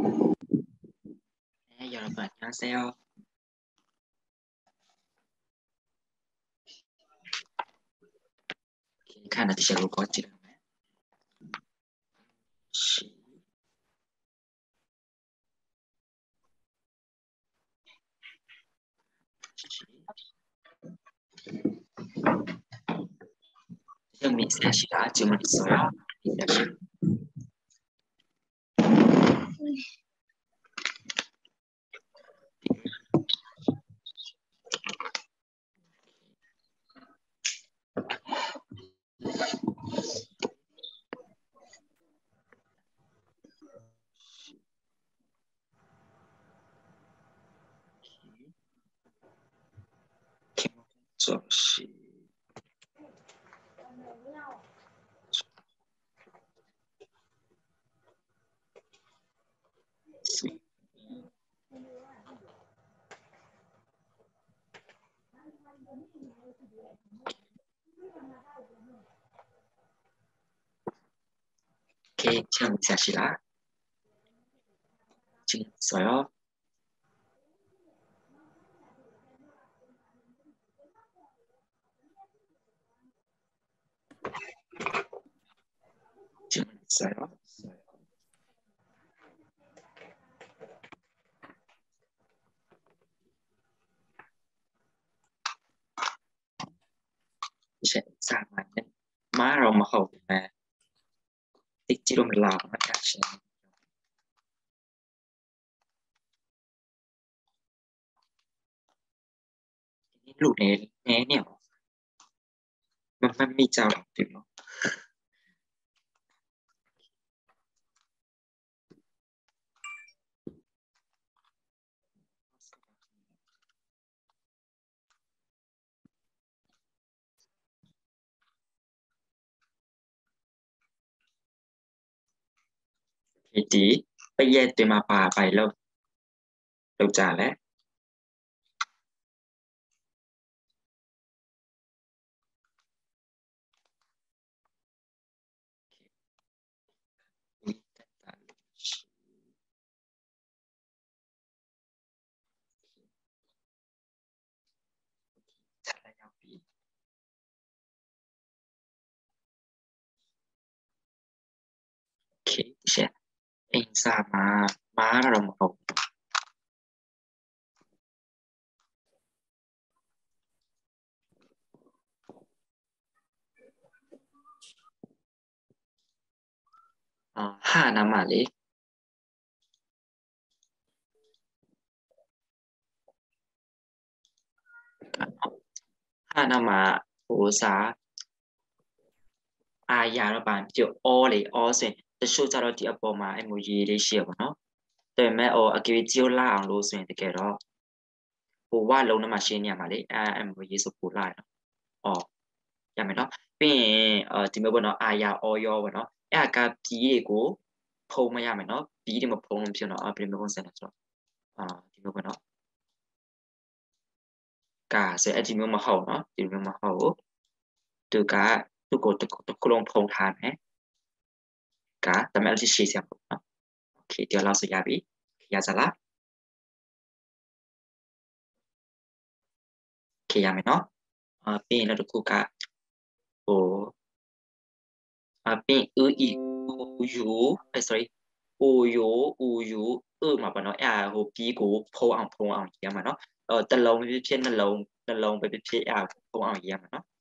네, 여러분 안녕하세요. 하나 드셔볼 것 같지요? 지금 민세씨가 질문 있어요? 민세씨. 김정씨. 오케이, 지금 민세씨가 질문 있어요? 질문 있어요? Sẽ xa mà nhất má rồi mà hậu mà tích chỉ đồ mình làm mà cả sẽ lúc này nghe nèมันมีเจ้าหลักถึงเนาะเหตุจีไปแย่ตัวมาป่าไปแล้วเราจ่าแล้วจัดระยะปีโอเคใช่เองทราบมาม้าเรามาหกห้านามาเลยห้านามาโอซาอายาเราบานเจียวอเลยอเซนแต่ช่วงจะเราที่อปอมาไอโมยีได้เชียวเนาะแต่แม่ออากิวิจิโอล่าอังโลเซนแต่แกเราปูว่าลงน้ำมาเชียเนี่ยมาเลยไอโมยีสุปูไลเนาะอ๋อရမယ်နော်ပြီးရင်ဒီမျိုးပေါ့နော်အာယာအော်ယောပေါ့နော်အဲ့ဒါကပြီးတွေကိုဖုံးမရမယ်နော်ပြီးတွေမဖုံးလို့ဖြစ်တော့ဘယ်လိုမျိုးပုံစံလဲဆိုတော့ဒီမျိုးပေါ့နော်ကဆိုအဲ့ဒီမျိုးမဟုတ်နော်ဒီမျိုးမဟုတ်သူကသူ့ကိုတစ်ခုလုံးဖုံးထားမယ်ကဒါမဲ့အဲ့ဒီရှေ့ဆက်ပေါ့နော်โอเคเดี๋ยวเราဆိုရပြီရစလားโอเคရမယ်နော်ပြီးရင်နောက်တစ်ခုကဟိုပြီးဥဤဥယူsorry อูยูอูยูมาปะเนาะโหปีกูพงเอาเยี่ยมาเนาะตะลงไปเพี้ยนตะลงไปเพี้ยพงเอาเยี่ยมาเนาะ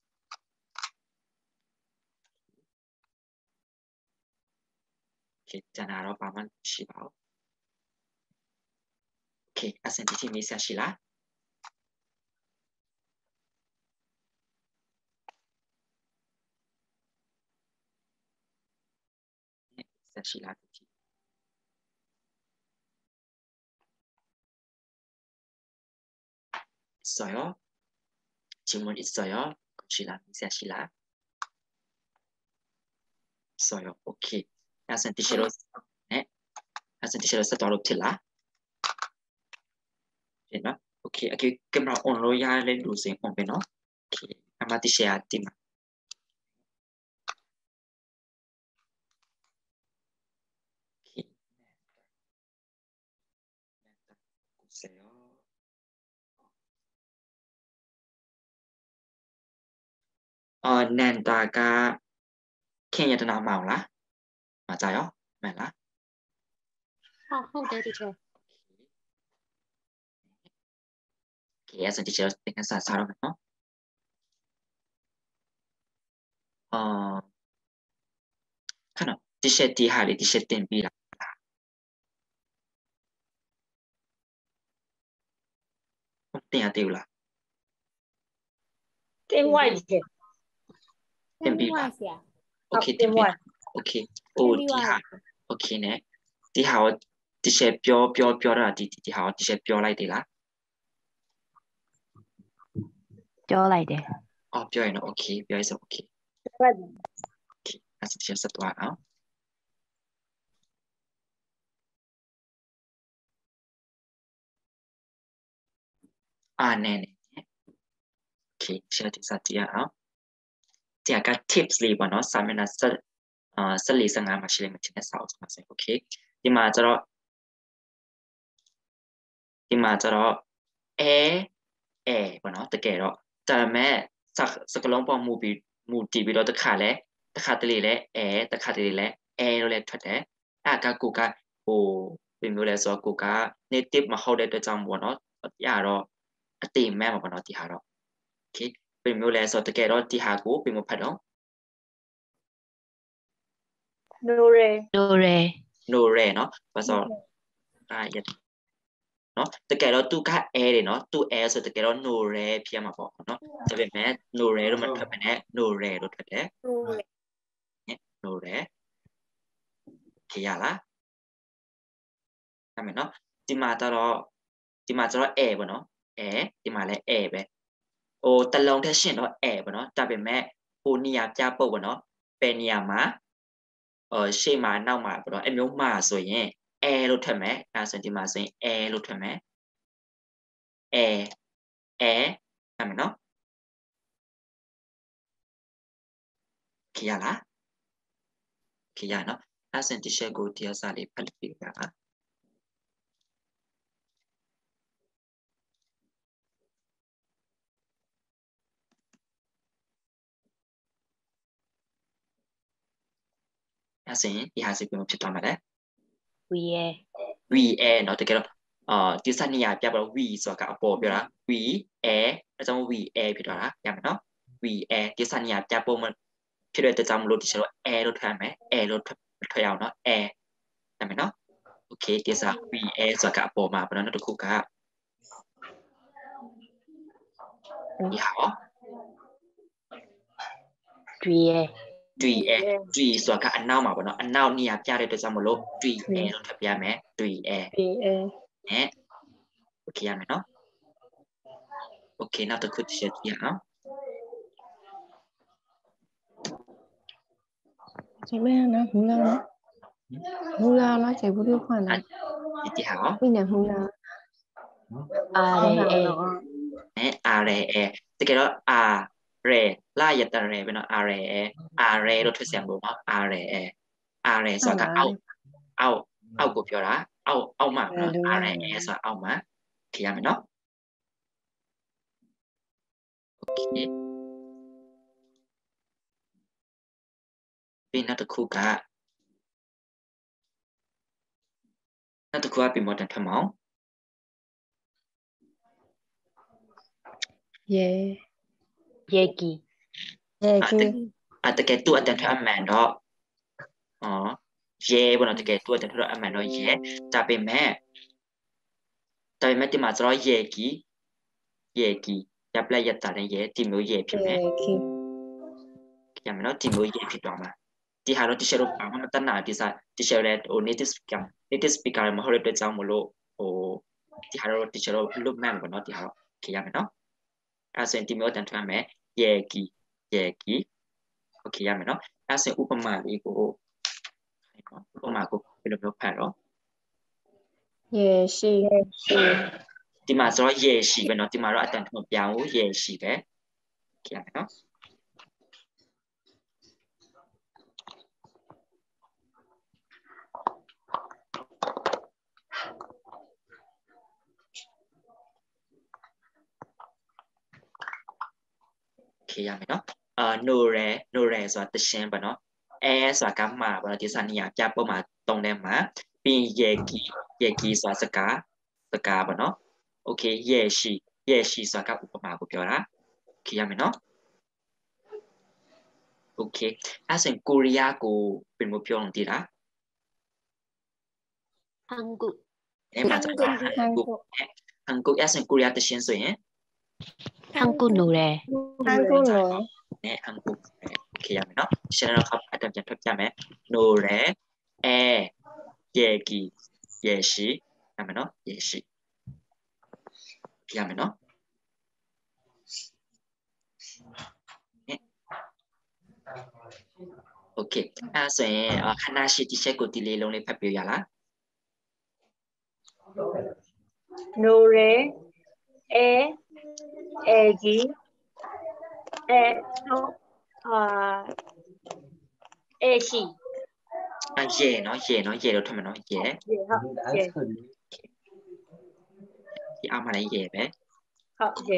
โอเคจานาเราปามันชิบาโอเคอาเซนติที่มีเสียชิละเสียชิละทีสอยจิมอนอิสอยชิละมีเสียชิละสอยโอเคอาเซนติเชโรเนี่ยอาเซนติเชโรสตอรุทิละเห็นปะโอเคโอเคกำลังออนโรยาเล่นดูเสียงออนไปเนาะโอเคอามาติเชียติมาโอเค 보세요. 낸다가 캔야드나 마올라 맞아요? 맞나? ဟုတ်တယ် teacher 그래서 teacher dengan sasaran no? 카노 teacher 디하리 teacher 땡비라 땡야 떼울라 တင်ဝိုက်တယ် 땡비라 ဆရာ 오케이 တင်ဝိုက် 땡비라 오케이 오 디하 오케이 네 디하 teacher 뼈라 디하 teacher 뼈来 되라 ပြောလိုက်တယ်ပြောရင်တော့ okay ပြောရစ okay ဟုတ် okay အဲ့ဒါ teacher ဆက်သွားအောင်နဲနဲ okay ရှင်းတိစတီးအောင်ဒီက tips လေးပေါ့နော်စာမျက်နှာ14-15မှာရှိလိမ့်မယ်တင်တဲ့စာအုပ်မှာဆို okay ဒီမှာကျတော့အဲပေါ့နော်တကယ်တော့ဒါပေမဲ့စကလုံးပေါ်မူတည်ပြီးတော့တစ်ခါတလေလဲတစ်ခါတလေလဲလို့လဲထွက်တယ်အဲ့ကကိုကဟိုပြင်မျိုးလဲဆိုတော့ကိုက native မဟုတ်တဲ့အတွက်ကြောင့်ပေါ့နော်ရတော့အတိမဲမှာပေါ့နော်ဒီဟာတော့ okay ပြင်မျိုးလဲဆိုတော့တကယ်တော့ဒီဟာကိုပြင်မဖတ်တော့နိုရဲလိုရယ် no re เนาะဘာဆိုရเนาะတကယ်တော့သူကတယ်เนาะသူဆိုတကယ်တော့ no re ဖြစ်ရမှာပေါ့เนาะဒါပေမဲ့ no re လို့မထွက်ဘဲနဲ့ no re လို့ထွက်တယ် no re ခေရလားအဲ့မယ်เนาะဒီမှာကျတော့ပေါ့เนาะဒီမှာလဲပဲဟိုတလုံးထက်ရှင်တော့ပေါ့เนาะဒါပေမဲ့ဟိုနေရာပြပုတ်ပေါ့เนาะဘယ်နေရာမှာရှေ့မှာနောက်မှာပေါ့เนาะအမျိုးမှာဆိုရင်လို့ထွက်မယ်အဲ့ဆိုဒီမှာဆိုရင်လို့ထွက်မယ်အဲ့မယ်เนาะခေရလားခေရเนาะအဲ့ဆိုဒီချက်ကိုတရားစာလေးဖတ်ပြပါအဲ့ဆိုရင်ဒီဟာစီပြန်ဖြစ်သွားမှာလေ we ရယ် we เนาะတကယ်တော့ဒီစနေရပြပါတော့ we ဆိုတာကအပေါ်ပြောတာ we အဲကြောင့် we ဖြစ်သွားတာရမယ်เนาะ we ဒီစနေရပြပုံမှာဖြစ်တဲ့ကြောင့်မလို့ဒီချက်တော့ လို့ထွက်မယ်လို့ထွက်ရအောင်เนาะရမယ်เนาะ okay ဒီစား we ဆိုတာကအပေါ်မှာပေါ့နော်တစ်ခုကဒီဟာရောတွေရယ်တွေဆိုတာကအနောက်မှာပေါ့နော်အနောက်နေရာပြတဲ့အတွက်ကြောင့်မလို့တွေလို့ထပ်ပြမယ်တွေ နဲ့ okay ရမယ်နော် okay နောက်တစ်ခုတစ်ချက်ကြည့်အောင်这边呢，木兰那这不就换了？ ဒီဟာရော为哪木兰？ အားရယ်တကယ်တော့ လာရတရဲပဲနော် လို့ထွက်စရာမလိုနော် ဆိုတာအောက်ကိုပြောတာအောက်မှာနော် ဆိုတာအောက်မှာထည့်ရမယ်နော် okay ပြီးနောက်တစ်ခုကပြီးမော်တန်ထမောင်း耶ရေကီ耶鸡， တကယ်သူ့အတန်ထွက်အမှန်တော့ရဲပေါ့နော်တကယ်သူ့အတန်ထွက်အမှန်တော့ရဲဒါပေမဲ့ဒီမှာကျတော့ရဲကီရပ်ပလက်ရတာတဲ့ရဲဒီမျိုးရဲဖြစ်မယ်耶鸡， ရမယ်နော်ဒီမျိုးရဲဖြစ်သွားမှာဒီဟာတော့တီရှယ်တော့ဘာမှမတတ်နိုင်ဒီစားတီရှယ်လည်းဟို native speaker မဟုတ်တဲ့အတွက်ကြောင့်မလို့ဟိုဒီဟာတော့တီရှယ်တော့လုပ်မှန်ပေါ့နော်ဒီဟာတော့ခေရမယ်နော်အဲ့ဆိုရင်ဒီမျိုးတန်ထွက်မယ်ရဲကီโอเคရမယ်နော်အဲ့ဆိုရင်ဥပမာလေးကိုဘယ်လိုမျိုးဖတ်တော့耶西， ဒီမှာဆိုတော့ရဲရှိပဲเนาะဒီမှာတော့အတန်ထွက်ပြောင်းရဲရှိပဲโอเคရမယ်နော်เคยามไหมเนาะโนเรส่วนตะเชนปะเนาะส่วนกามาปะเนาะที่สันนิยามจับประมาณตรงได้มาปีเยกีส่วนสกาปะเนาะโอเคเยชีส่วนกับอุปมากูเปียวละเคยามไหมเนาะโอเคส่วนกุริยากูเป็นมุเปียวลงทีละฮังกุมาจากฮังกุส่วนกุริยาตะเชนส่วนฮังกุโนเร 한국 노래. เนี่ยฮังกุโอเคยังไหมเนาะฉะนั้นเราครับอาจารย์จะทบทวนไหมโนเรเยกีเยชิยังไหมเนาะเยชิยังไหมเนาะเนี่ยโอเคส่วนคณะชิติเชกุติลีลงในพับเปียละ 노래, 에, 애기, 또, 애시. เย่เนาะเราทำไมเนาะเย่ 예, 예. ที่เอามาอะไรเย่ไหม 예.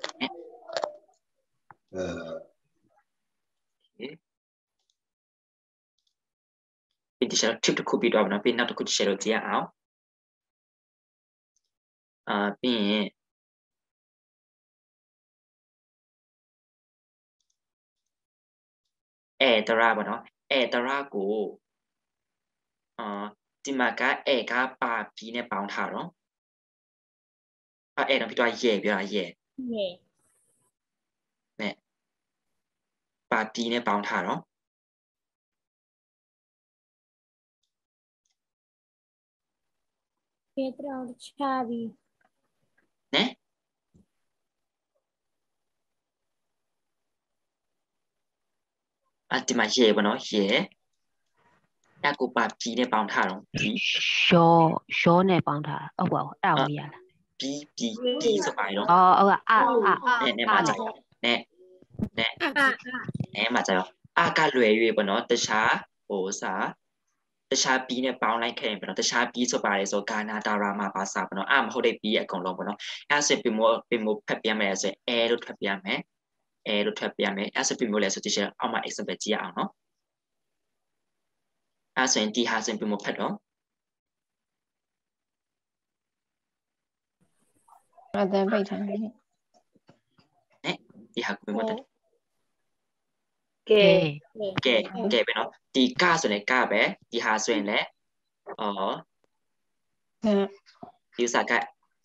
เป็นที่เชลทริปทุกคูปีดอมนะเป็นนักทุกคูที่เชลเจียเอาเป็นตราบ่เนาะตรากูဒီမှာကပါပြီးနဲ့ပေါင်းထားတော့တော့ပြီးတော့ရဲပြောတာရဲ 예. နဲ့ပါပြီးနဲ့ပေါင်းထားတော့ Pedro Chavi. နဲ့ဒီမှာရဲပေါ့နော်ရဲကိုပါပြီးနဲ့ပေါင်းထားတော့ပြီးရှောနဲ့ပေါင်းထားတာဟုတ်ပါဘူးအဲ့ဒါမရလားပြီးဆိုပါတော့ဟုတ်ကနဲ့မှာကြရောနဲ့မှာကြရောကလွယ်၍ပေါ့နော်တခြားဟိုစားတခြားပြီးနဲ့ပေါင်းလိုက်ခဲ့ရင်ပေါ့နော်တခြားပြီးဆိုပါတယ်ဆိုကာနာတာရာမှာပါစားပေါ့နော်မဟုတ်တဲ့ပြီးအကုန်လုံးပေါ့နော်အဲ့ဆိုပြီးမို့ဖတ်ပြမယ်ဆိုရင်လို့ထွက်ပြမယ်လို့ထွက်ပြမယ်အဲ့ဆိုပြီးမို့လဲဆိုတခြားအောက်မှာ example ကြည့်ရအောင်နော်အဲ့ဆိုရင်ဒီဟာဆိုရင်ပြီးမို့ဖတ်တော့အတန်ပိတ်ထားတယ်ဒီဟာကိုပြောတယ် 게. ကဲပဲเนาะဒီကဆိုရင်ကပဲဒီဟာဆိုရင်လည်းဒီစာက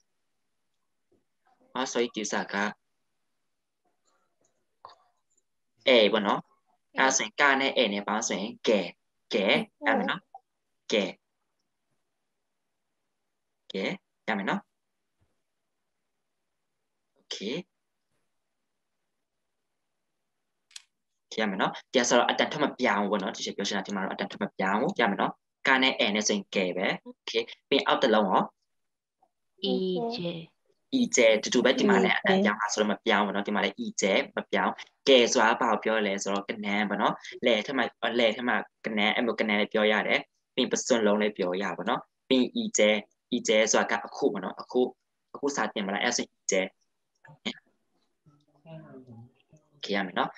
ဆိုရင်ဒီစာကပေါ့เนาะအဲ့ဆိုရင်ကနဲ့နဲ့ပေါင်းဆိုရင်ကဲရမယ်เนาะကဲရမယ်เนาะโอเคရမယ်เนาะဒီဆိုတော့အတန်ထမပြောင်းဘူးเนาะဒီချက်ပြောချင်တာဒီမှာတော့အတန်ထမပြောင်းဘူးရမယ်เนาะကနဲ့နဲ့ဆိုရင်ကဲပဲโอเคပြီးအောက်တစ်လုံးရော EJ တူပဲဒီမှာလည်းအတန်ပြောင်းတာဆိုတော့မပြောင်းဘူးเนาะဒီမှာလည်း EJ မပြောင်းကဲဆိုတာဘာကိုပြောလဲဆိုတော့ကနန်းပေါ့เนาะလဲထမကနန်းကနန်းလည်းပြောရတယ်ပြီးပစွန်လုံးလည်းပြောရပါเนาะပြီး EJ ဆိုတာကအခုပေါ့เนาะအခုစာတင်မလားအဲ့ဆို EJ โอเคရမယ်เนาะ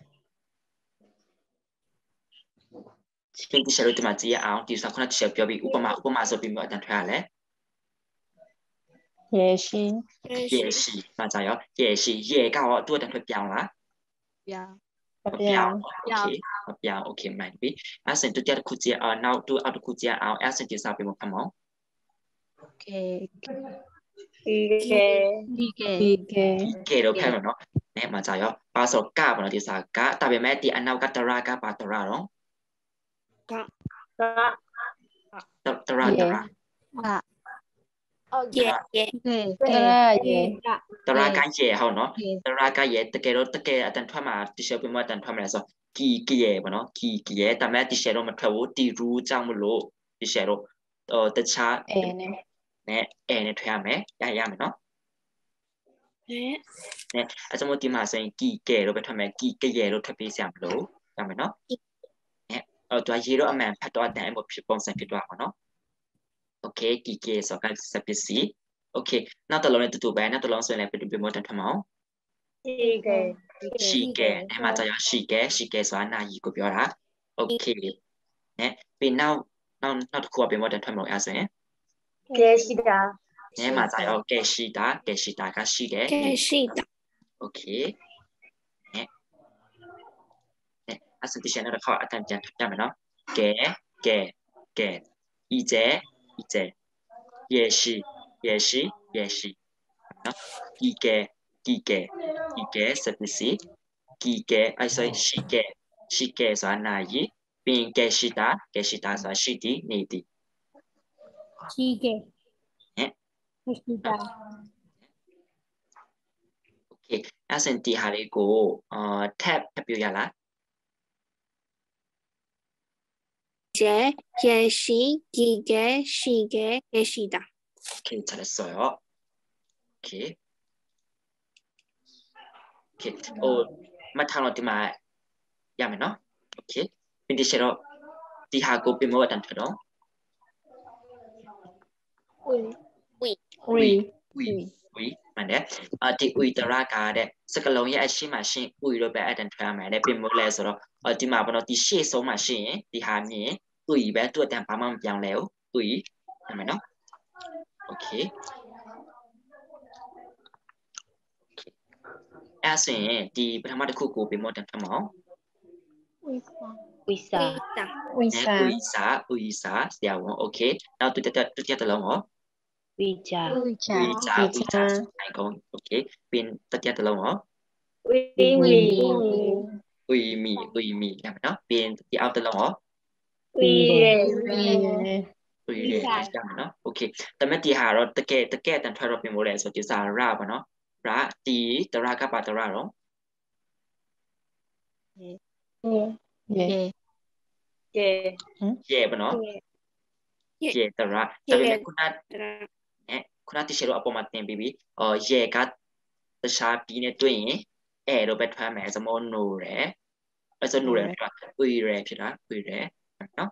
ဒီဒီချက်လို့ဒီမှာကြည့်ရအောင်ဒီစာခုနတစ်ချက်ပြောပြီးဥပမာဆိုပြီးတော့အတန်ထွက်ရလဲရေရှိမှာကြရောရေကတော့သူ့အတန်ထွက်ပြောင်းလားပပြောင်းโอเคမှန်ပြီအဲ့စင်တူတက်ခုကြည့်နောက်တူအောက်တစ်ခုကြည့်အောင်အဲ့စင်ဒီစာပြီးမှဖတ်မောင်း 이게. တော့ဖတ်မယ်နော်နဲ့မှာကြရောပါဆိုကပေါ့နော်ဒီစာကဒါပေမဲ့ဒီအနောက်ကတရာကပါတရာတော့ တရာ 예. တရာရေတရာကရေဟောနော်တရာကရေတကယ်အတန်ထွက်မှာဒီချက်ပြီးမှအတန်ထွက်မှာလဲဆိုကီရေပေါ့နော်ကီရေဒါပေမဲ့ဒီချက်တော့မထွက်ဘူးဒီရူးကြောင့်မလို့ဒီချက်တော့တခြားနဲ့ထွက်ရမယ်ရမယ်နော်နဲ့အစမဒီမှာဆိုရင်ကီကဲလို့ပဲထွက်မယ်ကီကရေလို့ထွက်ပေးစရာမလိုရမယ်နော်နဲ့သူရေတော့အမှန်ဖတ်တော့အတန်အမို့ဖြစ်ပုံစံဖြစ်သွားပါနော်โอเคကီကဲဆိုကစပစီโอเคနောက်တစ်လုံးနဲ့တူတူပဲနောက်တစ်လုံးဆိုရင်လည်းပြပြမတန်ထမအောင် 이게. ရှိကဲအဲ့မှာကြာရှိကဲဆိုတာနာရီကိုပြောတာ okay နဲ့ပြီးနောက်တစ်ခုကပြင်မတန်ထွက်မလို့အဲ့ဆိုရင်ကဲရှိတာအဲ့မှာကြာကဲရှိတာကရှိတယ်ကဲရှိတာ okay နဲ့အဲ့ဆိုဒီရှင်းတော့ခေါက်အတန်ပြန်ပြမယ်နော်ကဲဤကျ也是နော်ဒီကဲစပစီဒီကဲအဲ့ဆိုရှိကဲဆိုတာနာရီပြီးကဲရှိတာဆိုတာရှိသည်နေသည်ရှိကဲဟဲ့ရှိတာ okay အဲ့စင်ဒီဟာလေးကိုtab ဖတ်ပြရလား也是几个是个也是的 okay 잘했어요 okay မှတ်ထားတော့ဒီမှာရမယ်နော် okay ပြီးဒီရှေ့တော့ဒီဟာကိုပြင်မအတန်ထွက်တော့ oui မှန်တယ်ဒီဥတရာကတဲ့စကလုံးရဲ့အရှိမရှိဥလို့ပဲအတန်ထွက်ရမယ်တဲ့ပြင်မလဲဆိုတော့ဒီမှာဘာလို့ဒီရှေ့ဆုံးမှာရှိရင်ဒီဟာမြင်ဥပဲသူ့အတန်ဘာမှမပြောင်းလဲဘူးဥရမယ်နော် okay အဲ့ဆိုရင်ဒီပထမတစ်ခုကိုပြင်မတန်ထွက်မအောင်ဝိစာဝိစာဝိစာဆရာဝန် okay နောက်တူတက်တစ်လုံးဟောဝိချာဝိစာနိုင်ကုန် okay ပြင်တက်တစ်လုံးဟောဝီမီဝီမီရမယ်နော်ပြင်ဒီအောက်တစ်လုံးဟောဝီရဲဝီရဲရမယ်နော် okay တမက်ဒီဟာတော့တကယ်တန်ထွက်တော့ပြင်မို့လဲဆိုဒီစာရပါနော်ရာဒီတရာကပါတရာတော့ရေကဲပါနော်ရေတရာဒါပေမဲ့ခုနတိရှိတော့အပေါ်မှာတင်ပြီးရေကတခြားပြီးနေတွေ့ရင်အဲ့တော့ပဲထွက်မယ်စမောနိုရယ်အဲ့ဆိုနိုရယ်ဖြစ်တာဝီရယ်ဖြစ်တာဝီရယ်နော်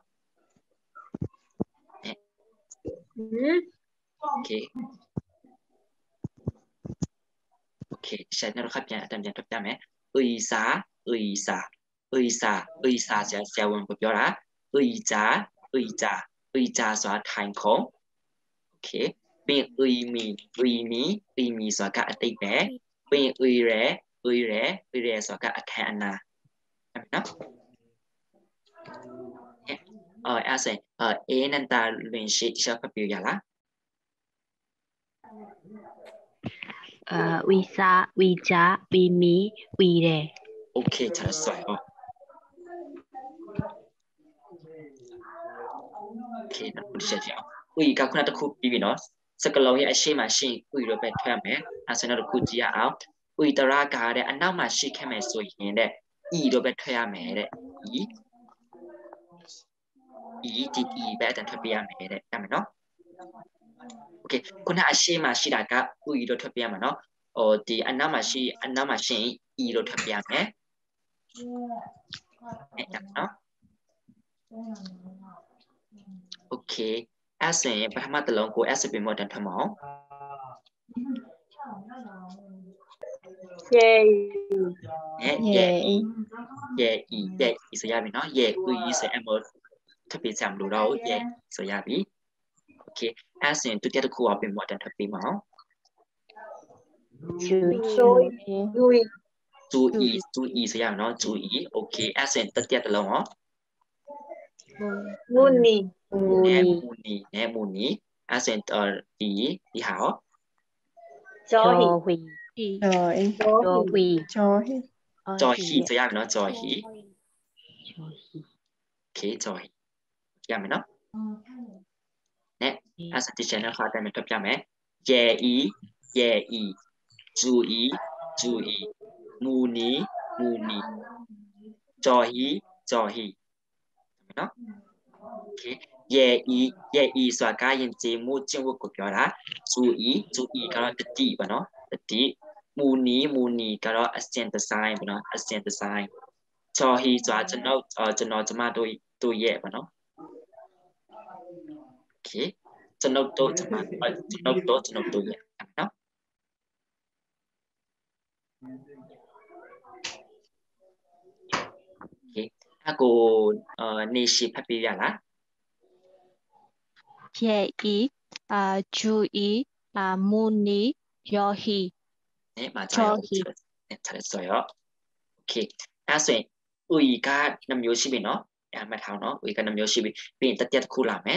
okay ရှင်းတော့ခပ်ပြန်အတန်ပြန်ပြမယ်ဝီစာဆရာဝန်ကိုပြောတာဝီစာဆိုတာထိုင်ခုံ okay ပြီးဝီမီဆိုတာကအတိတ်ပဲပြီးဝီရဲဆိုတာကအခမ်းအနားဟုတ်နော်အဲ့ဆိုအေးနန်တာလွင်ရှိရှောက်ဖတ်ပြရလားဝိစာဝိချာဝိမီဝီရဲ okay 잘했어요 okay နောက်တစ်ချက်ကြည့်အောင်ဝီကခုနတစ်ခုပြီးပြီနော်စကလုံးရဲ့အရှိမရှိဝီတော့ပဲထွက်မယ်အဲ့ဆိုတော့တစ်ခုကြည့်ရအောင်ဝီတရာကတဲ့အနောက်မှာရှိခဲ့မယ်ဆိုရင်တဲ့ဤတော့ပဲထွက်ရမယ်တဲ့ဤဒီပဲအတန်ထွက်ပြရမယ်တဲ့ရမယ်နော် okay ခုနအရှိမရှိတာကဥဤတော့ထွက်ပြရမှာနော်ဒီအနောက်မှာရှိဤတော့ထွက်ပြရမယ်အဲ့ဒါနော် okay အဲ့ဆိုရင်ပထမတစ်လုံးကို SB မို့တန်ထွက်မအောင်ကဲရဲ့ဆိုရပြီနော်ရဲ့ဥဤဆိုအမောထပ်ပြချင်လို့တော့ရဲ့ဆိုရပြီ okay အဲ့ဆိုရင်ဒုတိယတစ်ခုအပြင်မို့တန်ထွက်ပြီးမအောင် 注意ဆိုရမယ်နော်注意 okay အဲ့ဆိုရင်တတိယတစ်လုံးဟောမူနီနဲ့မူနီအဲ့ဆိုရင်ဒီဟာဟောဂျော်ဟီဝီကျော်ဝီကျော်ဟိကြော်ဟီဆိုရမယ်နော်ကြော်ဟီ okay ကြော်ဟီရမယ်နော်နဲ့အဲ့ဆိုဒီ channel ခါတိုင်းမှာတက်ပြမယ်ရဲ့ဤ注意မူနီကြော်ဟီနော် okay ရဲ့ဤဆိုတာကရင်ကျေမှုကျင့်ဝတ်ကိုပြောတာ注意ကတော့တတိပါနော်တတိမူနီကတော့အစင်ဒီဇိုင်းပါနော်အစင်ဒီဇိုင်းကြော်ဟီဆိုတာကျွန်တော်ကျမတို့ရဲ့ပါနော် okay ကျွန်တော်တို့ရဲ့နော်ถ้ากูนิชิพับปีละ Ye i Ju i Muni Yohi เนี่ยมาจากเนี่ยทะเลสวยโอเคถ้าส่วนอุยก็นำโยชิบิเนาะมาเท่าเนาะอุยก็นำโยชิบิเป็นตัดเตียดคูล่ะไหม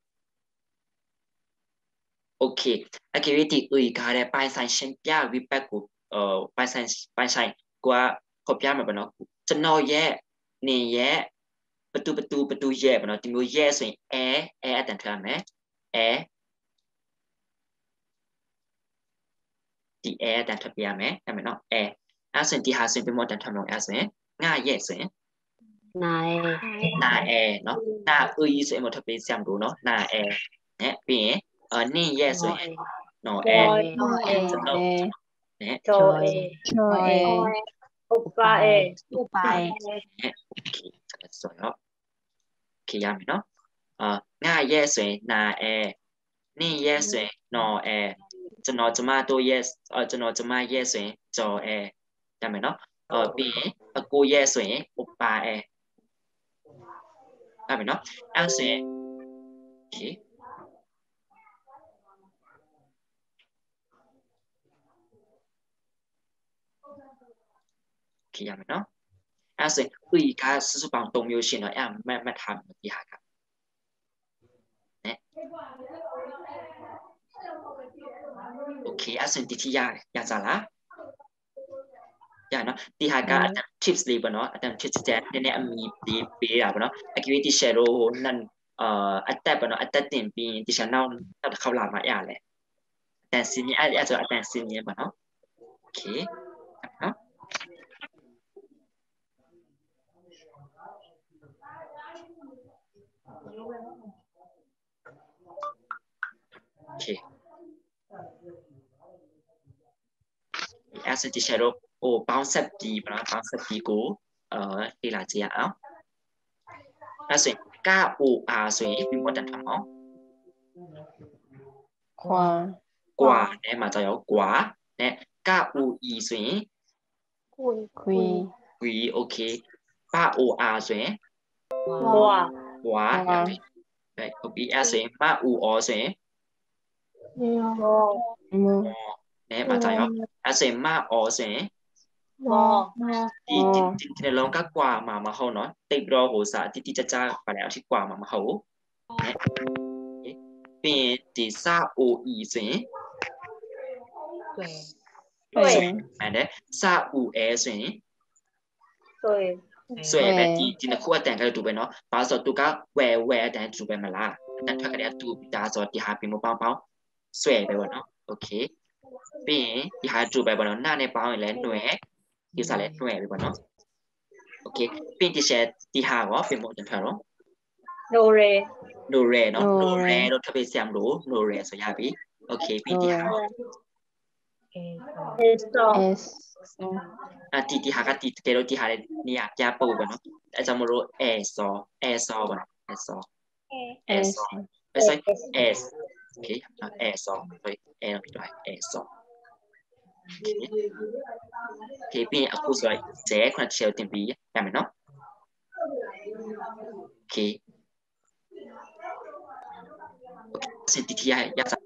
โอเคโอเควิธีอุยก็ได้ไปใส่เช่นยาวิปักกูไปใส่กว่าขบยามาปะเนาะจะนอแย่เนี่ยแย่ประตูแย่ปะเนาะที่มือแย่ส่วนแอแต่เธอไหมแอที่แอแต่เธอเปียไหมได้ไหมเนาะแอส่วนที่หาส่วนเป็นโมแต่ทำลงส่วนง่ายแย่ส่วน Nai นาแอเนาะนาอุยส่วนหมดถ้าเป็นเสียงดูเนาะนาแอเนี่ยเป็นนี่แย่ส่วน No นอแอ No e จะนอเอเนี่ย Joy ชอเอ Upai Upai เนี่ยโอเคจะสวยเนาะโอเคยามเนาะง่ายแย่ส่วนนาแอนี่แย่ส่วนนอแอจะนอจะมาตัวแย่จะนอจะมาแย่ส่วนจอแอยามเนาะเป็นกูแย่ส่วนอุปาแอยามเนาะส่วนโอเคยามเนาะส่วนอุยค่ะสุดๆปังตรงมิวชินเนาะไม่ทำที่หาครับเนี่ยโอเคส่วนที่ยากจะละเนาะที่หาการอาจารย์ทิปส์ลีบเนาะอาจารย์ทิปส์แจ๊เนี่ยมีปีอะไรเนาะ activity share นั่นอัตแต่เนาะอัตแต่เต็มปีที่ฉันเล่าเขาหลามาอย่างเลยแต่สิ่งนี้อาจจะอาจารย์สิ่งนี้เนาะโอเคเนาะโอเคส่วนที่แชร์โอ้包十字เนาะ包十字กูที่หลายเจ้าส่วนก้าอูส่วนเป็นวันจันทร์เนาะกว่าเนี่ยมาจะ有กว่าเนี่ยก้าอูส่วนคุยวีโอเคป้าโอส่วนกว่าได้โอเคส่วนป้าอูส่วนมูเนี่ยมาจะ有ส่วนมาส่วนที่ในร้องก็กว่ามาเขาเนาะติดรอหัวสาที่จะไปแล้วที่กว่ามาเขาเนี่ยเป็นที่ซาโอส่วนอันนี้ซาอูส่วนสวยแบบที่นักคู่แต่งกันดูไปเนาะปาสอตุก็แวแต่งดูไปมาละแต่ถ้าเกิดดูตาสอที่หาเป็นโมเป้าสวยไปวะเนาะโอเคเป็นที่หาดูไปวะเนาะหน้าในเป้าอย่างไรหน่วยที่สาเล็หน่วยไปวะเนาะโอเคเป็นที่แชร์ที่หาวะเป็นโมจันทร์เนาะโนเรเนาะโนเรเราทำเป็นเสียงรู้โนเรสวยบีโอเคเป็นที่หา S ที่หากติเกลที่หาเนี่ยยาปูกันเนาะอาจจะมารู้ซอกัน S ไม่ใช่Sโอเคซอเลยเราผิดด้วยซอโอเคเป็นakuสวยเจ๊คนเชียวเต็มปีได้ไหมเนาะโอเคสิ่งที่ยากสัก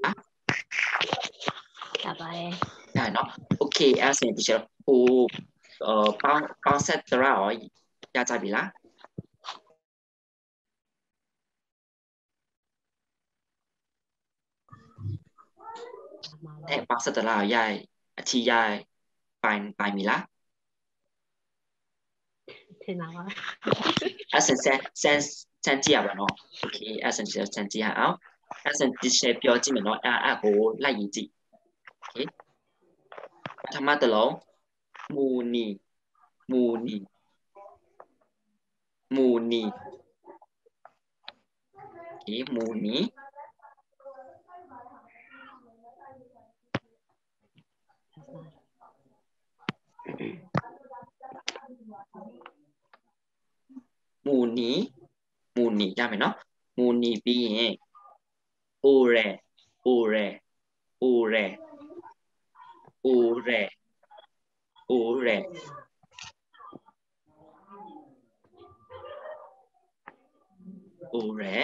ได้เนาะโอเคสิ่งที่เชียวกู帮set ตราอ๋อยากจะบีละ帮set ตราใหญ่ที่ใหญ่ไปมีละ先知啊เนาะโอเค先知下เอาที่เชฟပြောကြည့်မယ်เนาะကိုလိုက်ရည်ကြည့်โอเคပထမတစ်လုံးမူနီမူနီโอเคမူနီရမယ်เนาะမူနီပြီးရင်အိုရဲအိုရဲအိုရဲအိုရဲအိုရဲโอเร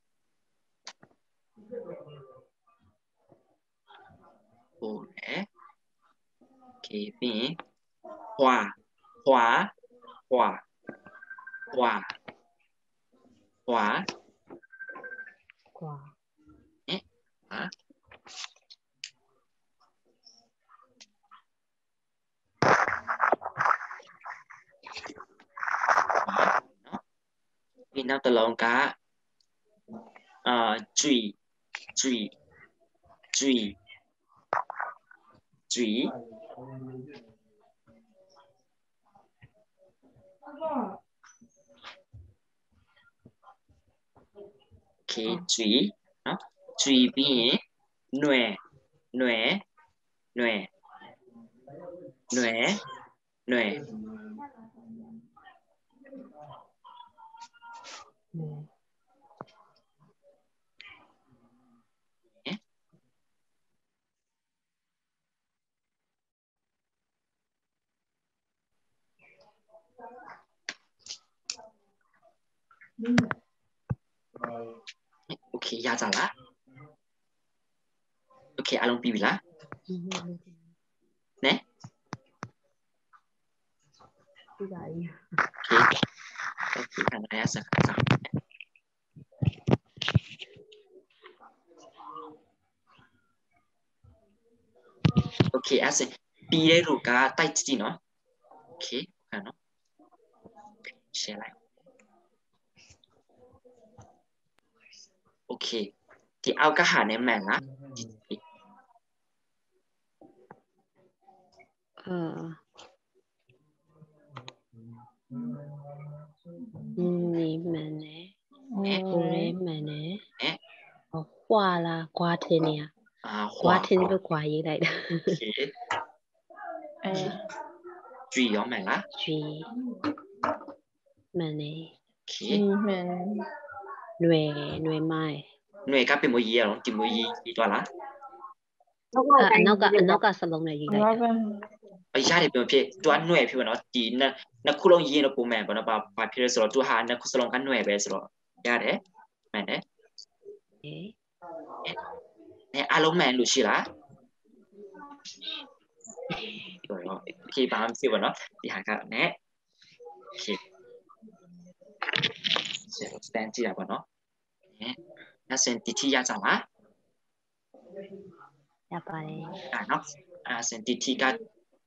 โอเรโอเคพี่ขวาขวาขวาขวาขวากว่าเอ๊ะฮะพี่นับตะลองกะจุยจุยจุยจุยโอเคจุยเนาะจุยပြီးရင်หน่วยหน่วยหน่วยหน่วยหน่วย โอเคရကြလားโอเคအားလုံးပြီးပြီလားနဲပြီးပါပြီโอเคโอเคခဏရစခါโอเคအဲ့ဒါပြီးတဲ့လူကတိုက်ကြည့်နော်โอเคခဏနော် share လိုက်โอเคဒီအောက်ကဟာနဲ့မှန်လားนี่มันเนี่ยโอเรมันเนี่ยกว่าละกว่าเทเนี่ยกว่าเทนี่ပဲกว่าရေးလိုက်တာโอเคကြည့်ရောမှန်လားကျွေးมันเนี่ยโอเคမှန်หน่วยไม้หน่วยကเป็นမရေးရအောင်ဒီမရေးတော့လားအနောက်ကစလုံးနဲ့ရေးလိုက်ဘာတာပဲရတယ်ပြောဖြစ်သူကหน่วยဖြစ်ပါတော့ဒီနှစ်ခုလုံးရေးရင်တော့ပုံမှန်ပေါ့နော်ဘာဖြစ်လဲဆိုတော့သူဟာနှစ်ခုစလုံးကหน่วยပဲဆိုတော့ရတယ်မှန်တယ်အားလုံးမှန်လို့ရှိလားပြောရောโอเคဘာမှမဖြစ်ပါတော့ဒီဟာကနဲ့โอเคစတန်ကြည့်ရပါတော့အဲ့စင်တီတီရကြလားရပါတယ်နော်အဲ့စင်တီတီက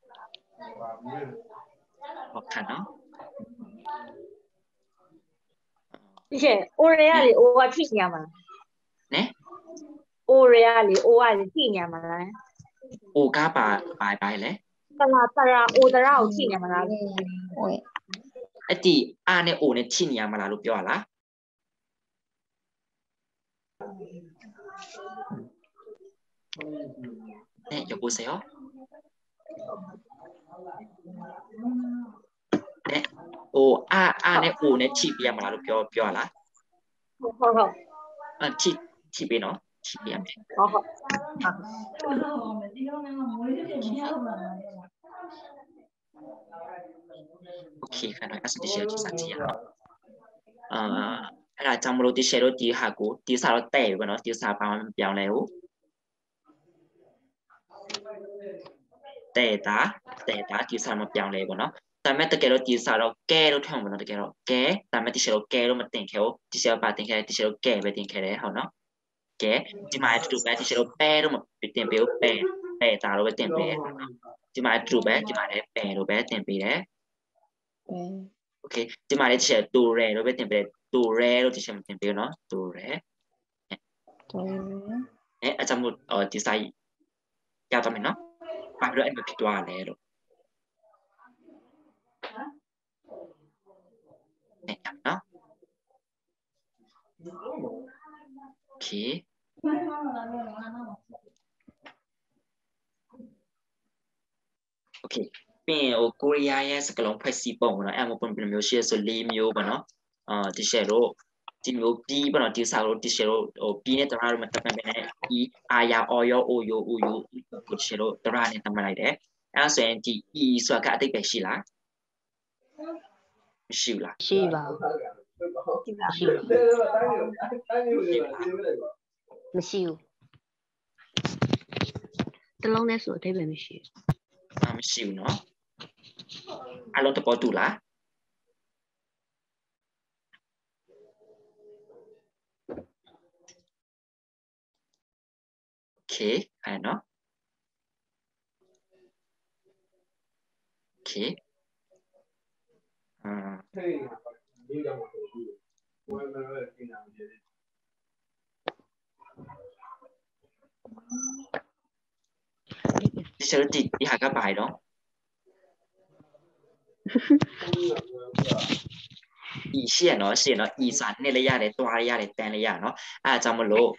ဟုတ်ခါနော်之前欧人家里欧啊体验嘛， နဲ欧人家里欧啊是体验嘛啦， အိုကပါလေ欧的啦有体验嘛啦， ဟိုအဲ့ဒီအားနဲ့အိုနဲ့ထိနေရမလားလို့ပြောရလား네, 여보세요? 네, 아네, 오네, TV야, 말로 뼈라. 好好 TV, 너? TV야. 好好， 오케이, 그럼 가서 디셔 주사지야.အဲ့ဒါကြောင့်မလို့ teacher တို့ဒီဟာကိုဒီစာတော့တဲ့ပဲเนาะဒီစာဘာမှမပြောင်းလဲဘူးတဲ့တာဒီစာမပြောင်းလဲဘူးเนาะဒါပေမဲ့တကယ်တော့ဒီစာတော့ကဲလို့ထည့်အောင်เนาะတကယ်တော့ကဲဒါပေမဲ့ teacher တို့ကဲလို့မတင်ခဲ့ဘူး teacher ဘာတင်ခဲ့ teacher တို့ကဲပဲတင်ခဲ့တယ်ဟုတ်เนาะကဲဒီမှာတူပဲ teacher တို့ပဲလို့မတင်ပေးဘူးပဲတာလို့ပဲတင်ပေးတယ်ဒီမှာတူပဲဒီမှာလည်းပဲလို့ပဲတင်ပေးတယ်โอเคဒီမှာလည်း teacher တူရဲလို့ပဲတင်ပေးတယ်တူရဲလို့ teacher မတင်ပေးဘူးเนาะတူရဲအကြောင်းမို့ဒီစာရတော့မယ်เนาะဘာလို့အဲ့လိုဖြစ်သွားလဲလို့เนาะโอเคโอเคပြီးရင်ကိုရီးယားရဲ့စကားလုံးဖွဲ့စည်းပုံပေါ့နော်အဲ့မှာပုံပြမျိုးရှိရဆို၄မျိုးပေါ့နော်တီရှယ်တို့ဒီမျိုးပြီးပေါ့နော်ဒီစာလို့တီရှယ်တို့ပြီးနဲ့တရာတို့မတက်ပဲနဲ့ဒီအာယာအော်ယောအိုယိုကိုတီရှယ်တို့တရာနဲ့တတ်မှတ်လိုက်တယ်အဲ့ဆိုရင်ဒီ e ဆိုတာကအတိတ်ပဲရှိလားမရှိဘူးလားရှိပါဘူးမရှိဘူးတလုံးနဲ့ဆိုအထိပ္ပယ်မရှိဘူးမရှိဘူးเนาะအလုံးတပေါ်တူလားโอเคအဲ့เนาะโอเคဒီစရတီဒီဟာကပါရတော့ဤရှေ့နော်ရှေ့နော်ဤစာနဲ့လည်းရတယ်တွားရတယ်တန်လည်းရနော်အဲ့ဒါကြောင့်မလို့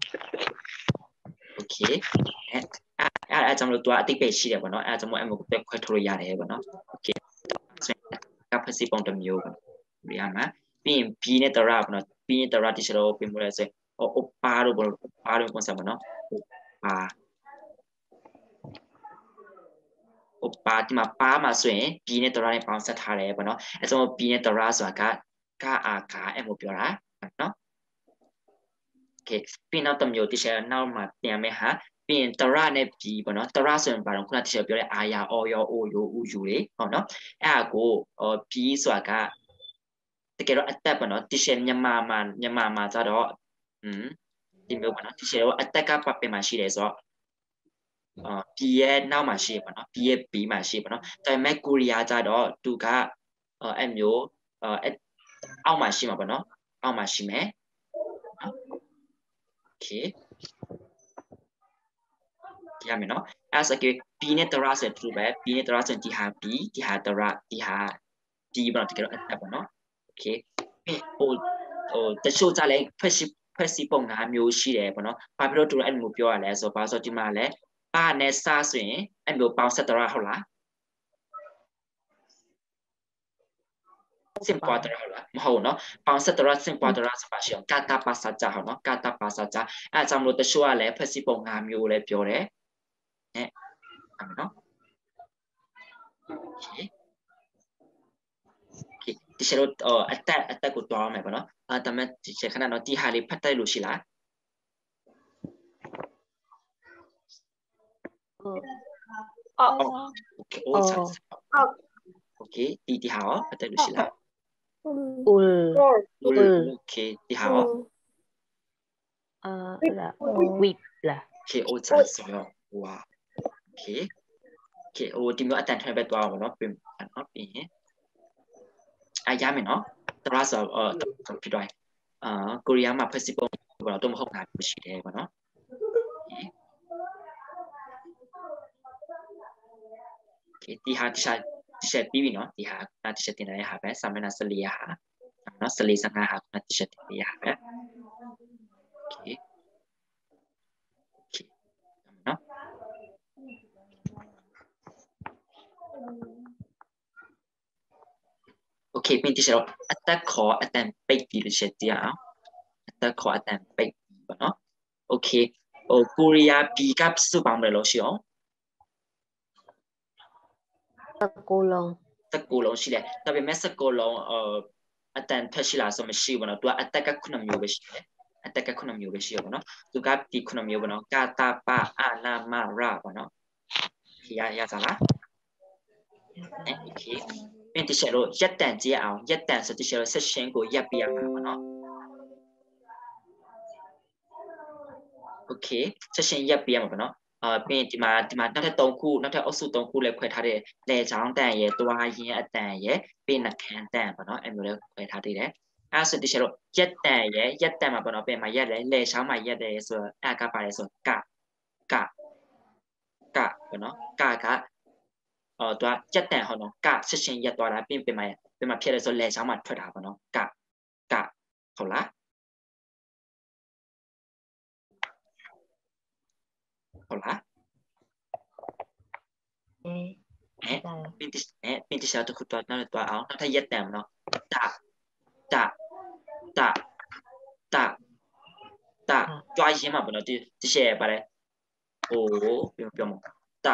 โอเคအဲ့ကြောင့်မလို့တွားအတိတ်ပဲရှိတယ်ပေါ့နော်အဲ့ဒါကြောင့်မလို့အမှုတက်ခွဲထုတ်လို့ရတယ်ပေါ့နော်โอเคကပ်ဖစီပုံတစ်မျိုးပေါ့ဒီမှာပြီးရင် B နဲ့တရပေါ့နော် B နဲ့တရဒီစရောပြင်မှုလဲဆိုအိုပါတို့ပေါ့ပါတို့ပုံစံပေါ့နော်ပါဒီမှာပါမှာဆိုရင် B နဲ့တရနဲ့ပေါင်းဆက်ထားတယ်ပေါ့နော်အဲဆို B နဲ့တရဆိုတာကအာကာအဲ့လိုပြောတာနော်โอเคပြီးနောက်တစ်မျိုးဒီချက်နောက်မှာပြန်မယ်ဟာပြီးရင်တရနဲ့ B ပေါ့နော်တရဆိုရင်ဘာလို့ခုနဒီချက်ပြောတဲ့အာယာအော်ယောအိုယိုဥယူလေဟုတ်နော်အဲ့ဒါကိုB ဆိုတာကတကယ်တော့အတက်ပေါ့နော်ဒီချက်မြန်မာမှာကြတော့ဒီမျိုးပေါ့နော်ဒီချက်ရောအတက်ကပတ်ပင်မှာရှိတယ်ဆိုတော့B ရဲ့နောက်မှာရှိပေါ့နော် B ရဲ့ B မှာရှိပေါ့နော်ဒါပေမဲ့ကိုရီးယားကြတော့သူကအဲ့မျိုးအောက်မှာရှိမှာပေါ့နော်အောက်မှာရှိမယ်โอเคရမယ်နော်အဲ့ဆိုကေ B နဲ့တရဆိုတူပဲ B နဲ့တရဆိုဒီဟာ B ဒီဟာတရဒီဟာ D ပေါ့နော်တကယ်တော့အတက်ပေါ့နော်โอเคဟိုတချို့ကြလဲဖက်စီပုံ၅မျိုးရှိတယ်ပေါ့နော်ဘာဖြစ်လို့တူအဲ့လိုပြောရလဲဆိုတော့ဘာဆိုဒီမှာလဲပါနဲ့စဆိုရင်အဲ့လိုပေါင်းဆက်တရဟုတ်လားစင်ပွားတရဟုတ်လားမဟုတ်နော်ပေါင်းဆက်တရစင်ပွားတရဆိုပါရှိအောင်ကာတာပါစာကြဟုတ်နော်ကာတာပါစာကြအဲ့ကြောင့်မလို့တချို့ကလည်းဖက်စီပုံ၅မျိုးလဲပြောတယ်အဲ့နော်โอเคဒီချက်တော့အတက်ကိုတွားမယ်ပေါ့နော်ဒါမဲ့ဒီချက်ခဏတော့ဒီဟာလေးဖတ်တိုက်လို့ရှိလားโอเคโอเคဒီဟာရောဖတ်တိုက်လို့ရှိလားโอเคဒီဟာရော là whip là โอเคโอ้จ้าဆိုရောဝါโอเคโอ้ဒီမျိုးအတန်ထွဲပဲတွားအောင်နော်ပြင်နော်ပြင်ရမယ်နော်တရဆိုဖြစ်သွားကိုရီးယားမှာ festival ဘာလို့တော့မဟုတ်တာရှိတယ်ပေါ့နော်โอเคဒီဟာဒီချက်ပြီးပြီနော်ဒီဟာဒီချက်တင်ရတဲ့ဟာပဲစာမျက်နှာ14ဟာနော်14 15ဟာဒီချက်တင်ရဟာပဲโอเคနော်โอเคပြင်ဒီချက်အတက်ခေါ်အတန်ပိတ်ပြီးလို့ချက်ကြည့်အောင်အတက်ခေါ်အတန်ပိတ်ပေါ့နော်โอเคကိုရီးယား B ကစုပေါင်းတယ်လို့ရှိအောင် 19လုံးရှိတယ်ဒါပေမဲ့19လုံးအတန်ထက်ရှိလားဆိုမရှိဘူးနော်သူကအတက်က9မျိုးပဲရှိတယ်အတက်က9မျိုးပဲရှိရပါတော့သူကဒီ9မျိုးပေါ့နော်ကာတာပါအာနာမရာပေါ့နော်ရစားလားโอเคပြင်တချက်လို့ရက်တန်ကြည့်အောင်ရက်တန်ဆိုတချက်လို့ session ကိုရပ်ပြရမှာပေါ့နော်โอเค session ရပ်ပြရမှာပေါ့နော်ပြင်ဒီမှာနောက်ထပ်3ခုနောက်ထပ်အုပ်စု3ခုလည်းခွဲထားတယ်လေချောင်းတန်ရဲ့တွားရင်အတန်ရဲ့ပြင်နှခမ်းတန်ပေါ့နော်အဲ့မျိုးလည်းခွဲထားသေးတယ်အဲ့ဆိုဒီချက်တော့ရက်တန်ရဲ့ရက်တန်မှာပေါ့နော်ပြင်မှာရက်လဲလေချောင်းမှာရက်တယ်ဆိုတော့အဲ့ကပါတယ်ဆိုကပေါ့နော်ကတွားရက်တန်ဟောနော်က session ရက်သွားတာပြင်မှာဖြစ်တယ်ဆိုလေချောင်းမှာထွက်တာပေါ့နော်ကဟုတ်လားဟုတ်လားပြင်တခြားတစ်ခုတော့နောက်တော့အောင်နောက်ထပ်ရက်တန်မနော်တာကြွားရင်းမှာပေါ့နော်ဒီရှယ်ပါတယ်ဟိုပြောမှာတာ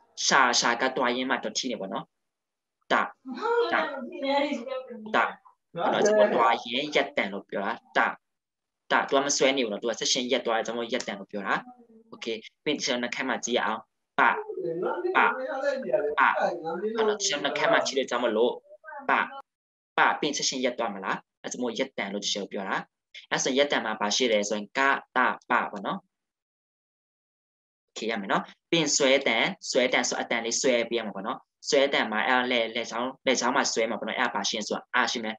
ရှာကတွားရင်းမှာတော့ထိနေပေါ့နော်တာနော်ကျွန်တော်တွားရင်ရက်တန်လို့ပြောတာတာတွားမဆွဲနေဘူးနော်တွားဆက်ရှင်ရက်တွားကျွန်တော်ရက်တန်လို့ပြောတာโอเคပြင်ကျွန်တော်နှခမ်းမှာကြည့်အောင်ပါနော်ကျွန်တော်နှခမ်းမှာကြည့်လို့ကျွန်တော်လို့ပါပြင်ဆက်ရှင်ရက်တွားမလားအဲကျွန်တော်ရက်တန်လို့ကျွန်တော်ပြောတာအဲဆိုရက်တန်မှာပါရှိတယ်ဆိုရင်ကတာပါပေါ့နော်โอเคရမယ်နော်ပြင်ဆွဲတန်ဆိုအတန်လေးဆွဲပြရမှာပေါ့နော်ဆွဲတန်မှာအဲလက်ချောင်းမှာဆွဲမှာပေါ့နော်အဲပါရှင်းဆိုအာရှင်းမယ်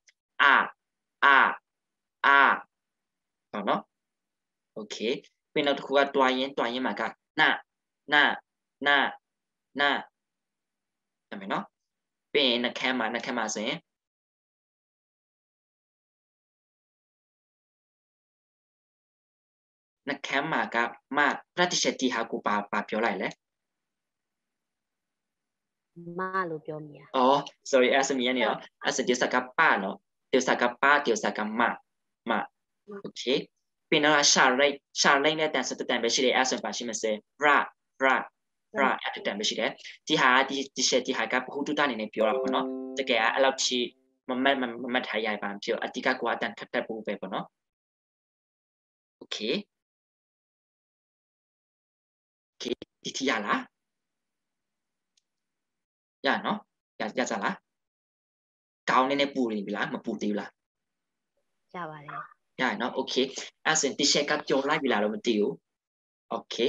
အာဟုတ်နော်โอเคပြင်နောက်တစ်ခုကတွားရင်မှာကနာရမယ်နော်ပြင်နှခမ်းမှာဆိုရင်နှခမ်းမှာကမပရတိရှတိဟာကိုပါပြောလိုက်လေမလို့ပြောမိอ่ะอ๋อ sorry အဲ့ဆိုမြင်နေရောအဲ့ဆိုဒီစကပါနော်ဒီစကပါဒီစကမโอเคပြင်တော့ရှာရိတ်နဲ့တန်စတန်ပဲရှိတယ်အဲ့ဆိုပါရှိမစဲ bra အဲ့တန်ပဲရှိတယ်ဒီရှက်ဒီဟာကဘုဒ္ဓတာအနေနဲ့ပြောတာပေါ့နော်တကယ်အဲ့လောက်ချီမမတ်ထားရပါပြောအတိကကွာတန်ထက်ဖို့ပဲပေါ့နော်โอเคဒီတီရလားရနော်ရကြလားကောင်းနေပူနေပြီလားမပူသေးဘူးလားရပါတယ်ရနော်โอเคအဲ့ဆိုဒီရှက်ကကြော်လိုက်ပြီလားတော့မသိဘူးโอเค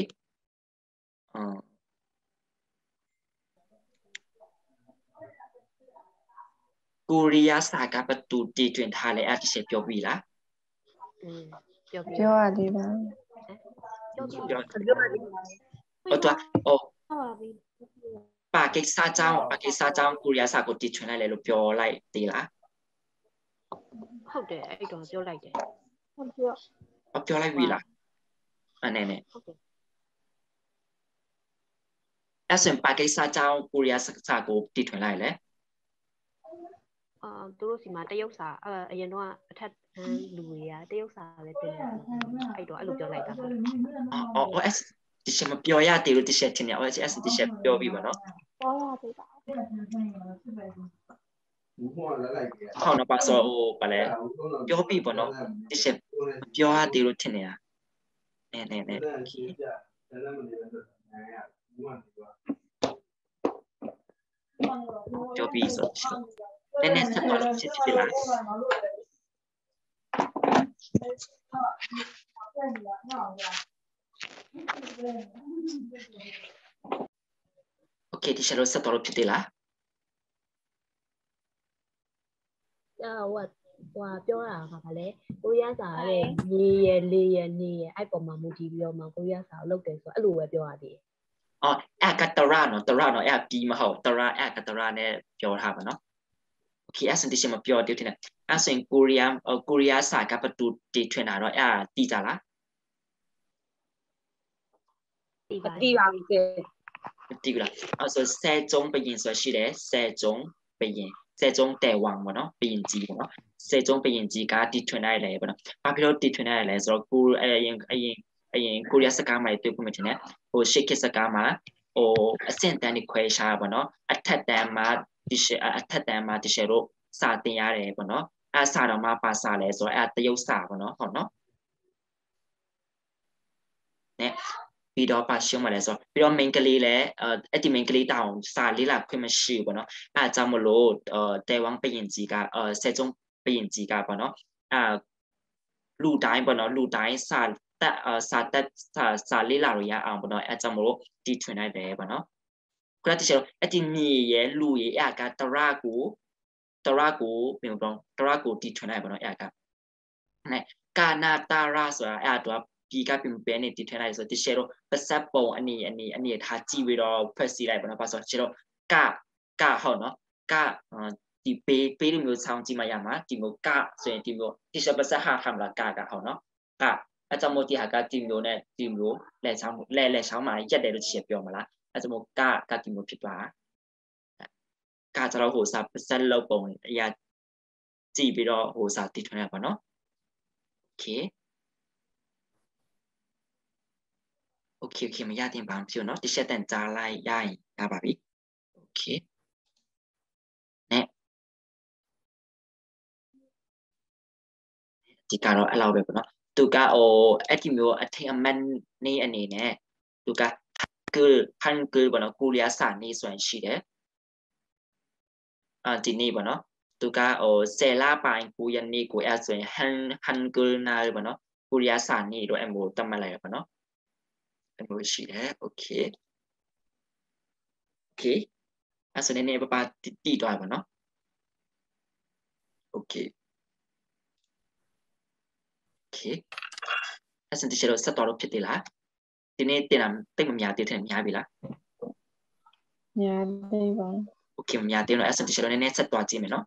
ကိုရီးယားစာကဘသူတည်တွင်ထားလဲအဲ့ဒီချက်ပြောပြီလားပြောရသေးပါပြောဟုတ်တော့ပါကိစ္စအကြောင်းကိုရီးယားစာကိုတည်ထွင်လိုက်လဲလို့ပြောလိုက်သေးလားဟုတ်တယ်အဲ့တော့ပြောလိုက်တယ်ပြောလိုက်ပြီလားအနေနဲ့အဲ့ဆိုပါကိစ္စအကြောင်းကိုရီးယားစာကိုတည်ထွင်လိုက်လဲသူတို့စီမှာတရုတ်စာအရင်တော့အထက်လူတွေကတရုတ်စာလည်းတင်တယ်အဲ့တော့အဲ့လိုပြောလိုက်တာပါ OS ဒီချက်မပြောရသေးလို့ဒီချက်တင်ရ OS ဒီချက်ပြောပြီးပါနော်ပြောရသေးပါဟောနော်ပါဆိုပါလေပြောပြီးပေါ့နော်ဒီချက်ပြောရသေးလို့ထင်နေတာနဲပြောပြီးဆိုနည်းဆက်တော့ဖြစ်ဖြစ်လားโอเคဒီချက်လို့ဆက်တော့ဖြစ်သေးလားဟိုပြောတာကဗာလဲကိုရီးယားစာရဲ့မြေရလေရနေရအဲ့ပေါ်မှာမူတည်ပြီးတော့မှကိုရီးယားစာကိုလုပ်တယ်ဆိုအဲ့လိုပဲပြောရသေးတယ်အဲ့ကတရာနော်အဲ့ပြီးမဟုတ်တရာအဲ့ကတရာနဲ့ပြောထားပါနော်โอเคအဲ့စတင်မပြောသေးတယ်အဲ့ဆိုရင်ကိုရီးယားစာကဘသူတည်ထွင်တာတော့အဲ့တီးကြလားတီးပါပြီတီးကြလားအဲ့ဆိုဆယ်ကျုံဘရင်ဆိုရှိတယ်ဆယ်ကျုံဘရင်ဆယ်ကျုံတဲဝမ်ပေါ့နော်ဘရင်ကြီးပေါ့နော်ဆယ်ကျုံဘရင်ကြီးကတည်ထွင်လိုက်တယ်ပေါ့နော်ဘာဖြစ်လို့တည်ထွင်လိုက်လဲဆိုတော့ကိုအရင်ကိုရီးယားစကားမှာတွေ့ဖို့မတင်နဲ့ဟိုရှေ့ခေတ်စကားမှာဟိုအဆင့်တန်းတွေခွဲခြားပါနော်အထက်တန်းမှာဒီရှယ်တို့စာတင်ရတယ်ပေါ့နော်အဲ့စာတော့မှပါစာလဲဆိုတော့အဲ့တရုတ်စာပေါ့နော်ဟုတ်နော်နဲ့ပြီးတော့ပါရှုံးမလဲဆိုတော့ပြီးတော့ main ကလေးလဲအဲ့ဒီ main ကလေးတောင်စာလေးလာခွင့်မရှိဘူးပေါ့နော်အဲ့အကြောင်းမလို့တဲဝမ်ဘရင်ကြီးကဆယ်ကျုံဘရင်ကြီးကပေါ့နော်လူတိုင်းပေါ့နော်လူတိုင်းစာလေးလာလို့ရအောင်ပေါ့နော်အဲ့ကြောင့်မလို့တီထွင်လိုက်တယ်ပေါ့နော်ခုနကတည်းကအဲ့ဒီမြေရဲ့လူရဲ့အဲ့ကတရာကိုပြင်တော့တရာကိုတီထွင်လိုက်ပေါ့နော်အဲ့ကနဲ့ကာနာတာရာဆိုတာအဲ့တော့ဒီကပြင်ပဲနေတီထွင်လိုက်ဆိုတရှယ်တော့ပစက်ပုံအနေထားကြည့်ပြီးတော့ဖက်စီလိုက်ပေါ့နော်ပါဆိုတရှယ်တော့ကဟုတ်နော်ကဒီပေးလိုမျိုးဆောင်းကြည့်မှရမှာဒီမျိုးကဆိုရင်ဒီမျိုးတရှယ်ပစက်ဟာထမ်းလာကဟုတ်နော်အဲ့ကြောင့်မို့ဒီဟာကဒီမျိုးနဲ့ဒီမျိုးလက်ချောင်းမှာရက်တယ်လို့တရှယ်ပြောမလားအဲ့ကြောင့်မို့ကဒီမျိုးဖြစ်သွားကကျတော့ဟိုစာပစက်လောက်ပုံအရာကြည့်ပြီးတော့ဟိုစာတီထွင်ရပါနော်โอเคမရတင်ပါဘူးเนาะတစ်ချက်တန်ကြားလိုက်ရရင်ရပါပြီโอเคနဲ့ဒီကတော့အဲ့လောက်ပဲပေါ့နော်သူကအဲ့ဒီမျိုးအထင်အမှန်နေအနေနဲ့သူကဟန်ဂယ်ပေါ့နော်ကိုရီးယားစာနေဆိုရင်ရှိတယ်ဒီနေ့ပေါ့နော်သူက10လပိုင်း9ရက်နေ့ကိုအဲ့ဆိုရင်ဟန်ဂယ်နာပေါ့နော်ကိုရီးယားစာနေတော့အဲ့မျိုးတတ်မှတ်လိုက်ရပေါ့နော်အဲ့မျိုးရှိတယ်โอเคအဲ့ဆိုနေပပတီးသွားပါနော်โอเคအဲ့စင်တချို့ဆက်တော်လို့ဖြစ်သေးလားဒီနေ့တင်တာတိတ်မများသေးတယ်များပြီလားများသေးပါโอเคမများသေးတော့အဲ့စင်တချို့နည်းနည်းဆက်သွားကြည့်မယ်နော်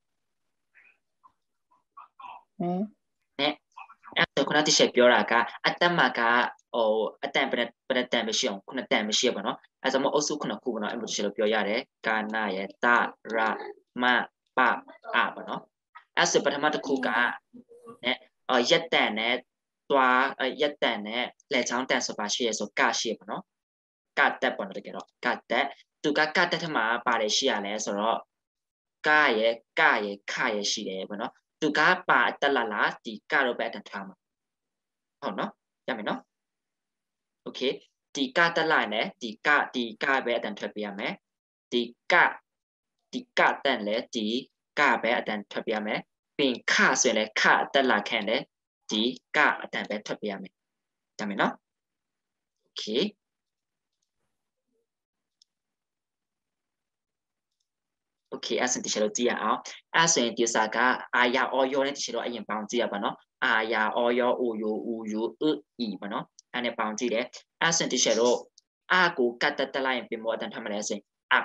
အဲ့တော့ခုနတချို့ပြောတာကအတ္တမကအတန်ပရတန်မရှိအောင်ခုနတန်မရှိရပါနော်အဲ့ဒါမှအုပ်စုခုနခုပေါ့နော်အဲ့လိုတချို့ပြောရတယ်ကာနာရဲ့တရမပအပေါ့နော်အဲ့ဆိုပထမတစ်ခုကရက်တန်နဲ့သွားရက်တန်နဲ့လက်ချောင်းတန်ဆိုပါရှိရဆိုကရှိရပေါ့နော်ကတက်ပေါ့နော်တကယ်တော့ကတက်သူကတက်ထမှာပါတယ်ရှိရလဲဆိုတော့ကရဲ့ခရဲ့ရှိတယ်ပေါ့နော်သူကပါတက်လာဒီကတော့ပဲအတန်ထားမှာဟုတ်နော်ရမယ်နော်โอเคဒီကတက်လာနဲ့ဒီကပဲအတန်ထွက်ပြရမယ်ဒီကတန်လဲဒီကပဲအတန်ထွက်ပြရမယ်ပြင်ခဆိုရင်လဲခတက်လာခံတယ်ဒီကအတန်ပဲထွက်ပြရမယ်ဒါမယ်နော်โอเคโอเคအဲ့ဆိုတချို့ကြည့်ရအောင်အဲ့ဆိုရင်ဒီစာကအာယာအော်ယောနဲ့တချို့အရင်ပေါင်းကြည့်ရပါနော်အာယာအော်ယောအိုယိုဦးယိုအီပါနော်အဲ့နဲ့ပေါင်းကြည့်တယ်အဲ့ဆိုတချို့အာကိုကတ်တက်လိုက်ရင်ပြင်မောအတန်ထမလဲဆိုရင်up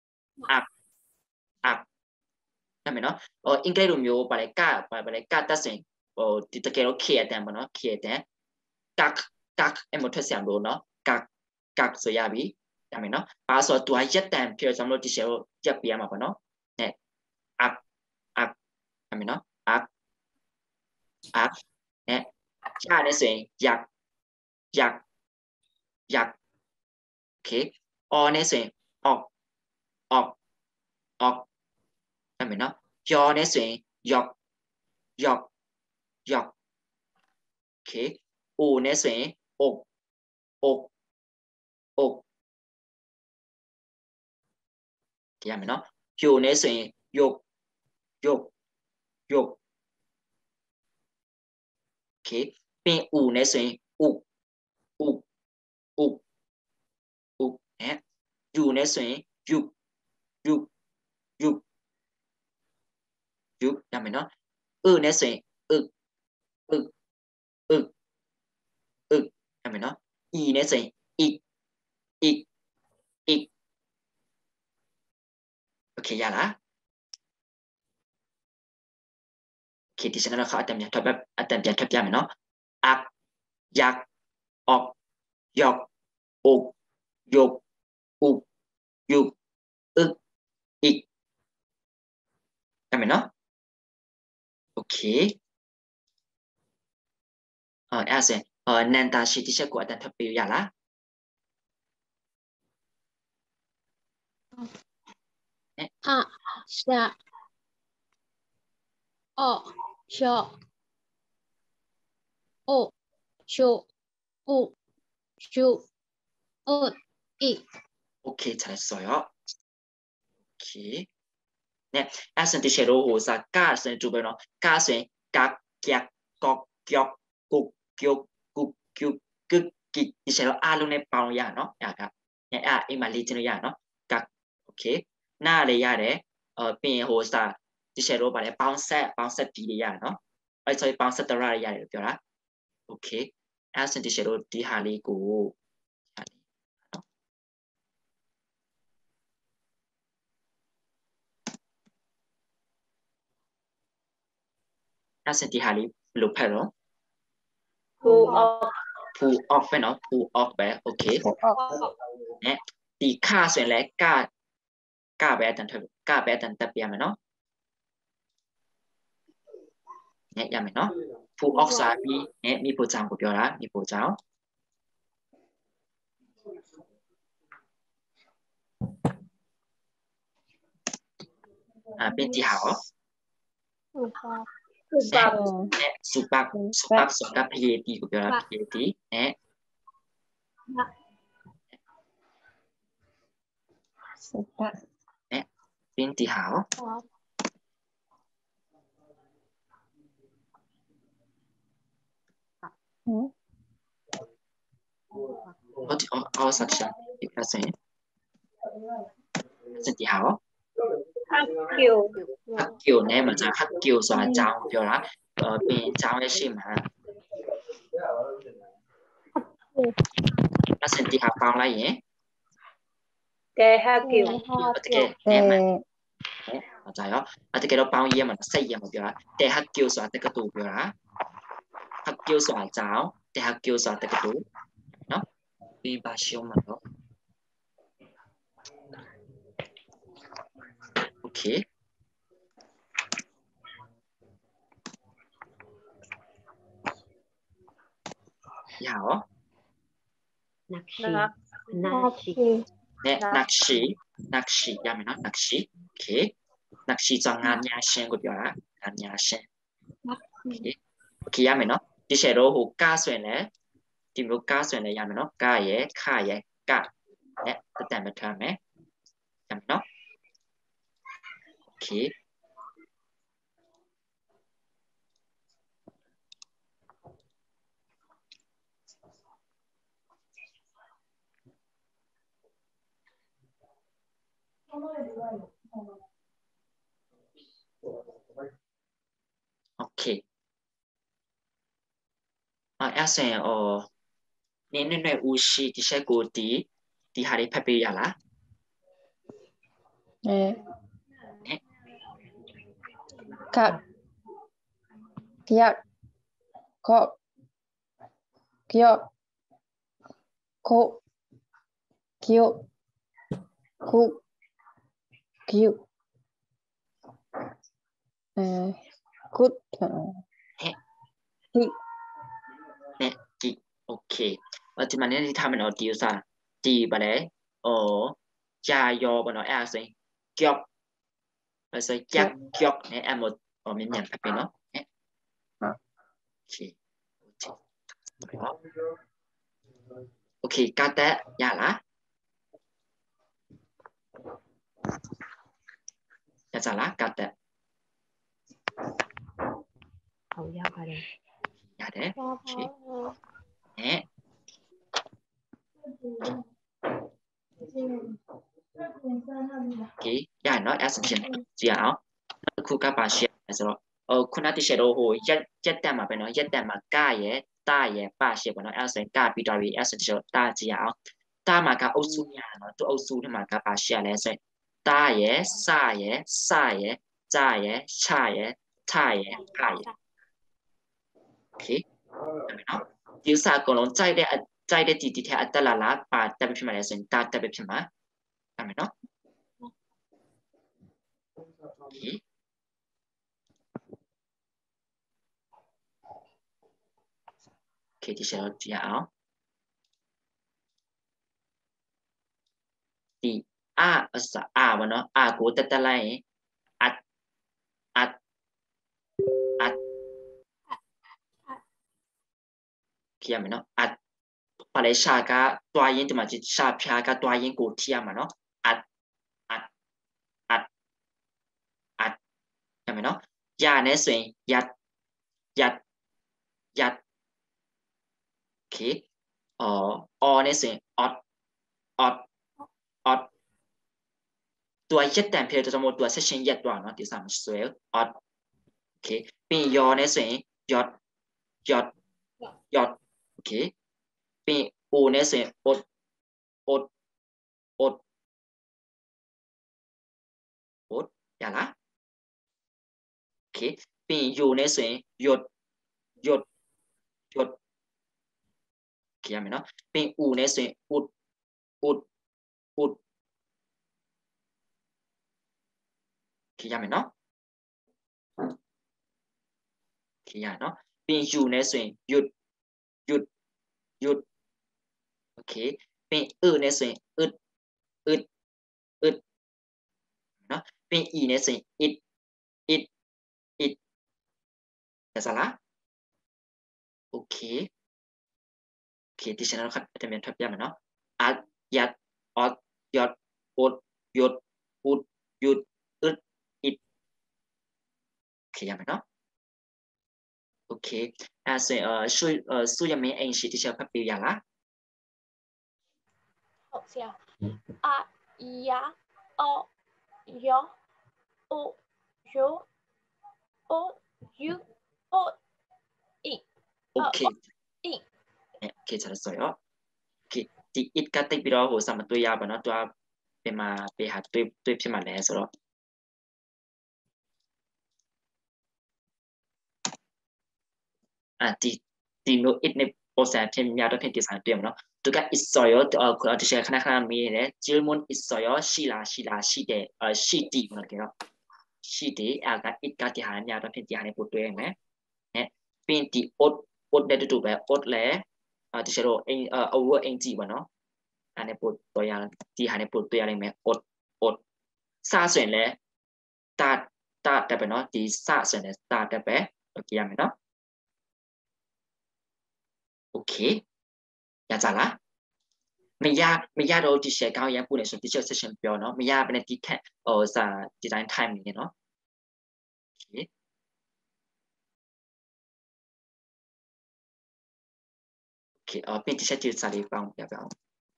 ဒါမယ်နော်အင်္ဂလိပ်လိုမျိုးပါလေကတက်ဆိုရင်ဒီတကယ်တော့ K အတန်ပါနော် K အတန်ကအဲ့မထွက်စရာမလိုနော်ကဆိုရပြီဒါမယ်နော်ဘာဆိုတော့သူကရက်တန်ဖြစ်ကြောင့်လို့ဒီရှယ်ကိုရက်ပြရမှာပေါ့နော်နဲ့ up ဒါမယ်နော် up နဲ့ရတယ်ဆိုရင်ရက် okay အော်နဲ့ဆိုရင် off ဒါမယ်နော်ယောနဲ့ဆိုရင်ယော okay အိုနဲ့ဆိုရင်အုတ်ကြည့်ရမယ်နော်ယိုနဲ့ဆိုရင်ယုတ် okay ပြင်ဦးနဲ့ဆိုရင်ဥနဲ့ယူနဲ့ဆိုရင်ယူဒါမယ်နော်နဲ့ဆိုရင်ဒါမယ်နော်ဤနဲ့ဆိုရင်ဤโอเคရလားโอเคဒီစနစ်ခါအတန်ပြန်ထွက်ပြမယ်နော်อักยักออกยอกอกยกอุกยุกอึกอีกได้ไหมเนาะโอเคအဲ့ဆိုရင်နန်တာရှိတစ်ချက်ကိုအတန်ထပ်ပေးရလားအရှာအော်ရှောအိုရှိုအိုရှုအိုအီโอเค잘했어요โอเคเนี่ยအဲ့ဆိုတစ်ချက်တော့ဟိုစာကဆိုရင်တူပဲเนาะကဆိုရင်ကကက်ကောက်ကျောက်ကုတ်ကျုပ်ကုတ်ကျုပ်ကကိဒီချက်တော့အားလုံးနဲ့ပေါင်းရနော်အဲ့ကအဲ့အိမ်မှာလေ့ကျင့်လို့ရနော်ကโอเคနားလေရတယ်ပြင်ဟိုစာဒီချက်တော့ဗါလေပေါင်းဆက်ဒီတွေရနော်အဲ့ဆိုပေါင်းဆက်တရရတယ်လို့ပြောတာโอเคအဲ့ဆိုဒီချက်တော့ဒီဟာလေးကိုအဲ့ဆိုဒီဟာလေးဘယ်လိုဖတ်တော့pull off ပဲနော် pull off ပဲ okay နဲ့ဒီခဆိုရင်လည်းကပဲအတန်တက်ပြရမယ်နော်နဲ့ရမယ်နော် pull off ဆိုပြီးနဲ့မိဖို့ကြောင့်ကိုပြောတာမိဖို့ကြောင့်ပြင်ဒီဟာရော Supak. နဲ့စုပတ်ဆိုတာ PAT ကိုပြောတာ PAT နဲ့ Supak. နဲ့ပြင်တီဟာရော all section ဒီကစင်စင်တီဟာရော Hakyo. ဟက်ကျိုနဲ့မှာဟက်ကျိုဆိုတာအကြောင်းပြောတာပင်အကြောင်းရဲ့ရှေ့မှာအစင်တီဟာပေါင်းလိုက်ရင် Ke hakyo. တကယ်နဲ့မှာဟုတ်ကြရောတကယ်တော့ပေါင်းရေးမှာစိတ်ရမှာပြောတာတဲဟက်ကျိုဆိုတာတက္ကသိုလ်ပြောတာဟက်ကျိုဆိုတာအကြောင်းတဲဟက်ကျိုဆိုတာတက္ကသိုလ်နော်ပြီးပါရှုံးမှာတော့ Okay. Yeah. Nakshi. Nakshi. Yeah, me Nakshi. Okay. Nakshi 就眼牙聲嗰邊啦，眼牙聲。Okay. Okay, yeah, me啲寫到好加上咧，點樣加上咧？yeah, me加嘢，卡嘢，加，咧，得但係睇咩？yeah, me Okay. Okay. အဲ့ဆိုရင်နင်းနဲ့ဦးရှိဒီချက်ကိုဒီဟာလေးဖတ်ပေးရလား Cut. Kiat. Kop. Kiot. Ko. Kyo. Ku. Kyu. Kut. Hi. နဲ့ဒီ okay ဒီမှာလည်းဒီထားမယ်နော်ဒီဥစားဒီပါလေကြာရောပေါ့နော်အဲ့ဒါဆိုရင်ကြောက်အဲ့ဆိုကြောက်နဲ့အမမြင်မြန်ဖတ်ပြီနော် okay okay ကတ်တဲ့ရလားရကြလားကတ်တဲ့ဟုတ်ရပါတယ်ရတယ် okay နဲ့ okay ရနော် assumption ကြည့်အောင်ခုကပါရှယ်ဆိုတော့ခုနတိရှယ်တော့ဟိုရက်တက်မှာပဲနော်ရက်တက်မှာကရဲ့တာရဲ့ပါရှယ်ပေါ့နော်အဲ့ဆိုရင်ကပြီးတော့ပြီ assumption တာကြည့်အောင်တာမှာကအုပ်စုများနော်သူအုပ်စုထဲမှာကပါရှယ်လဲဆိုရင်တာရဲ့စရဲ့စရဲ့ကြရဲ့ချရဲ့ထရဲ့ခရဲ့ okay နော်ဒီစာအကုန်လုံးကြိုက်တဲ့တီထဲအတက်လာပါတက်ဖြစ်မှာလဲဆိုရင်တာတက်ဖြစ်မှာအဲ့မယ်နော် okay ဒီချက်တော့ကြည့်အောင်ဒီအစဘောနော်ကိုတက်လိုက်ရင်အကြည့်ရမယ်နော်ပါလေရှာကတွားရင်ဒီမှာကြည့်ရှာဖြာကတွားရင်ကိုထိရမှာနော်ရမယ်နော်ရနဲ့ဆိုရင်ရokay နဲ့ဆိုရင် odd ตัวရက်တန်ဖြစ်တဲ့ကြောင့်မို့ตัว section ရက်သွားเนาะဒီစာမှာဆွဲ odd okay ပြီးရောနဲ့ဆိုရင် yot okay ပြီး o နဲ့ဆိုရင် odd ရလား okay ပြီး yo နဲ့ဆိုရင် yot okay ရမယ်เนาะပြီး u နဲ့ဆိုရင် ud okay ရမယ်เนาะokay ရเนาะပြီး u နဲ့ဆိုရင် yut okay ပြီး နဲ့ဆိုရင် อึดเนาะပြီး e နဲ့ဆိုရင် it ရစလား okay okay ဒီ channel ခတ်တမန်ထပ်ပြမယ်နော် at yat ot yot ut yut ut yut ut it okay ရမယ်နော် okay အဲ့ဆိုရင်စုရမင်းအိမ်ရှိတခြားဖတ်ပြရလားဟုတ်ဆရာအာယာအောယောအိုယိုအိုယူအိုအီ okay it okay 잘했어요 okay ဒီ it ကတိတ်ပြီးတော့ဟိုစမတွေ့ရပါနော်သူကပြန်มาပေးဟာတွေ့ဖြစ်မှာလဲဆိုတော့ဒီ no it နဲ့ပေါ်စံဖြစ်များတော့ဖြစ်ဒီဇိုင်းတွေ့မှာနော်သူက 있어요ဒီချက်ခဏမေးတယ် 질문 있어요 ရှိလားရှိတယ်ရှိတီနော်ကြတော့ရှိတယ်အဲ့က it ကဒီဟာများတော့ဖြစ်ဒီဟာနဲ့ပို့တွေ့ရမယ်ပြီးဒီ ot နဲ့တူပဲ ot လဲဒီချက်တော့အင်over အင်ကြည့်ပါနော်အဲ့နဲ့ပို့တော့ရဒီဟာနဲ့ပို့တွေ့ရလိမ့်မယ် ot စဆိုရင်လဲတာတက်ပဲနော်ဒီစဆိုရင်လဲတာတက်ပဲโอเคရမယ်နော်โอเคရကြလားမရတော့ဒီချက်ကောင်းရပို့နေဆိုဒီချက် session ပြောနော်မရဘယ်နဲ့ဒီခက်ဟိုစာဒီတိုင်း time နေနော်โอเคပြင်ဒီချက်ဒီစာလေးပေါင်းပြအောင်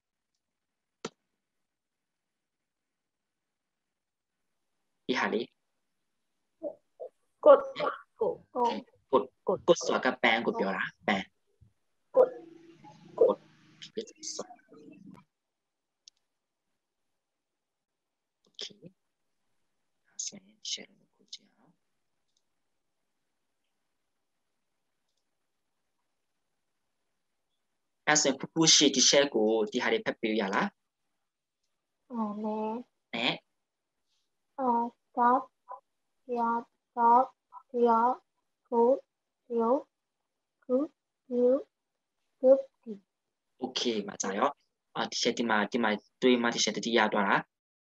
ဒီဟာလေးกดกดဆိုတာကပန်းကိုပြောတာပန်းกดဖြစ်ဆိုโอเคဆိုရင် share လုပ်ကိုကြည့်အောင်အဲ့ဆိုပူရှိဒီ share ကိုဒီဟာလေးဖတ်ပြရလားနဲ dot ya dot ya ku yo ku you good okay 맞아요ဒီ share ဒီမှာတွေ့မှဒီ share တတိယတော့လား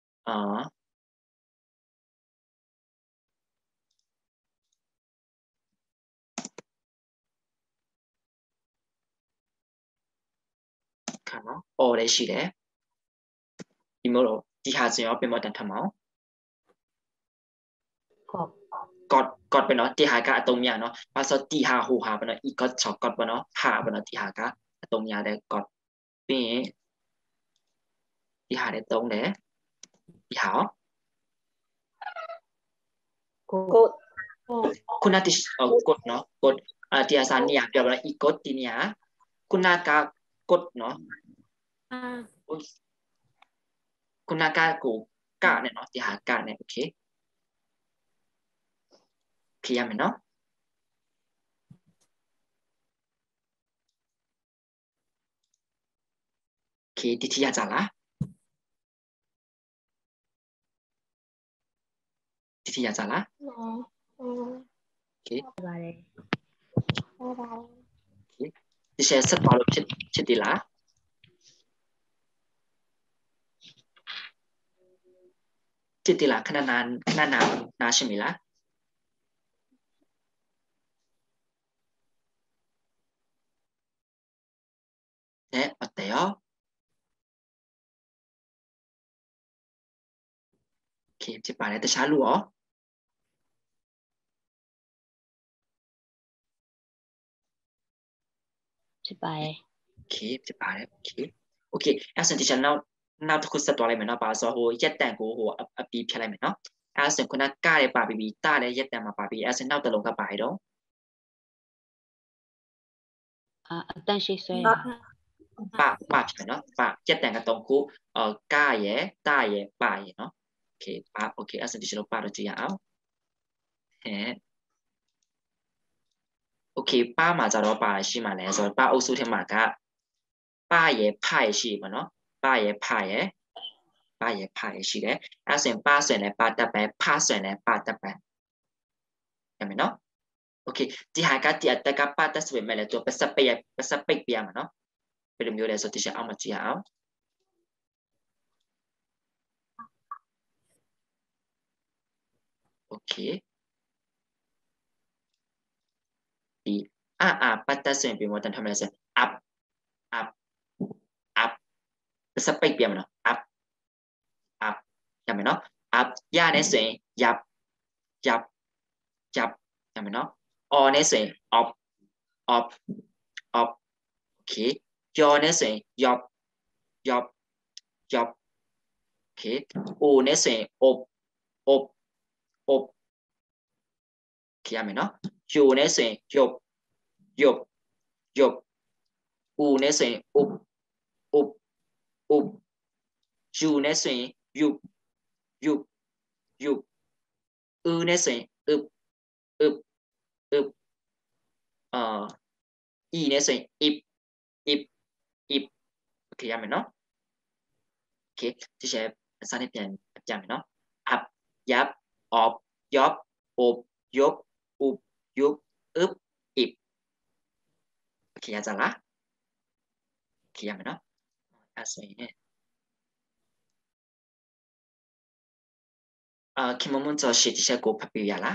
ခါနော် or လည်းရှိတယ်ဒီမို့တော့ဒီဟာစင်ရောပြင်မတန်ထမအောင် got ပဲနော်ဒီဟာကအတုံးများနော်ဘာလို့ဒီဟာဟိုဟာပဲနော် e got 6 got ပဲနော်ဟာပဲနော်ဒီဟာကအတုံးများတဲ့ got ပြီးရင်ဒီဟာလည်းတုံးတယ်ဒီဟာခုနတိgod နော် god ဒီဟာစာနီယာပြောပါလား e got ဒီနီယာခုနက god နော်ခုနကကိုကနဲ့နော်ဒီဟာကနဲ့ okay ဖြေရမယ်နော်okay ဒီထရကြလားဒီထရကြလား okay ပါတယ် okay ဒီရှယ်ဆက်သွားလို့ဖြစ်တယ်လားဖြစ်တယ်လားခဏနာရှိပြီလား어때요? 오케이, 집 안에 또 잘 누워. ဖြစ်ပါတယ် 오케이, 집 안에 오케이. 오케이,အဲ့ဆိုဒီချက်နောက်တစ်ခုဆက်သွားလိုက်မယ်နော်ပါဆိုဟိုရက်တန်ကိုဟိုအပီးဖြတ်လိုက်မယ်နော်အဲ့ဆိုခုနကရဲပါပြီးတာလည်းရက်တန်မှာပါပြီးအဲ့ဆိုနောက်တစ်လုံးကပါရတော့အတန်ရှိဆွဲပါဖြစ်မယ်နော်ပါရက်တန်က3ခုကရဲတာရဲပါရဲနော်โอเคပါโอเคအဲ့ဆိုဒီချက်တော့ပါတော့ကြည့်ရအောင်โอเคပါမှာကြတော့ပါရှိမှလဲဆိုတော့ပါအုပ်စုထဲမှာကပါရဲဖရဲရှိပါနော်ပါရဲဖရဲရှိတယ်အဲ့ဆိုရင်ပါဆိုရင်လည်းပါတက်ပဲဖဆိုရင်လည်းပါတက်ပဲရမယ်နော်โอเคဒီဟာကဒီအတက်ကပါတက်ဆိုပေမဲ့လည်းသူပစပိတ်ပြရမှာနော်ဘယ်လိုမျိုးလဲဆိုဒီချက်အောင်မကြည့်အောင်โอเค 빠따 쓰면 비모 단 텀에서 up up up 스펙 비하면 up up 하면은 up 야네 쓰면 yapyap yap 하면은 어네 쓰면 up up up 오케이 여네 쓰면 yop yop yop 오케이 오네 쓰면 op op op 오케이 하면은 요네 쓰면 yop yop yop 우네 쓰면 up up up 유နဲ့ဆိုရင်ယူနဲ့ဆိုရင်อึบอีနဲ့ဆိုရင်if โอเคရမယ်နော်โอเคဒီချက်အစားနဲ့ပြန်ပြမယ်နော် up yap op yop op yup up yup up if โอเคရကြလားโอเคရမယ်နော်အဲ့ဆိုရင်ခင်မမွန်စောရှေ့ဒီချက်ကိုဖတ်ပြရလား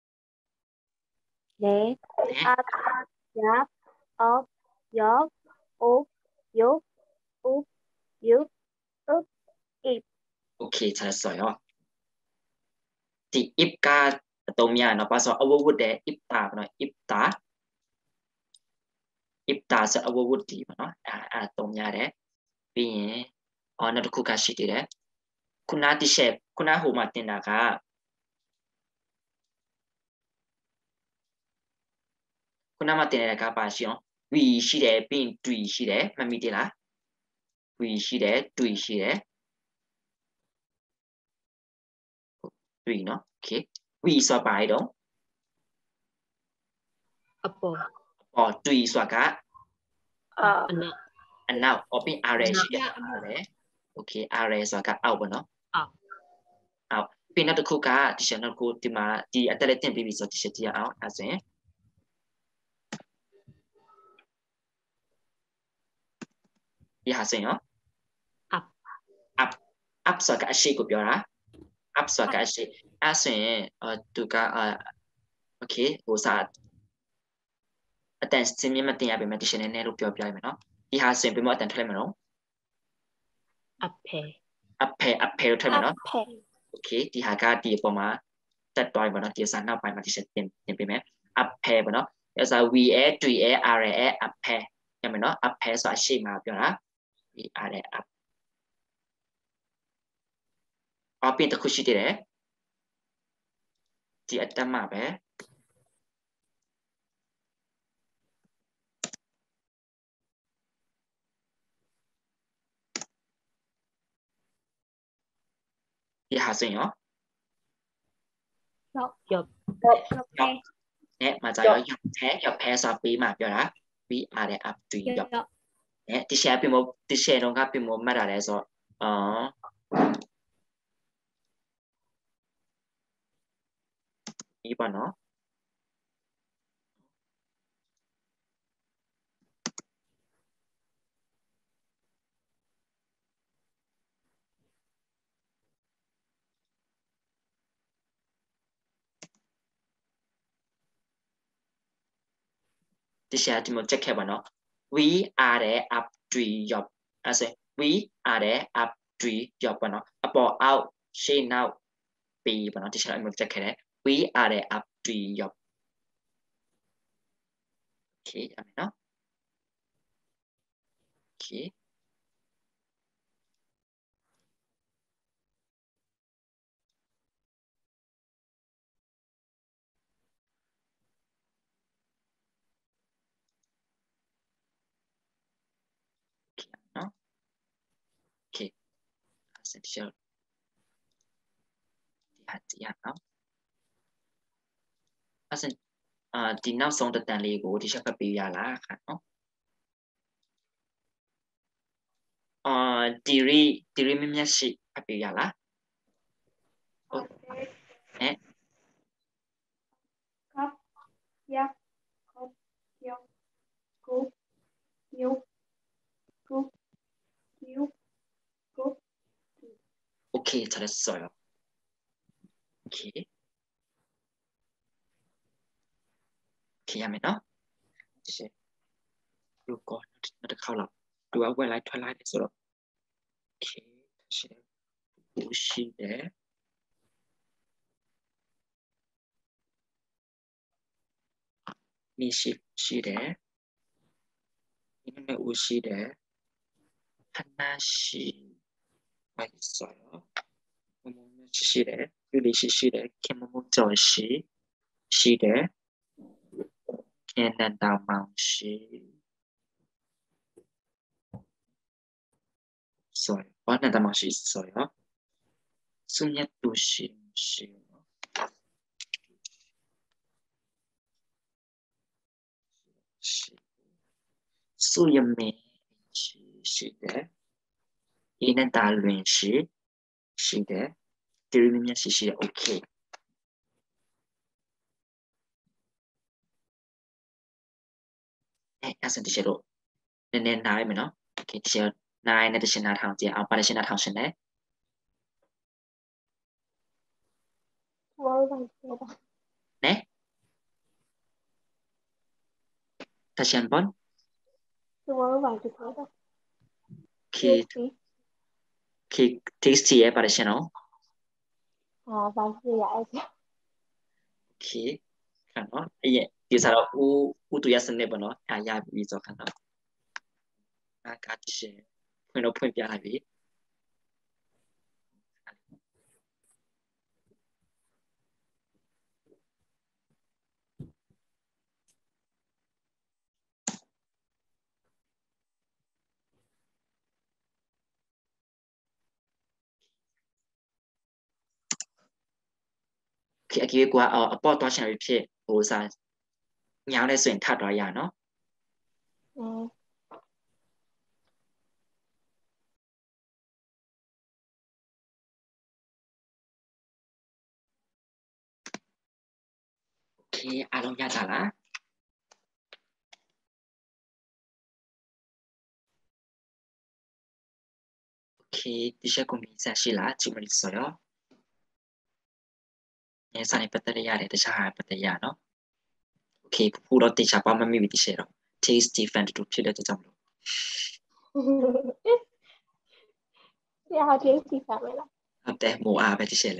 up yap op yop op yup up yup up if โอเค잘했어요ဒီ if ကအသုံးများเนาะပါဆိုအဝတ်ဝတ်တဲ့ if တာပေါ့เนาะ if တာဆိုအဝတ်ဝတ်ဒီပေါ့เนาะအသုံးများတယ်ပြီးရင်နောက်တစ်ခုကရှိသေးတယ်ခုနတစ်ချက်ခုနဟိုမှာတင်တာကခုနမှာတင်တဲ့ကပါရှိအောင် we ရှိတယ်ပြီးရင် tree ရှိတယ်မှတ်မိသေးလား we ရှိတယ် tree ရှိတယ် tree เนาะ okay we ဆိုတာပါရတော့အပေါ် tree ဆိုတာကအနောက်ပြီး are ရှိတယ် are okay are ဆိုတာကအောက်ပေါ့နော်အောက်ပြီးနောက်တစ်ခုကဒီချက်နောက်တစ်ခုဒီမှာဒီအတက်လက်တင်ပြီးပြီဆိုတော့ဒီချက်ကြည့်အောင်အဲဆိုရင်ဒီဟာဆိုရင် up ဆိုတာကအရှိကိုပြောတာ up ဆိုတာကအရှိအဲဆိုရင်သူကokay ဟိုစားအတန်စင်းမြမတင်ရပါမယ်ဒီချက်နဲ့လို့ပြောပြရမယ်နော်ဒီဟာဆိုရင်ပြမအတန်ထွက်လိုက်မလို့အဖေလို့ထွက်မယ်နော်โอเคဒီဟာကဒီအပေါ်မှာတက်သွားပြီပေါ့နော်ဒီစာနောက်ပိုင်းမှာဒီချက်တင်ပေးမယ်အဖေပေါ့နော်အဲဆို we are 3 are အဖေရမယ်နော်အဖေဆိုတာအရှိမှာပြောတာ we are up ပြင်တစ်ခုရှိသေးတယ်ဒီအတက်မှာပဲဒီဟာဆိုရင်ရောနဲ့မှာကြာရောရောက်ဖဲဆိုပြီးမှပြောတာ we are up to ရောက်နဲ့ဒီရှယ်ပြင်မဒီရှယ်တော့ကပြင်မမှတ်ရတယ်ဆိုဒီပါနော်ဒီရှယ်ဒီမှာချက်ခဲ့ပါနော် we are up to ရောက်အဲဆို we are up to ရောက်ပါနော်အပေါ်အောက်ရှေ့နောက်ပြီးပါနော်ဒီရှယ်အမှချက်ခဲ့တယ် we are up to ရောက် okay အမေနော် okay okay ဆက်ဒီရှယ်ဒီဟာနော်အဲ့စဒီနောက်ဆုံးတန်လေးကိုဒီချက်ဖတ်ပေးရလားခါနော်တီရီမြမျက်ရှိဖတ်ပေးရလားဟုတ် Cup, yak, cop, yok, goop, yup, goop, yup, goop. okay 잘했어요 okay okay 하면 这些如果那เข้าหลับดูว่าเวลาทวายสุดโอเค是不是的你是的你们不是的하나씩 맛있어요. 뭐뭐 시시래, 유리 시시래, 캐모모 저시 시래, 캐나다 마우시 있어요. 캐나다 마우시 있어요. 수냐도시 시 수염매 시대 이는 달윈 시대 들으면 시시래 오케이. As in the shadow. Nên nói mình nó. Okay, thì nai nên thì nào thằng chị ao ba thì nào thằng này. Nè. Ta xem bon. Khi tasty ba thì nào. Okay. Kan nó. Iya, di sana u tu ya sene bon nó. Ya bi zo kan nó. Ka ti she. ဖွင့်တော့ဖွင့်ပြလိုက်ပြီအကြီးကအပေါ်သွားချင်ရဖြစ်ဟိုစားညောင်းလဲဆိုရင်ထပ်သွားရနော်โอเคအားလုံးရကြလား오케이, 디샤고 미사실라 지금 있어요. 예산이 배터리야 돼, 디샤 배터리야 너. 오케이, 부러 디샤 밤만 미비 디셔로. Tasty fan 도 필요해 되잖아. 야, tasty fan vậy đó. 어때? 뭐 아, 배디셔래.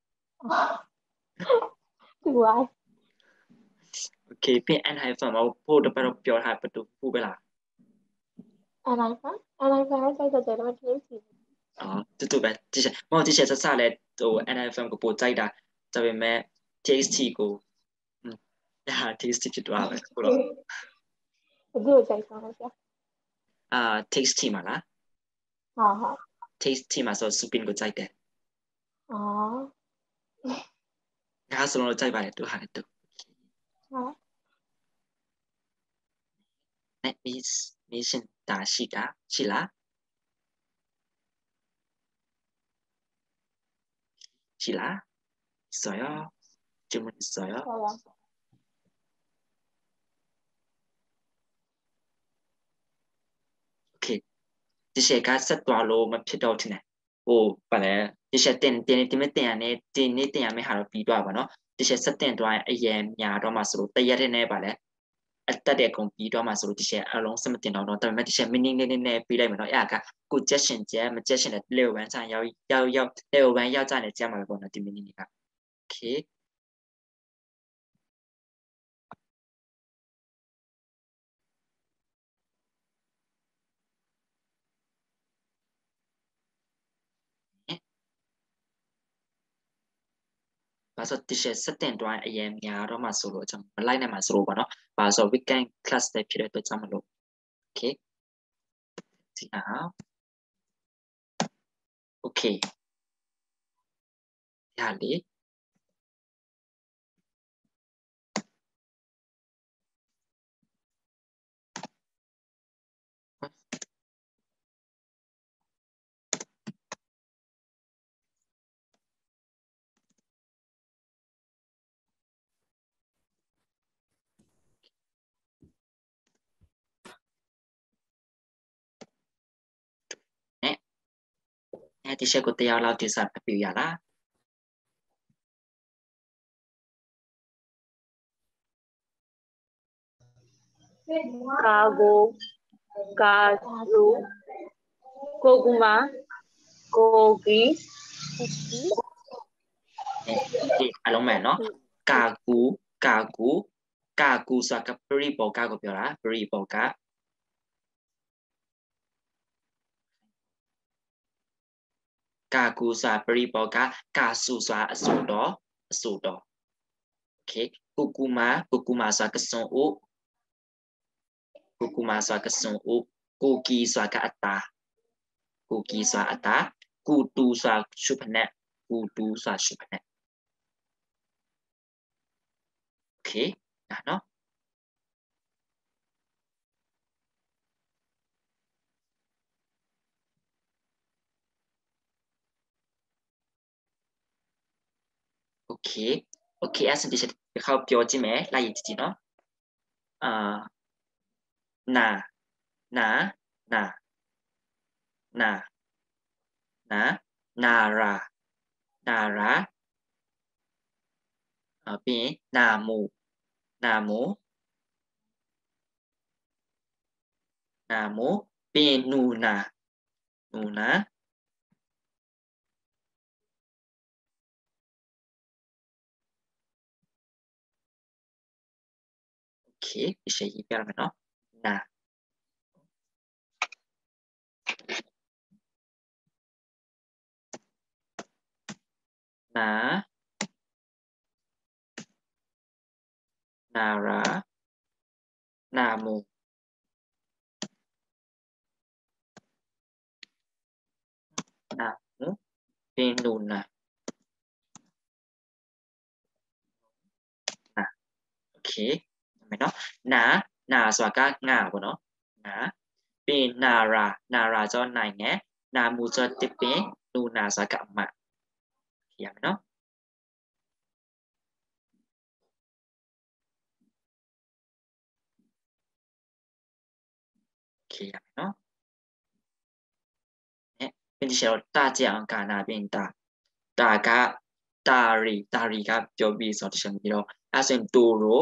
Why? 오케이, 피 anh hai phần mau phụ được bao biểu hai bắt đầu phụ bây là. Anh hai fan nó chơi từ nó tasty. Tụi bé, 디샤, 뭐 디샤 sao lại tụi anh hai phần của bộ chạy đã, cho nên mẹ tasty của, ya tasty chút vào vậy, phụ rồi. Good chạy sao vậy? Tasty mà là. Tasty mà sao supin của chạy đấy. Ngã xuống nó chạy vào để tụi hai tụi. 미신 다시다 실라 있어요 질문 있어요 오케이 디셰가 셋도알로 막ဖြစ်တော့ ထင်တယ်ဟိုဘာလဲဒီရှက်တင်မဲ့တင်ရနဲ့တင်နေတင်ရမယ့်ဟာတော့ပြီးတော့ပါเนาะဒီရှက်ဆက်တင်သွားရင်အရင်ညာတော့မှဆိုလို့တရက်နဲ့ပါလဲအတက်တဲ့ကုန်ပြီးတော့မှဆိုလို့ဒီရှက်အလုံးစမတင်တော့တော့ဒါပေမဲ့ဒီရှက်မင်းနေနဲ့ပြီးလိုက်မယ်เนาะအဲ့ဒါကကိုချက်ရှင်ချက်မချက်ရှင်တဲ့လေဝမ်းဆိုင်ရောက်လေဝမ်းရောက်ကြတယ်ကြားမှာပဲပေါ့နော်ဒီမင်းနေကโอเคဘာလို့ဒီရှက်ဆက်တင်သွားရင်အရင်ညာတော့မှဆိုလို့ကျွန်တော်မလိုက်နိုင်မှာဆိုလို့ပေါ့နော်ဘာလို့ weekend class တွေဖြစ်တဲ့အတွက်ကြောင့်မလို့โอเคဒီအောင် Okay. Hali. Thì sẽ có tiêu lao tiêu sản biểu giả là Kago, Karu, Koguma, Kogi. ဒီအလုံးမဲ့နော်ကာကူဆိုတာကပရိဘောကကိုပြောတာပရိဘောကကာကူဆိုတာပရိဘောကကာစုဆိုတာအစုတော်โอเคကူကူမာဆိုတာကစွန်ဥဆိုတာကစွန်ဥကိုကီဆိုတာကအတာကူတူဆိုတာရှုဖနဲ့ကူတူဆိုတာရှုဖနဲ့โอเคဒါနော်โอเคအဲ့စတိချက်တစ်ခေါက်ပြောကြည့်မယ်လိုက်ရကြည့်နော်နာရာပြီးရင်နာမူပြီးရင်နူနာโอเคဒီရှေ့ရေးပြရမယ်နော်နာရာနာမူပြီးနူနာโอเคမယ်နော်နာဆိုတာကငါပေါ့နော်နာပြီးနာရာဆိုနိုင်ငယ်နာမူဆိုတစ်ပင်နူနာဆိုတာကအမရမယ်နော်โอเคရမယ်နော်ပြီးတော့တာကြအောင်ကာနာပြီးတာကတာရီကပြောပြီးဆိုတော့တခြားပြီးတော့အဲ့ဆိုရင်တိုရို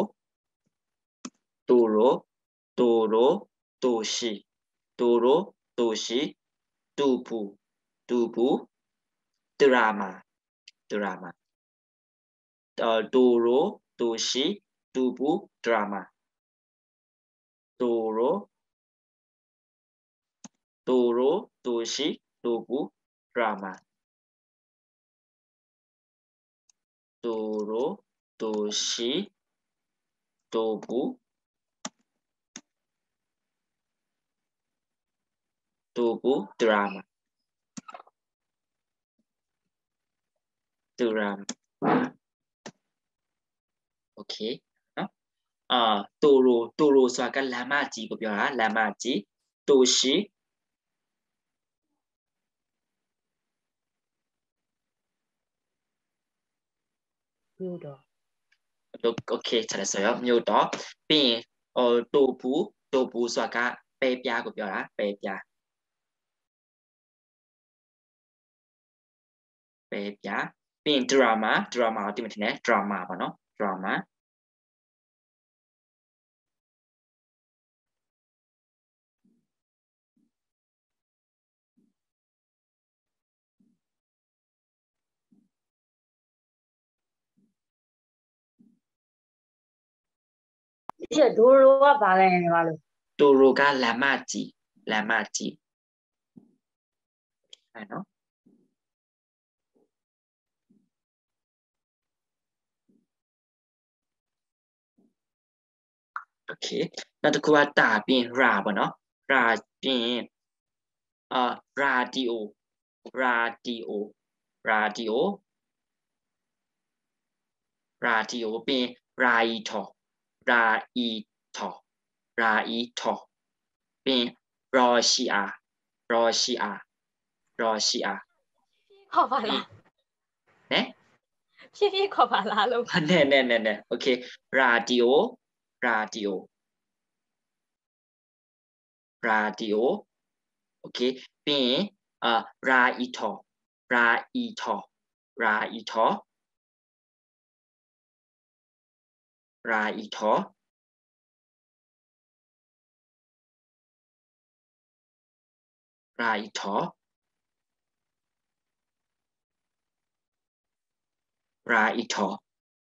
တိုရှိတူပူဒရာမာတိုရိုတိုရှိတူပူဒရာမာတိုရိုတိုရှိတူပူဒရာမာတိုရိုတိုရှိတူပူဒရာမာโอเคနော်တိုရိုဆိုတာကလမ်းမကြီးကိုပြောတာလမ်းမကြီးတိုရှိမြို့တော်โอเค잘했어요မြို့တော်ပြီးရင်တိုပူဆိုတာကပဲပြားကိုပြောတာပဲပြားပြီးရင်ဒရာမာကိုသိမှထင်တယ်ဒရာမာပေါ့နော်ဒရာမာဒီဒိုရိုကဘာလဲညီမလို့တိုရိုကလမ်းမကြီးအဲ့နော်โอเคနောက်တစ်ခုကတာပြီးရင်ရာပေါ့နော်ရာပြီးရင်ရာဒီယိုပြီးရင်ရာအီထောပြီးရင်ရောရှိအာခေါ်ပါလားနဲဖြည်းဖြည်းခေါ်ပါလားလို့နဲโอเคရာဒီယိုโอเคပြီးရင်ရာအီထောราอีทอราอีทอ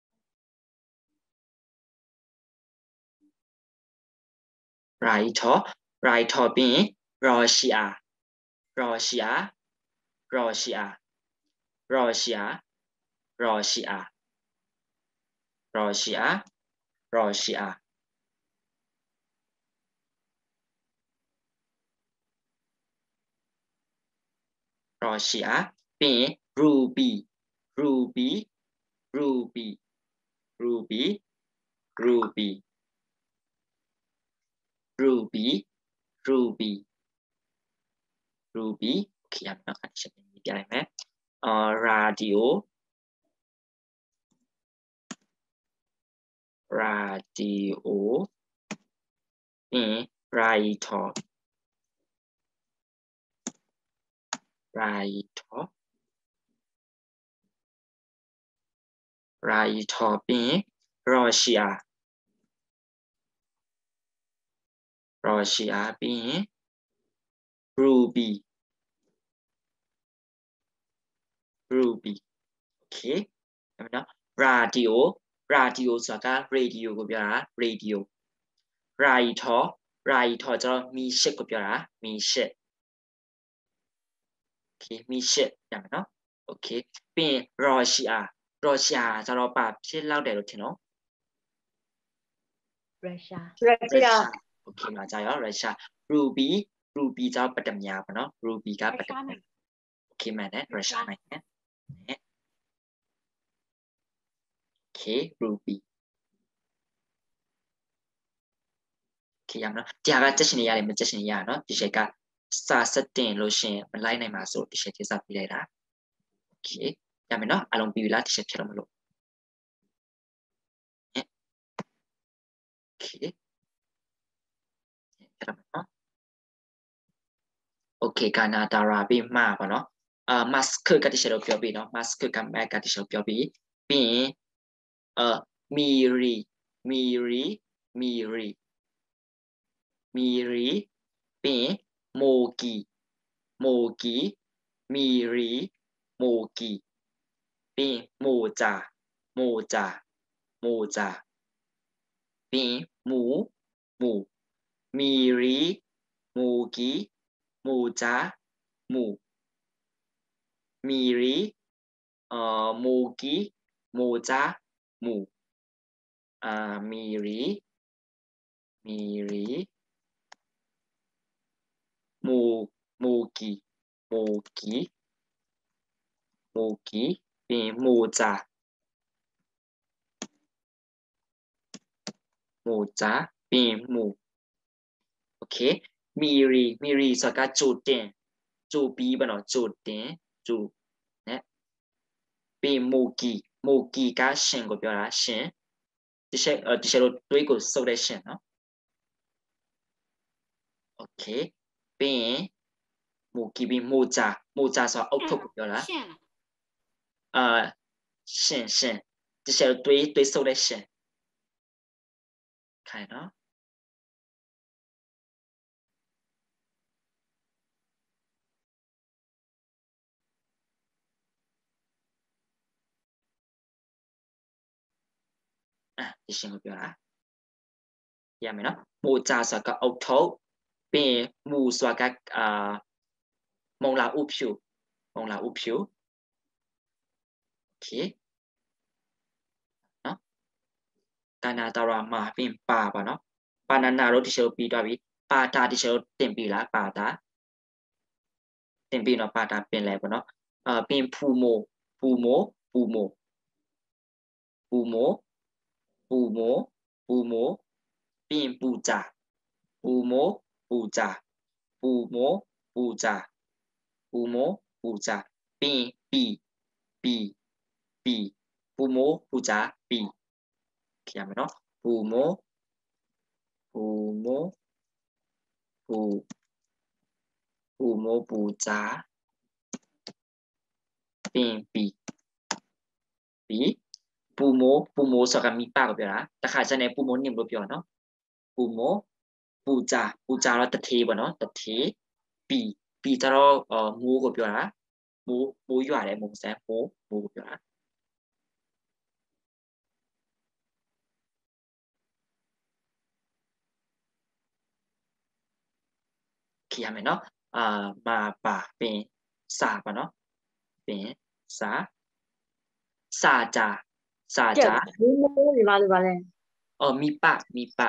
ราอีทอราอีทอเป็นรอชิอารอชิอารอชิอารอชิอารอชิอารอชิอารอชิอารอชิอาเป็นรูบีรูบีรูบีรูบีรูบีรูบีรูบีรูบีโอเคครับนะครับฉันมีอะไรไหมradio radio เป็นไรทอไรทอไรทอเป็นรอชิอา Russia เป็น Ruby Ruby โอเคเห็นไหมเนาะ Radio Radio ဆိုတာက radio ကိုပြောတာ radio Writer Writer ကျတော့มีရှစ်ကိုပြောတာมีရှစ်โอเคมีရှစ်ရမယ်เนาะโอเคပြီးရင် Russia Russia ကျတော့ပါဖြစ်လောက်တယ်လို့ထင်နော် Russia Russia โอเคမှာကြာရော Russia Ruby Ruby ကျတော့ပတ္တမြာပေါ့နော် Ruby ကပတ္တမြာโอเคမှန်တယ် Russia နိုင်တယ်โอเค Ruby โอเคရမယ်နော်ဒီဟာကချက်ရှင်နေရတယ်မချက်ရှင်နေရနော်ဒီရှက်ကစာစတင်လို့ရှင်မလိုက်နိုင်ပါဆိုဒီရှက်ကျေးစာပြလိုက်တာโอเคရမယ်နော်အလုံးပြီးပြီလားဒီရှက်ဖြစ်လို့မလို့โอเคရမယ်နော်โอเคကာနာတာရာပြီးမှာပေါ့နော်mask ကတည်းကပြောပြီးနော် mask ကမကတည်းကပြောပြီးပြီးရင်miri miri miri miri ပြီးရင် mogi mogi miri mogi ပြီးရင် moja moja moja ပြီးရင် mu mu miri mogi moja mu miri mogi moja mu miri miri mogi mogi mogi ပြီးရင် moja moja ပြီးရင် mu โอเค miri miri ဆိုတာကကြိုတင်ကြိုပြီးပေါ့နော်ကြိုတင်ကြိုနဲ့ပြီး mogi mogi ကရှင်ကိုပြောတာရှင်ဒီချက်တို့တွေးကိုစုပ်တဲ့ရှင်နော်โอเคပြီးရင် mogi ပြီး moja moja ဆိုတာအုတ်ထုတ်ကိုပြောတာရှင်ဒီချက်တို့တွေးစုပ်တဲ့ရှင်ခိုင်နော်ဒီရှင်ကိုပြောတာရမယ်နော်မိုဂျာဆိုတာကအုတ်ထုတ်ပြီးရင်မူဆိုတာကမုံလာဥဖြူโอเคနော်ကာနာတာရာမှာပြီးပါပါနော်ပါနာနာတို့ဒီချက်ပြီးတော့ပြီပါတာဒီချက်တင်ပြီလားပါတာတင်ပြီနော်ပါတာပင်လဲပေါ့နော်ပြီးဖူမိုပူမိုပြီးရင်ပူကြပူမိုပူကြပြီးရင်ပီပူမိုပူကြပီကြရမယ်နော်ပူမိုပူကြပြီးရင်ပီပူမိုဆိုတာမိပါကိုပြောတာတခါကျရင်ပူမိုနင်းလို့ပြောနော်ပူမိုပူကြတော့တထေးပေါ့နော်တထေးပီပြီးကြတော့မိုးကိုပြောတာမိုးရွာတယ်မိုးစဲမိုးကိုပြောတာခေရမယ်နော်မာပါပင်စာပါနော်ပင်စာကြမိုးနေပါလို့ပါလဲမိပ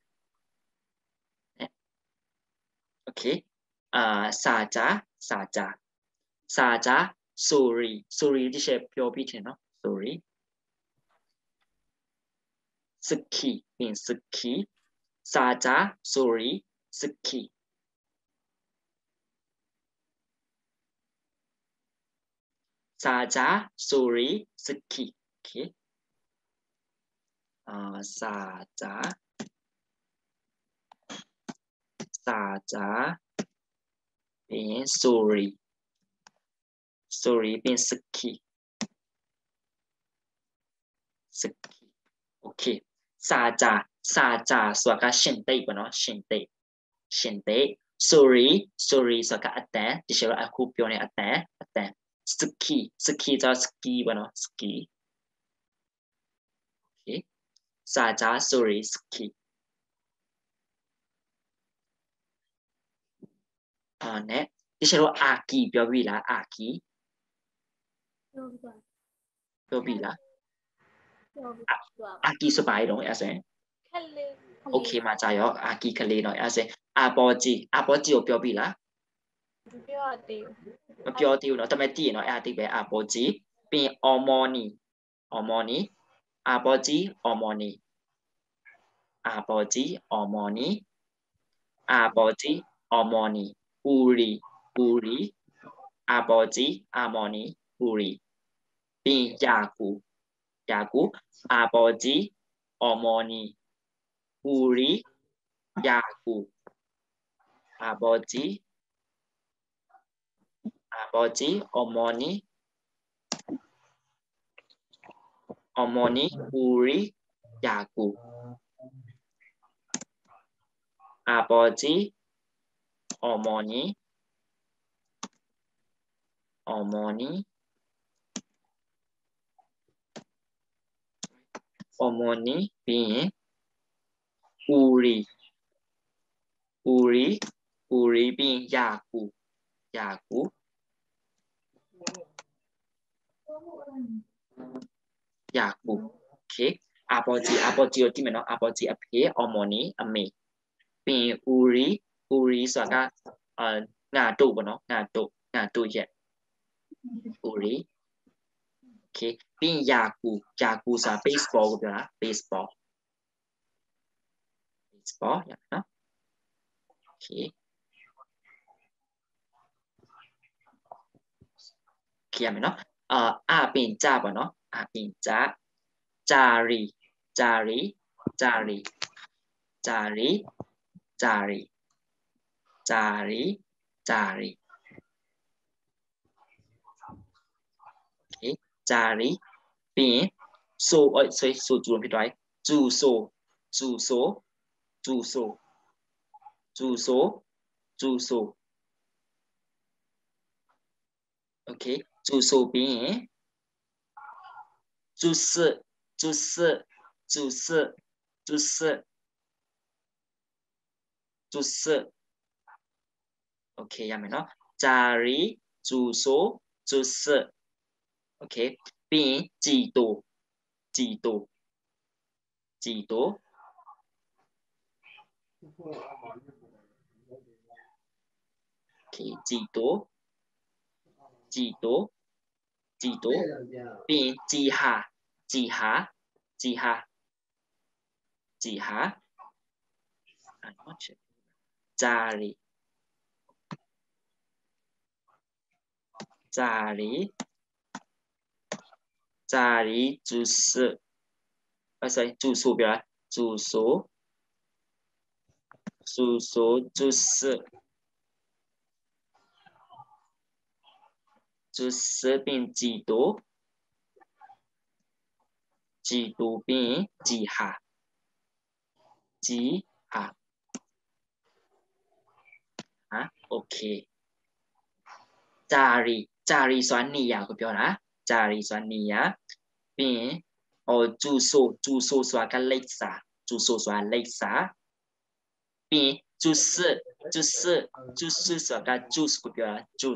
โอเคစာကြ sorry ဒီချက်ပြောပြီးထင်နော် sorry စကီပင်စကီစာကြ sorry စကီစာကြ sorry စကီโอเคစာကြเป็น sorry เป็นสกีโอเคซาจาส่วนกับชินเต้ปะเนาะชินเต้ sorry ส่วนกับอัตแตที่เชื่อว่าครูเปียวเนี่ยอัตแตสกีจะสกีปะเนาะสกีโอเคซาจา sorry สกีเนี่ยที่เชื่อว่าอากีเปียวบีละอากีပြောပြီလားအာကီဆိုပါရတော့အဲ့ဆိုရင်ခလေးโอเคမှာကြာရောအာကီခလေးတော့အဲ့ဆိုရင်အာပေါ်ကြီးကိုပြောပြီလားပြောတယ်မပြောသေးဘူးเนาะတမက်တည်နော်အဲ့အတိပဲအာပေါ်ကြီးပြီးရင်အော်မော်နီအာပေါ်ကြီးအော်မော်နီအာပေါ်ကြီးအော်မော်နီဥရီအာပေါ်ကြီးအာမော်နီဥရီပြီးယာကူအာပေါ်ကြီးအော်မော်နီဥရီယာကူအာပေါ်ကြီးအော်မော်နီဥရီယာကူအာပေါ်ကြီးအော်မော်နီပြီးရင်ဥရီပြီးရင်ယာကူโอเคအာပေါ်ကြီးကိုကြည့်မယ်နော်အာပေါ်ကြီးအဖေအော်မော်နီအမေပြီးရင်ဥရီဆိုတာကငါတို့ပေါ့နော်ငါတို့ရဲ့ဥရီโอเคပြီးရင်ယာကူဆိုတာ baseball ကိုပြောတာ baseball ရနော်โอเคရမယ်နော်အပင်ကြပါနော်အပင်ကြဂျာရီပြီးရင်ဆိုကျူဖြစ်သွားပြီကျူဆိုโอเคကျူဆိုပြီးရင်ကျူစစ်โอเคရမယ်နော်ဂျာရီကျူဆိုကျူစစ်โอเคပြီးရင်ဂျီတိုโอเคဂျီတိုပြီးရင်ဂျီဟာဂျီဟာဂျီဟာဂျာရီကျူစစ်ကျူဆိုပြကျူဆိုကျူစစ်ပြီးဂျီတိုပြီးရင်ဂျီဟာโอเคจารีส่วนนียาก็ပြောတာจารีส่วนนียาပြီးရင်จูโซส่วนกับเล็กซ่าจูโซส่วนเล็กซ่าပြီးရင်จูสส่วนกับจูสก็ပြောတာจู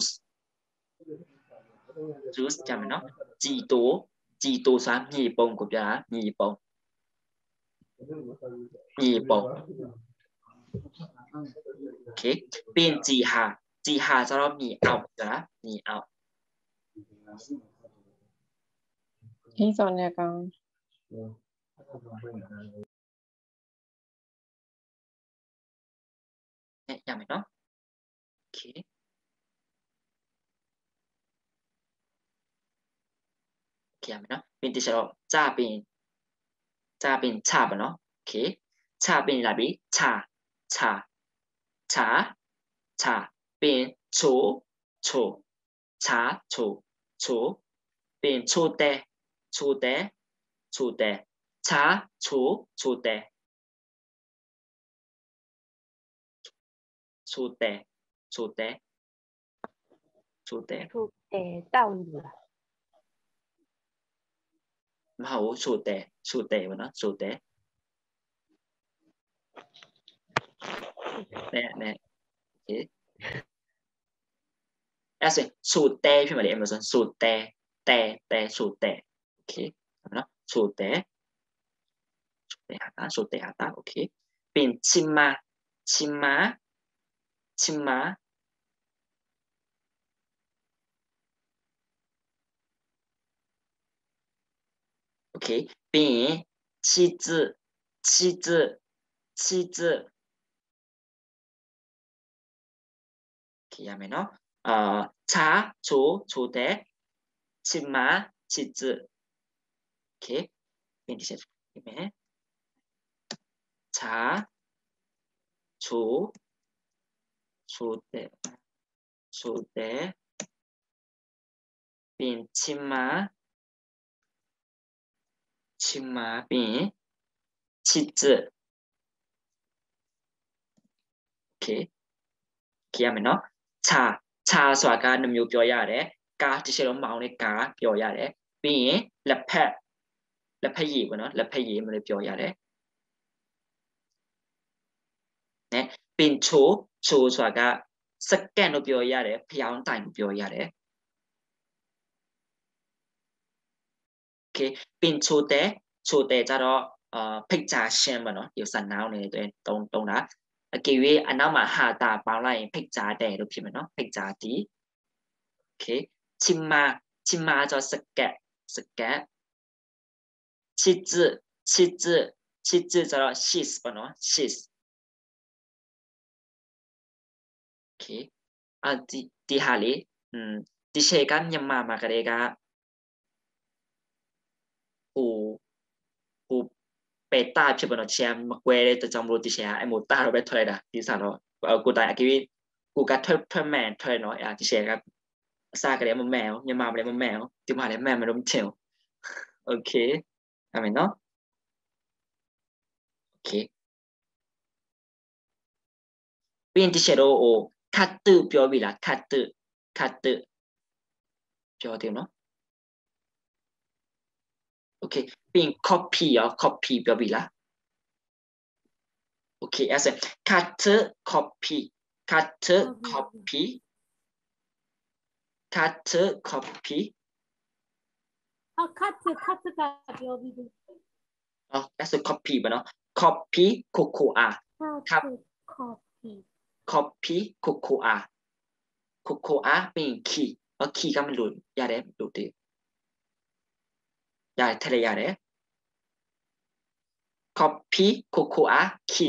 สจำไหมเนาะจีโตส่วนมีปงก็ပြောတာมีปงโอเคเป็นจีหาจะเรามีเอาจ้ะมีเอาที่สอนเนี่ยกันเนี่ยยังไม่เนาะโอเคยังไม่เนาะเป็นที่เราจ้าเป็นชาบเนาะโอเคชาเป็นอะไรบีชาเป็นโชชาเป็นโชเตชาโชเต到了မဟုတ်ချိုတဲဗောနော်ချိုတဲနဲโอเคအဲ့ဆိုချိုတဲဖြစ်မှာလေအဲ့မှာဆိုချိုတဲချိုတဲโอเคနော်ချိုတဲဟာတာโอเคเป็นชิมมาโอเคเป็น妻子โอเคยาไหมเนาะชาโชเตชิมมาชิซึโอเคเป็นที่เห็นไหมชาโชเตเป็นชิมมาเป็นชิซึโอเคยาไหมเนาะชาส่วนการนำอยู่ပြောရတယ်กาที่เชื่อမောင်းနဲ့กาပြောရတယ်ပြီးရင်လက်ဖက်ရည်ပေါ့နော်လက်ဖက်ရည်မလို့ပြောရတယ်နဲ့เป็นโชဆိုတာကစက္ကန့်လို့ပြောရတယ်ဖျောင်းတိုင်လို့ပြောရတယ်โอเคเป็นโชเตကြတော့ဖိတ်ကြားရှင်းပေါ့နော်ဒီစနောင်းနေတဲ့တုံးတာအကေ၍အနောက်မှာဟာတာပေါင်းလိုက်ရင်ဖိတ်ကြားတယ်လို့ဖြစ်မယ်နော်ဖိတ်ကြားတီโอเคชิมมาจะสกัดชิซึจะชิสป่ะเนาะชิสโอเคที่หาเลยที่เชกันยำมากันเลยก็ปูเปต้าဖြစ်ป่ะเนาะเชียมาเกวเลยแต่จำรู้ที่เชียไอ้หมูต้าเราไปเท่าไหร่ด่ะที่สารเรากูตายกีวิกูกัดเท่าแมนเท่าเนาะที่เชียกันซากเลยมันแมวยังมาเลยมันแมวที่มาเลยแมวมันล้มเฉียวโอเคทำไมเนาะโอเคเป็นที่เชโรโอคัตตึပြောပြီလားคัตตึပြောတယ်เนาะโอเคเป็น copy ပြောပြီလားโอเคအဲ့ဒါ copy cut ကပြောပြီးပြီအဲ့ဒါ copy ပေါ့နော် copy cocoa copy cocoa เป็น key key ကမလို့ရတယ်လို့တည်းရတယ်ထည့်လိုက်ရတယ် copy cocoa key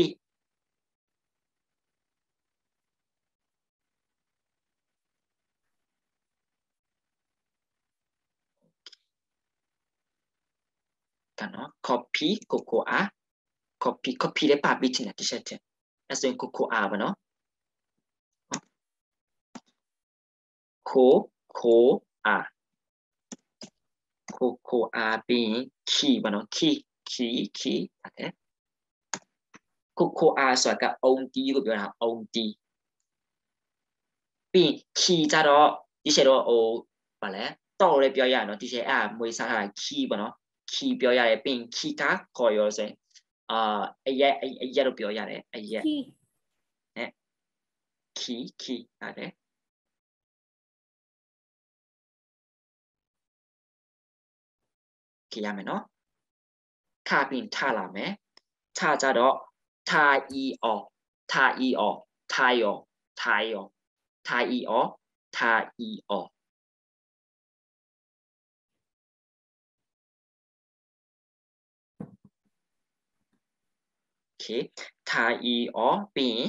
กันเนาะ copy cocoa copy ได้ป่ะบิดเนี่ยที่ใช่ไหมนั่นเป็น cocoa ป่ะเนาะ cocoa เป็น key ป่ะเนาะ key โอเค cocoa ส่วนกับ องตีก็ပြောတာองตีပပြီးခီကြတော့ဒီချက်တော့ဟိုဘာလဲတော့လည်းပြောရနော်ဒီချက်မွေးစားတာခီပေါ့နော်ခီပြောရတယ်ပြီးခီကခေါ်ရောဆိုရင်အရက်လို့ပြောရတယ်အရက်နဲ့ခီရတယ်ခီရမယ်နော်ခါပြီးထလာမယ်ထကြတော့ထာအီအောထာအီအောထာယောထာယောထာအီအောထာအီအောโอเคထာအီအောပြီး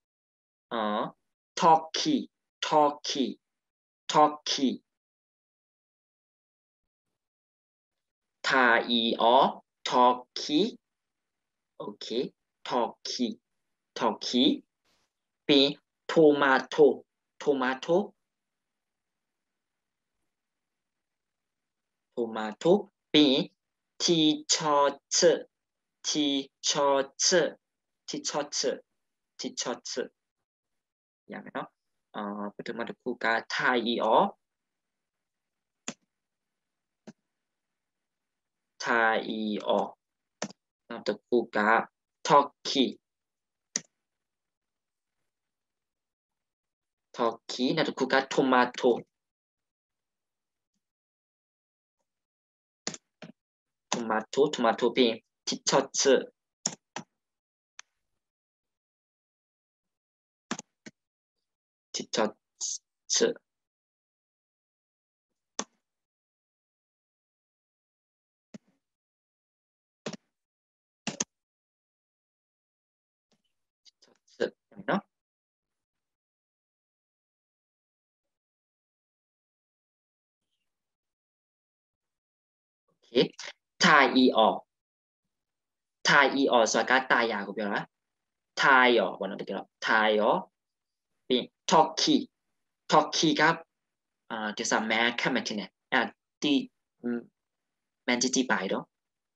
talkieထာအီအော talkie โอเค talkie ပြီး tomato ပြီး t-shirts ရမယ်နော်ပထမတစ်ခုကထာအီအောနောက်တစ်ခုက talkie နောက်တစ်ခုက tomato ပြီး t-shirts နော်โอเคထာအီအောဆိုတာကတာယာကိုပြောတာထာယောပေါ့နော်တကယ်တော့ထာယောပြီး talkie ကဒီစားမဲခက်မှတင်တယ်တီမန်တီပါတော့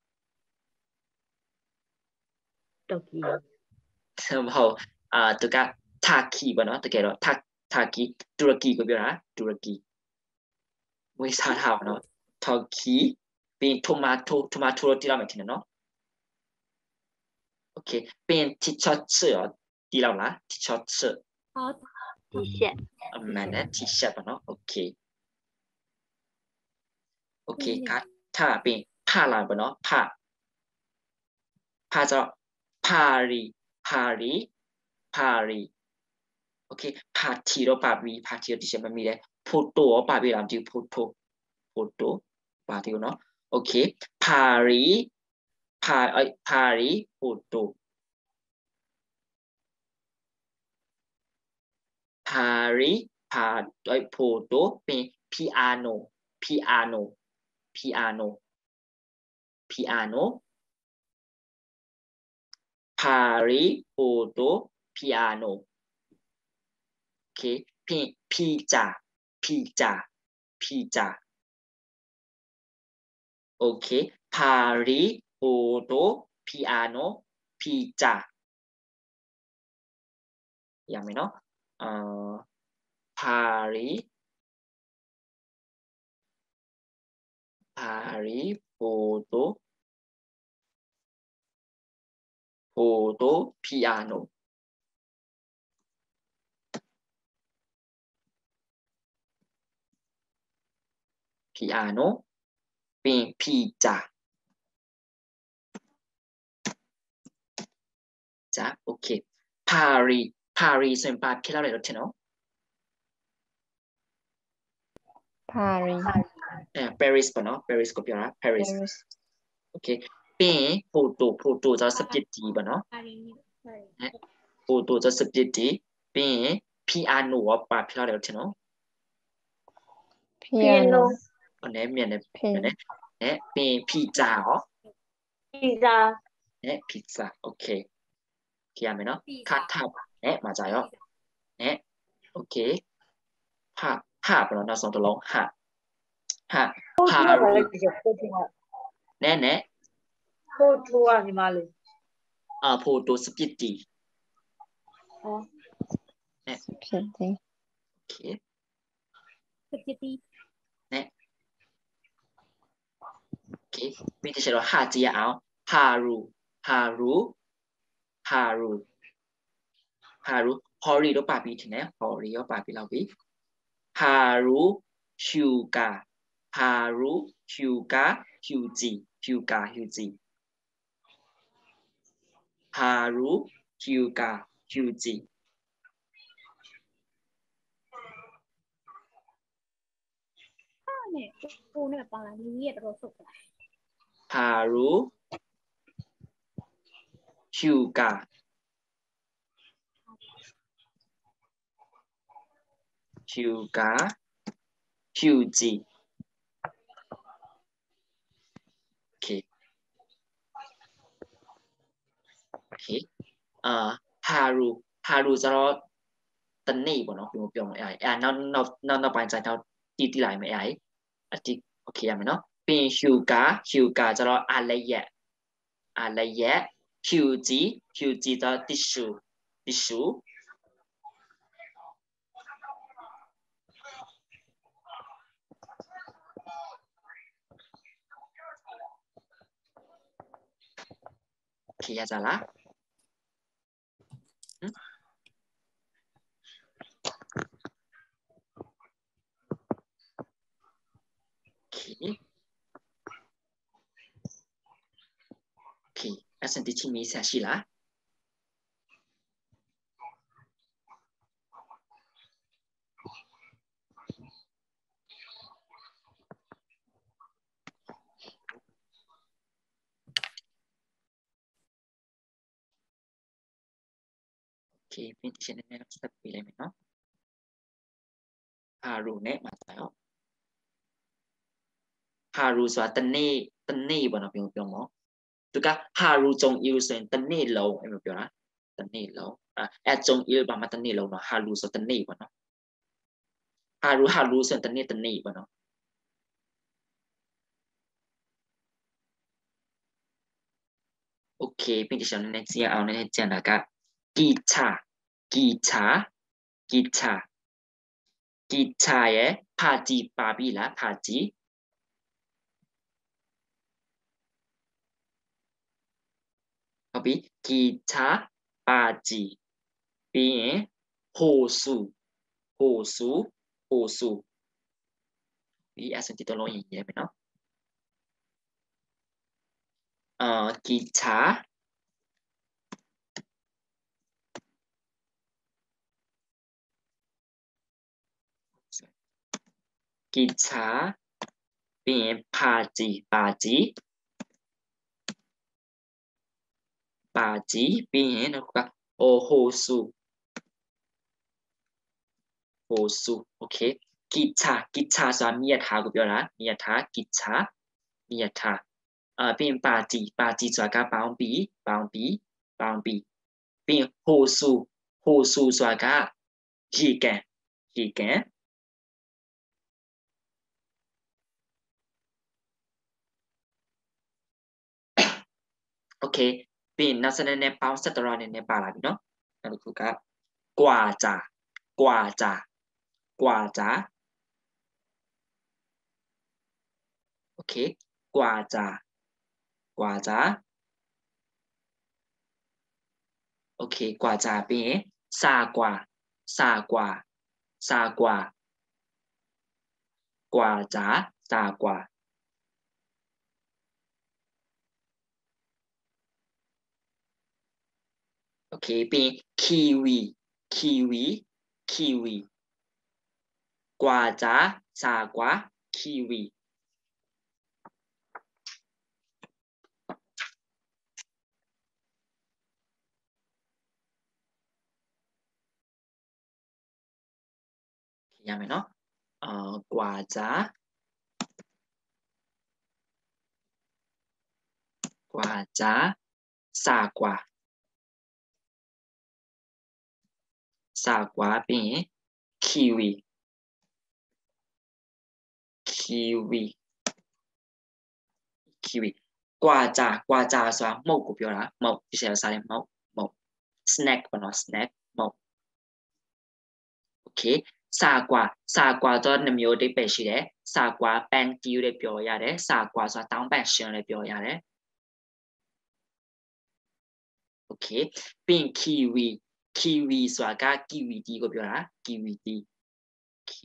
talkie မဟုတ်သူက Turkey ပေါ့နော်တကယ်တော့ Turkey တူရကီကိုပြောတာတူရကီဝေးစားတာပေါ့နော် Turkey ပြီး tomato တော့တီးရမယ်ထင်တယ်နော်โอเคပြီး t-shirts ရောတီးလောက်လား t-shirts ဟုတ် t-shirt အမှန်နဲ့ t-shirt ပေါ့နော်โอเคကထပြီးဖလာပေါ့နော်ဖဆို party โอเค party တော့ပါပြီ party တော့ဒီချက်မမိတယ် photo ရောပါပြီလားမသိဘူး photo ပါသေးဘူးเนาะโอเค party photo party photo ပြီး piano party photo piano โอเคပြီး pizza โอเค party photo piano pizza ရမယ်เนาะparty photo piano ပြီး pizza โอเค party ဆိုရင်ပါဖြစ်လာတယ်လို့ထင်နော် Paris Paris ပေါ့နော် Paris ကိုပြောတာ Paris โอเคပြီး photo ဆို subject ပေါ့နော် photo ဆို subject ပြီး piano ရောပါဖြစ်လာတယ်လို့ထင်နော် piano နဲ့မြန်နဲ့ပြီး pizza ရော pizza โอเคကြည့်ရမယ်နော်ခါထပါနဲ့မှာကြရောနဲ့โอเคဟာပေါ့နော်နောက်ဆုံးတစ်လုံးဟာနဲ့ photo อ่ะညီမလေး photo စပစ်တီဖြစ်တယ်เคเนี่ยโอเคมีแต่เฉลยฮาจีเอาฮารูฮารูฮารูฮารูฮอรีတော့ပါပြီထင်တယ်ဟောရီရောပါပြီလောက်ပြီဟာရူရှူကာဟာရူရှူကာဟူဂျီဟူကာဟူဂျီဟာရူရှူကာဟူဂျီเนี่ยกูเนี่ยปลาลีเยียดเราสุกเลยဟာရူရှူကာဟူကာဟူဂျီโอเคโอเคဟာရူဆိုတော့တနေ့ပေါ့နော်ပြောမယ်နောက်ပိုင်းကျတော့တီးလိုက်မယ်အဲ့အတိโอเคရမယ်နော်ပြီးရင်ဟူကာကျတော့အလရက်ဟူဂျီတော့ tissue โอเคရကြလားโอเคအစံတချင်းမေးဆက်ရှိလားโอเคပြင်တချင်းနဲ့စတက်ပေးလိုက်မယ်နော်ဟာရူနဲ့မှာဆက်ရောဟာရူဆိုတာတနေ့ပေါ့နော်ပြောမောသူကဟာရူจงอิลဆိုရင်တနေ့လုံးအဲ့လိုပြောတာတနေ့လုံးအဲจงอิลဘာမှတနေ့လုံးတော့ဟာရူဆိုတနေ့ပေါ့နော်ဟာရူဆိုရင်တနေ့ပေါ့နော်โอเคပြင်တချင်းနဲ့ကြည့်အောင်နဲ့ကြံတာကဂီတာရဲ့ဖာဂျီပါပြီလားဖာဂျီဟုတ်ပြီဂီတာပါဂျီပြီးရင်ဟိုဆူဒီအစံတီတလုံးရေးမယ်နော်ဂီတာပြီးရင်ပါဂျီပြီးရင်နောက်ကဟိုဆူโอเคဂီတာဆိုတာမြတ်ထားကိုပြောတာမြတ်ထားဂီတာပြီးရင်ပါဂျီဆိုတာကပေါင်းပြီးပြီးရင်ဟိုဆူဆိုတာကရေကန်โอเคပြီးရင်နောက်ဆက်နဲ့ပေါင်းဆက်တရနဲ့ပါလာပြီเนาะနောက်တစ်ခုကကွာကြโอเคကွာကြโอเคကွာကြပြီးရင်စာကွာကွာကြစာကွာโอเคပြီးရင်คีวีกว่าจะสากว่าคีวีရမယ်เนาะกว่าจะสากว่าပြီးရင်คีวีกว่าจะဆိုတာမှုတ်ကိုပြောတာမှုတ်ဒီဆရာစားတယ်မှုတ် snack ပေါ့နော် snack မှုတ်โอเคซากว่าตัวหนึ่งมีโอได้ไปสิเด้ซากว่าแปงจิวได้เปียวยาเด้ซากว่าส่วนตั้งแปงเชียงได้เปียวยาเด้โอเคเป็นคีวีส่วนก็คีวีดีก็เปียละคีวีดีโอเค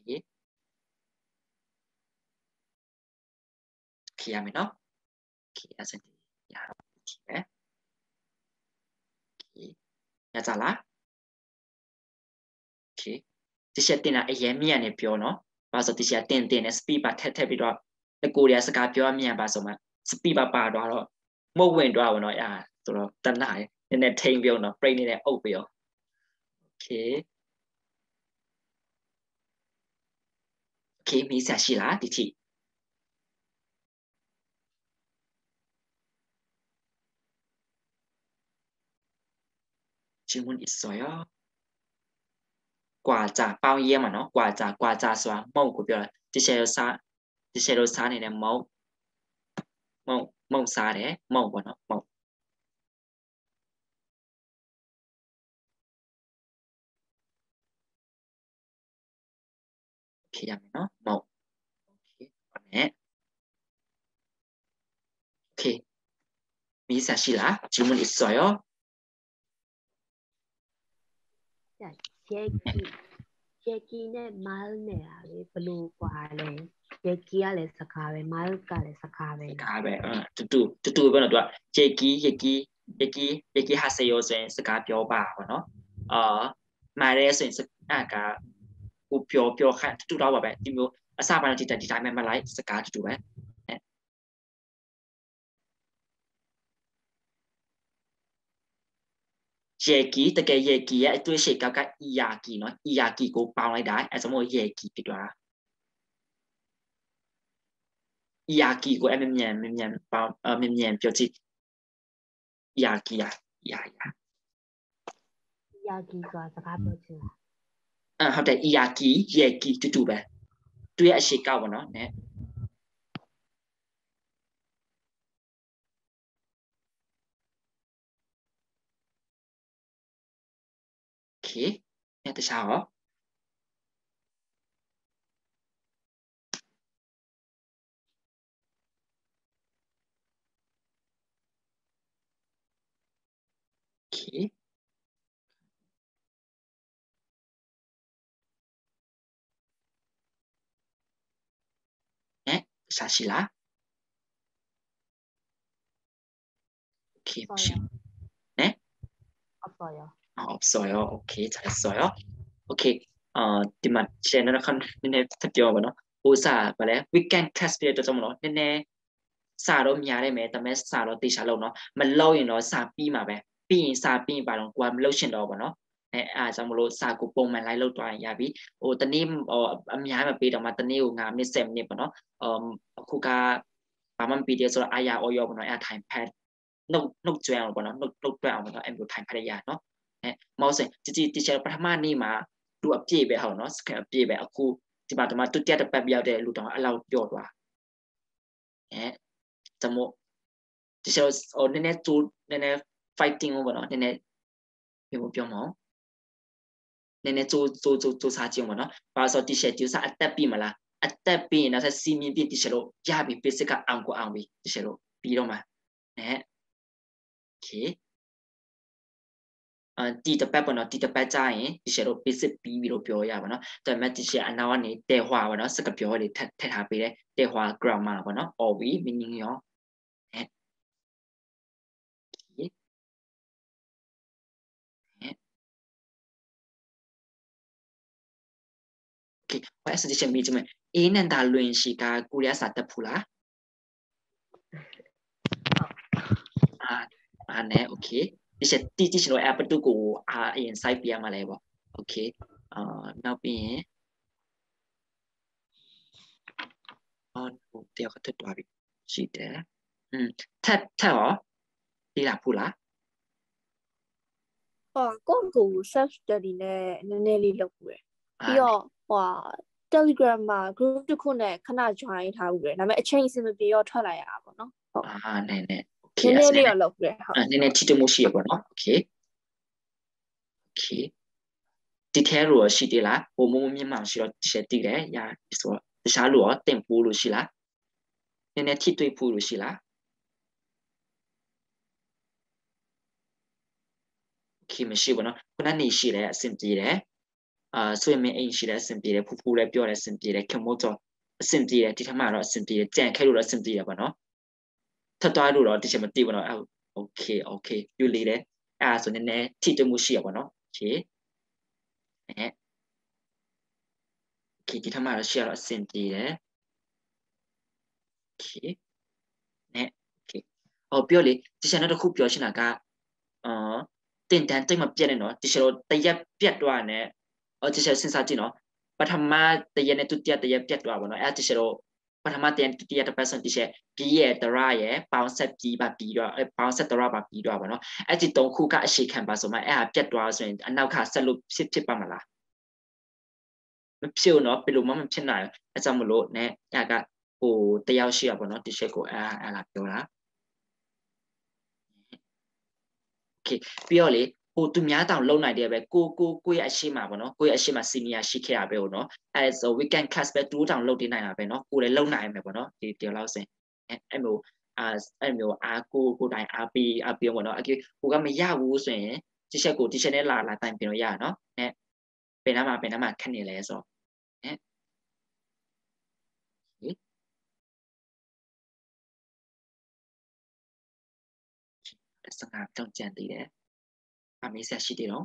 ยามเนาะโอเคอาจารย์ยามทีเอ๊ะโอเคยาจ้าละโอเคที่เชื่อตินะไอ้ยังมีอันเนี่ยเปียวเนาะว่าสุดที่เชื่อตินเนี่ยสปีบัตเทไปด้วยแล้วกูเรียนสกาเปียวมีอันบาสมาสปีบัตปาด้วยแล้วโมเวนด้วยวันน้อยตัวเราตั้งหายเนี่ยเทงเปียวเนาะเปรย์เนี่ยโอ้เปียวโอเคมีเสียชีละทีทีชื่อมันอิสระกว่าจะเป้าเยี่ยมเนาะกว่าจะสว่างมองกูเปียวที่เชื่อเราซาเนี่ยมองซาเนี่ยมองวันเนาะมองโอเคยังเนาะมองโอเควันนี้โอเคมีเสียชีละชื่อมันอิสระเจกีเนี่ยมาเนี่ยบลูกว่าเลยเจกีอะไรสักคาเวมาลก็เลยสักคาเวတူပဲเนาะသူကเจกีဟာစေယောဆိုရင်စကားပြောပါပေါ့เนาะမာရဲဆိုရင်ကကိုပြောခန့်တူတော့ပါပဲဒီမျိုးအစပိုင်းဒီတိုင်းမှာမလိုက်စကားတူပဲเยกีตะแกเยกีရဲ့အတွေ့အရှိကောက်ကอียากีเนาะอียากีကိုပေါင်းလိုက်တာအဲဆိုမို့เยกีဖြစ်သွားတာอียากีကိုမြန်ပေါင်းမြန်ပြောကြည့်อียากีယာဆိုတာစကားပြောချင်တာဟုတ်တယ်อียากีเยกีတူပဲသူရဲ့အရှိကောက်ပေါ့เนาะနဲโอเคเนี่ยตะชาเหรอโอเคเนี่ยตะชาရှိလားโอเคမရှိနဲ없어요โอเค잘했어요โอเคဒီမှာ channel ခဏနည်းနည်းထပ်ပြောပါနော်ဟိုစာဗါလဲ weekend class ပြတော့ကြောင့်မလို့နည်းနည်းစာတော့များတယ်မယ်ဒါပေမဲ့စာတော့တေချာလို့နော်မလောက်ရင်တော့စာပြီးမှာပဲပြီးရင်စာပြီးရင်ပါတော့ကိုကမလောက်ရှင်တော့ပါနော်အားကြောင့်မလို့စာကိုပုံမှန်လိုက်လောက်သွားရင်ရပြီဟိုတနေ့အများမပေးတော့မှတနေ့ကို9မိနစ်10မိနစ်ပေါ့နော်အခုကဘာမှမပြီးသေးဆိုတော့အာရအော်ရောပေါ့နော်အဲ့ထိုင်ဖက်နှုတ်ကျွမ်းအောင်ပေါ့နော်နှုတ်တွက်အောင်ပေါ့နော်အဲ့လိုထိုင်ဖက်ရနော်မောက်စင်တီချာပထမနေ့မှာသူအပြည့်ပဲဟုတ်နော်စကန်အပြည့်ပဲအခုဒီမှာတူတက်ပတ်ပြောက်တဲ့လူတောင်အလောက်ပြော့သွားတမို့တီချာနည်းနည်း fighting ပေါ့နော်နည်းနည်းပြောမအောင်နည်းနည်းစူးစားကြည့်ပေါ့နော်ဘာလို့တီချာတူစားအသက်ပြီးမလားအသက်ပြီးရင်တော့စီမင်းပြတီချာလို့ရပြီ basic ကအောင်ကိုအောင်ပြီတီချာလို့ပြီးတော့မှာโอเคတီတပတ်ပေါ့နော်တီတပတ်ကြာရင်တီရှယ်တို့ basic ပြီးပြီးတော့ပြောရပါတော့ဒါပေမဲ့တီရှယ်အနောက်ကနေတဲဟွာပေါ့နော်စကားပြောတွေထည့်ထားပေးတယ်တဲဟွာ grammar ပေါ့နော် or we meaning ရောโอเคဘာ suggestion ပေးချင်မလဲအေးနန်တာလွင်ရှိကကိုရီးယားစာတက်ဖူးလားနဲ့โอเคတီရှယ်တို့ app တူကိုအရင် site ပြရမှာလဲပေါ့โอเคနောက်ပြီးရင်တယောက်ကထွက်သွားပြီရှိတယ်ထပ်ရောဒီလားဖူးလားကိုယ့်ကို self study နဲ့နည်းနည်းလေးလုပ်ပြီးတော့Telegram မှာ group တစ်ခုနဲ့ခဏ join ထားဘူးလေဒါပေမဲ့အချိန်အစင်မပြေတော့ထွက်လာရတာပေါ့နော်ဟုတ်နည်းနည်း okay နည်းနည်းလေးတော့လုပ်ပြီးဟုတ်နည်းနည်းထိတမှုရှိရပေါ့နော် okay ဒီထဲလို့ရှိသေးလားဟိုမုံမြင့်မှရှိတော့ဒီချက်တည်တယ်ညာဆိုတော့တခြားလို့တင်ပိုးလို့ရှိလားနည်းနည်းထိတွေ့ဖို့လို့ရှိလားခေမရှိဘူးနော်ခုနနေရှိတယ်အဆင်ပြေတယ်ဆွေမင်းအိမ်ရှိတယ်အဆင်ပြေတယ်ဖူဖူလည်းပြောတယ်အဆင်ပြေတယ်ခင်မို့တော့အဆင်ပြေတယ်ဒီထက်မှတော့အဆင်ပြေတယ်ကြံခဲလို့တော့အဆင်ပြေတယ်ပေါ့နော်ထပ်သွားလို့တော့ဒီချက်မသိဘူးနော်โอเคယူလေတယ်ဆိုနည်းနည်းထိတွေ့မှုရှိရပေါ့နော်โอเคဒီထက်မှတော့ရှိရတော့အဆင်ပြေတယ်โอเคနဲ့โอเคပြောလေဒီချက်နောက်တစ်ခုပြောချင်တာကတင်တန်းတိတ်မပြတ်နဲ့နော်ဒီချက်တော့တရက်ပြတ်သွားနဲ့ဒီချက်စဉ်းစားကြည့်နော်ပထမတရက်နဲ့ဒုတိယတရက်ပြတ်သွားပါနော်ဒီချက်တော့ပထမတရက်ဒုတိယတစ်ပတ်ဆုံးဒီချက်ပြီးရဲ့တရရဲ့ပေါင်းဆက်ပြီးပါပြီးတော့ပေါင်းဆက်တရပါပြီးတော့ပါနော်ဒီ၃ခုကအရှိခံပါဆိုမှပြတ်သွားဆိုရင်အနောက်ကဆက်လို့ဖြစ်ပါမလားမဖြစ်ဘူးနော်ဘယ်လိုမှမဖြစ်နိုင်ဘူးကြောင့်မလို့နဲ့ကဟိုတယောက်ရှိရပါနော်ဒီချက်ကိုလာပြောတာโอเคပြီးတော့လေဟိုသူများတောင်လုံနိုင်တယ်ပဲကိုရဲ့အရှိမပေါ့နော်ကိုရဲ့အရှိမစီနီယာရှိခဲ့ရပဲပေါ့နော်ဆို weekend class ပဲ2တောင်လုံတင်နိုင်တာပဲနော်ကိုလည်းလုံနိုင်မယ်ပေါ့နော်ဒီတလောက်စင်အဲ့မျိုးကိုတိုင်အားပေးပေါ့နော်ကိုကမရဘူးဆိုရင်ဒီချက်နဲ့လာတိုင်ပြင်လို့ရနော်ဘယ်နားမှာခက်နေလဲဆိုစကားကြောင့်ကြံသေးတယ်အမေဆက်ရှိတယ်နော်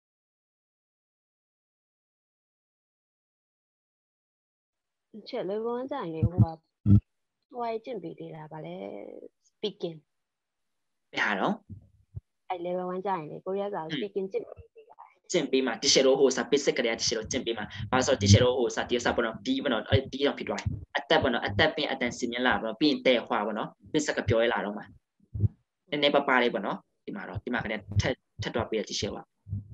ချက် level 1ကျရင်ဟိုကျင့်ပေးသေးတာဗာလဲ speaking ဘယ်ဟာတော့ level 1ကျရင်လေကိုရီးယားစာ speaking ကျင့်ပေးသေးတာကျင့်ပေးမှာတချက်တော့ဟိုစာ basic ကလေးတချက်တော့ကျင့်ပေးမှာဘာလို့ဆိုတချက်တော့ဟိုစာတရားစာပေါ့နော်ဒီပေါ့နော်ဒီတော့ဖြစ်သွားအသက်ပေါ့နော်အသက်ပင်အတန်စင်မြလာပေါ့နော်ပြီးရင်တဲ့ခွာပေါ့နော်ပြီးစကပြောရလာတော့မှာနည်းနည်းပါလေးပေါ့နော်ဒီမှာကလည်းထပ်တော့ပြရတချက်ပါ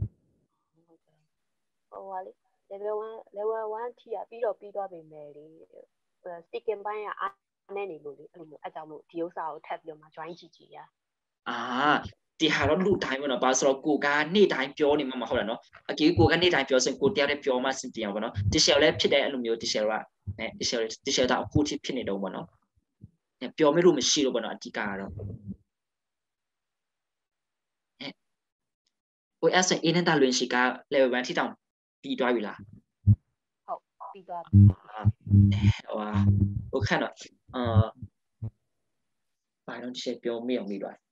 ဟိုဟာလေ level 1ထိပြီးသွားပြီမယ်လေ speaking ဘိုင်းကအားနေနေလို့လေအဲ့လိုမျိုးအကြောင်းလို့ဒီဥစ္စာကိုထပ်ပြီးတော့မှ join ကြည့်ရဒီဟာတော့လူတိုင်းပေါ့နော်ဘာဆိုတော့ကိုကနေ့တိုင်းပြောနေမှာမဟုတ်လားနော်ကိုကနေ့တိုင်းပြောဆိုရင်ကိုတယောက်တည်းပြောမှစင်ပြအောင်ပေါ့နော်ဒီရှယ်လည်းဖြစ်တဲ့အဲ့လိုမျိုးဒီရှယ်ကဒီရှယ်တော့အခုထိဖြစ်နေတော့ပေါ့နော်ပြောไม่รู้မရှိတော့ပေါ့နော်အဓိကကတော့ကိုအဲ့ဆိုအင်းနဲ့တာလွင်ရှိက level 1ထိတောင်ပြီးသွားပြီလားဟုတ်ပြီးသွားပြီဟိုခက်တော့ဘာတော့ဒီရှယ်ပြောမိအောင်ပြီးသွား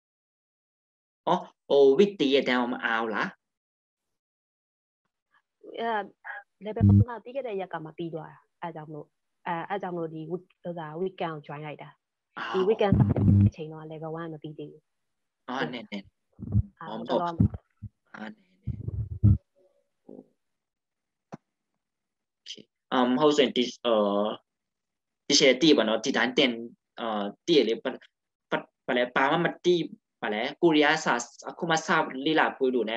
ဟို week တရက်တန်းမအားလား level 1ကပြီးခဲ့တဲ့ရက်ကမှပြီးသွားတာအဲကြောင့်မလို့ဒီ weekend ကို join လိုက်တာဒီ weekend အချိန်တော့ level 1မပြီးသေးဘူးနဲ့ဟုတ်ဟုတ်ဆိုရင်ဒီရှယ်တီးပါနော်ဒီတိုင်းတင်တီးလေပါလေပါမတီးပါလေကိုရီးယားစာအခုမှစလေးလာဖွေးလို့ ਨੇ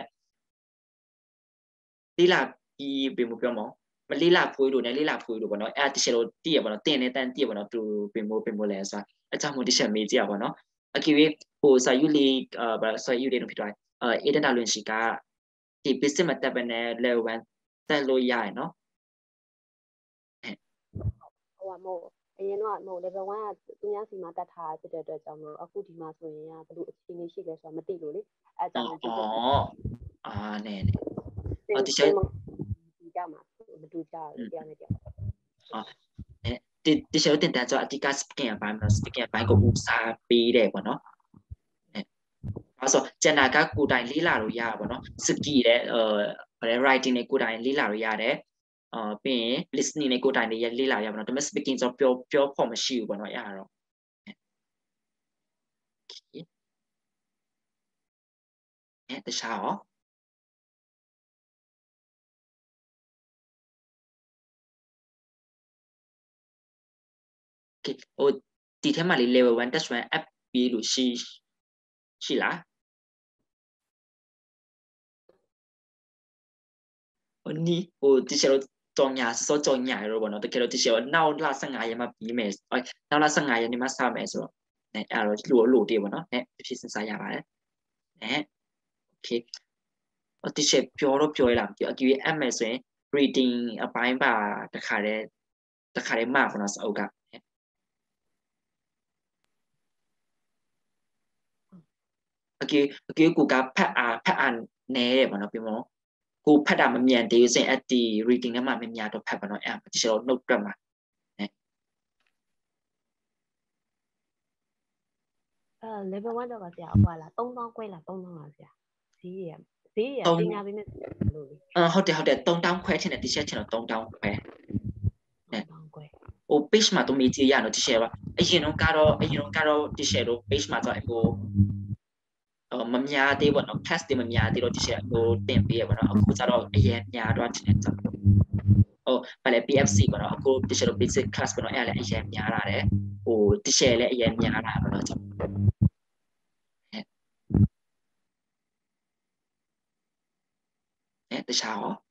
လေးလာပြီးဘယ်မှာပြောမမလေးလာဖွေးလို့ ਨੇ လေးလာဖွေးလို့ပေါ့နော်ဒီရှယ်တော့တီးရပါနော်တင်နေတန်းတီးရပါနော်သူဘယ်မှာလဲဆိုအကြောင်းမို့ဒီရှယ်မေးကြည့်ရပါနော်အကီဟိုစာယူလီစာယူလီတို့ဖြစ်သွားအေဒန်တာလွင်ရှိကဒီ basic မတက်ပဲနဲ့ level 1တက်လို့ရရနော်ဟိုမို့အရင်တော့မို့ level 1ကသူများစီမှာတက်ထားဖြစ်တဲ့အတွက်ကြောင့်မို့အခုဒီမှာဆိုရင်ဘယ်လိုအခြေအနေရှိလဲဆိုတာမသိလို့လေအဲကြောင့်မို့နဲ့ဒီချက်ဒီကြမှာမတူကြဘူးတရားနဲ့တရားဒီချက်တင်တန်းဆိုအတိက speaking အပိုင်းမှာ speaking အပိုင်းကိုဦးစားပေးတယ်ပေါ့နော်အဲဆိုကျန်တာကကိုတိုင်လေးလာလို့ရပါပေါ့နော်စကီတဲ့writing နဲ့ကိုတိုင်လေးလာလို့ရတယ်ပြီးရင် listening နဲ့ကိုတိုင်လေးလာရပါတော့ဒါပေမဲ့ speaking ဆိုပြောဖို့မရှိဘူးပေါ့နော်အဲ့ဒါတော့တခြားရောဟိုဒီထဲမှာလေး level 1 test 1 app ပြီးလို့ရှိလားနီဟိုဒီချက်တော့ကြောင်ညာစောကြောင်ညာရောပေါ့နော်တကယ်တော့ဒီချက်တော့နောက်လ15ရက်မှပြီးမယ်နောက်လ15ရက်နေ့မှစမယ်ဆိုတော့အဲ့တော့လို့တည်ပေါ့နော်ဖြစ်စဉ်စားရပါတယ်โอเคတိချက်ပြောတော့ပြောရလားအကူအမယ်ဆိုရင် reading အပိုင်းပါတခါတည်းမှပေါ့နော်စအုပ်ကအကူကိုကဖတ်အားနဲတယ်ပေါ့နော်ပြီးမောကိုဖတ်တာမမြန်သေးဘူးဆိုရင်အတီ reading နဲ့မှမများတော့ဖတ်ပါတော့အဲ့ဒီချက်တော့ note တွက်မှာ level 1တော့ပါဆရာဟွာလား3000ခွဲလား3000ပါဆရာဈေးရပညာပေးနဲ့လို့လေဟုတ်တယ်3000ခွဲထင်တယ် t-shirt ချင်တော့3000ခွဲ 3000ခွဲဟို page မှာတော့မေးကြည့်ရတော့ t-shirt ပါအရင်တော့ကတော့ t-shirt တော့ page မှာတော့ဟိုမများသေးပေါ့နော် class တွေမများသေးတော့ t-shirt ဟိုတင်ပေးရပေါ့နော်အခုကျတော့အရင်များတော့ထင်တယ်ဟိုဘာလဲ PFC ပေါ့နော်အခု t-shirt basic class ပေါ့နော်အဲ့လည်းအရင်များလာတယ်ဟို t-shirt လည်းအရင်များလာပေါ့နော်တခြားရော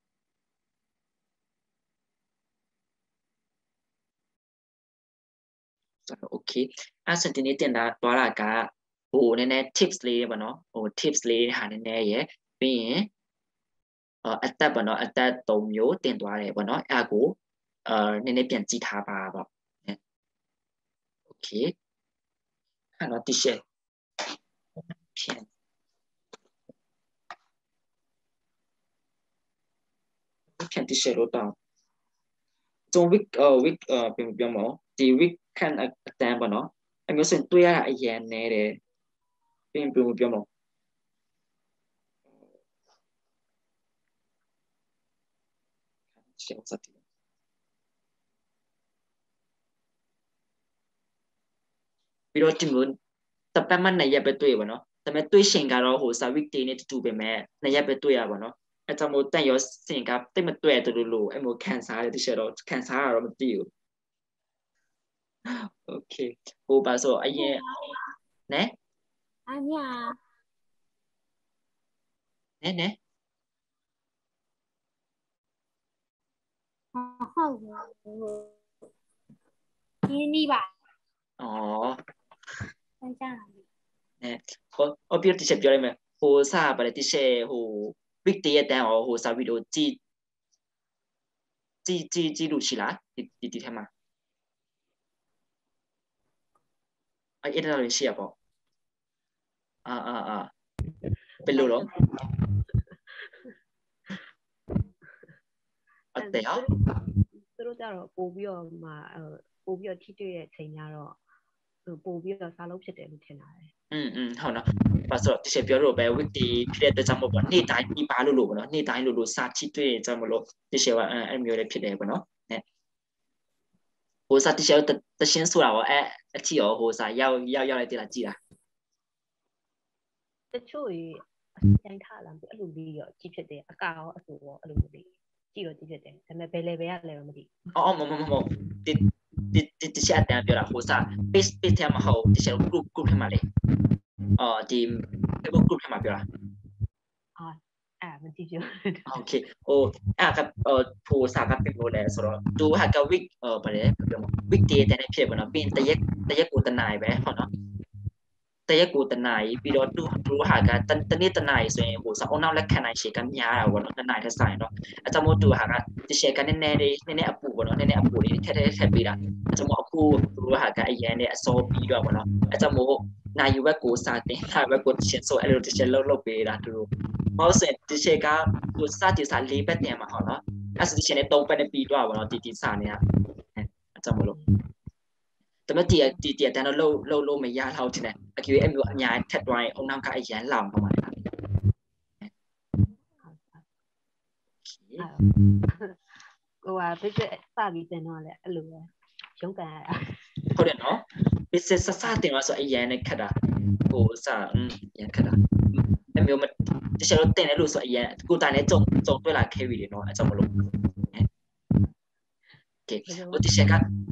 โอเคအဲ့စတင်နေတင်တာတွားတာကဟိုနည်းနည်း tips လေးပေါ့နော်ဟို tips လေးဟာနည်းနည်းရယ်ပြီးရင်အသက်ပေါ့နော်အသက်3မျိုးတင်သွားတယ်ပေါ့နော်အဲ့ကိုနည်းနည်းပြန်ကြည့်ထားပါပေါ့โอเคအဲ့တော့ t-shirt ဖြန် t-shirt တော့တောင်းကျုံ week ပြန်မောဒီ week ခန့်အတန်းပေါ့နော်အမျိုးစင်တွေ့ရတာအရင်နဲတယ်ပြန်ပြောမောရှေ့ဆက်ပြီးတော့ဒီလိုတပတ်မှ2ရက်ပဲတွေ့ပါနော်ဒါပေမဲ့တွေ့ရှင်ကတော့ဟို week day နဲ့တူပေမဲ့2ရက်ပဲတွေ့ရပါနော်အဲ့ကြောင့်မို့တန်ရောစင်ကတိတ်မတွေ့တူလို့အဲ့မို့ကန်စားတယ်တချို့တော့ကန်စားရတော့မသိဘူးโอเคဟိုပါဆိုအရင်နဲအညာနဲဟုတ်ဒီနေ့ပါอ๋อစမ်းကြတာနဲဟိုပြတိချက်ပြောလိုက်မယ်ဟိုစားပါလေတိချက်ဟို week day တန်းဟိုစာဗီဒီယိုကြည့်လို့ရှိလားဒီထဲမှာအဲ့ဒါလည်းရှိရပေါ့ဘယ်လိုတော့အတဲရသူတို့ကြတော့ပို့ပြီးတော့ထိတွေ့ရဲ့အချိန်ကတော့ပို့ပြီးတော့စားလုံးဖြစ်တယ်လို့ထင်တာလေဟုတ်နော်ဘာဆိုဒီချက်ပြောလို့ပဲ weekday ဖြစ်တဲ့အတွက်ကြောင့်မို့ပေါ့နေ့တိုင်းပြီးပါလို့ပေါ့နော်နေ့တိုင်းလို့စာထိတွေ့ကြောင့်မလို့ဒီချက်ကအဲ့မျိုးလေးဖြစ်တယ်ပေါ့နော်ဟိုစာဒီချက်တရှင်းဆိုတာရောအထီရောဟိုစာရောက်လိုက်တည်လာကြည်လားတချို့ကြီးအတိုင်းထားလာပြီအဲ့လိုလေးရောကြည့်ဖြစ်တယ်အကာရောအဆူရောအဲ့လိုလေးကြည့်တော့ကြည့်ဖြစ်တယ်ဒါပေမဲ့ဘယ် level ကလည်းမသိမဒီချက်တန်းပြောတာဟိုစာ page ထဲမှာဟိုဒီချက် group ထဲမှာလေဒီ Facebook group ထဲမှာပြောတာမကြည့်ကြโอเคဟိုကဟိုစာကပြလို့လဲဆိုတော့သူဟာက week ဘာလဲပြောမ week day တန်းဖြစ်ပါတော့ပြီးတရက်ကိုတနာရီပဲဟုတ်နော်တရက်ကိုတနာရီပြီးတော့သူဟာကတနေ့တနာရီဆိုရင်ဟိုစာ online လက်ခံနိုင်ရှေ့ကများတာပေါ့နော်တနာရီထက်ဆိုင်တော့အကြောင်းမို့သူဟာကဒီရှေ့ကနည်းနည်းအပူပေါ့နော်နည်းနည်းအပူလေးထက်ပေးတာအကြောင်းမို့အခုသူဟာကအရင်နဲ့အစောပြီးတော့ပေါ့နော်အကြောင်းမို့နိုင်ဝက်ကိုစာတင်တာဝက်ကိုရှင်းဆိုအဲ့လိုဒီရှေ့လောက်ပေးတာသူတို့မောက်စင်ဒီရှေ့ကသူစာတီစာ4ပတ်တင်မှာဟုတ်နော်အဲ့ဒီရှေ့နဲ့3ပတ်နဲ့ပြီးတော့ပေါ့နော်ဒီစာနေအကြောင်းမို့လို့တမတီတန်းတော့လို့မရတော့တင်တယ်အကွေအမျိုးအများထက်သွားရင်အုံနောက်ကအရန်လောင်တော့မှာလေဟိုဟာဘစ်စစပြီးတင်တော့လေအဲ့လိုပဲရုံးကန်ရတာဟုတ်တယ်နော်ဘစ်စစတင်တော့ဆိုအရန်နဲ့ခက်တာဟိုစရန်ခက်တာအမျိုးမတခြားတော့တင်တယ်လို့ဆိုအရန်ကိုတိုင်နဲ့ကြုံတွေ့လာခဲ့ပြီလေနော်အကြောင်းမလို့โอเคဟိုတခြားက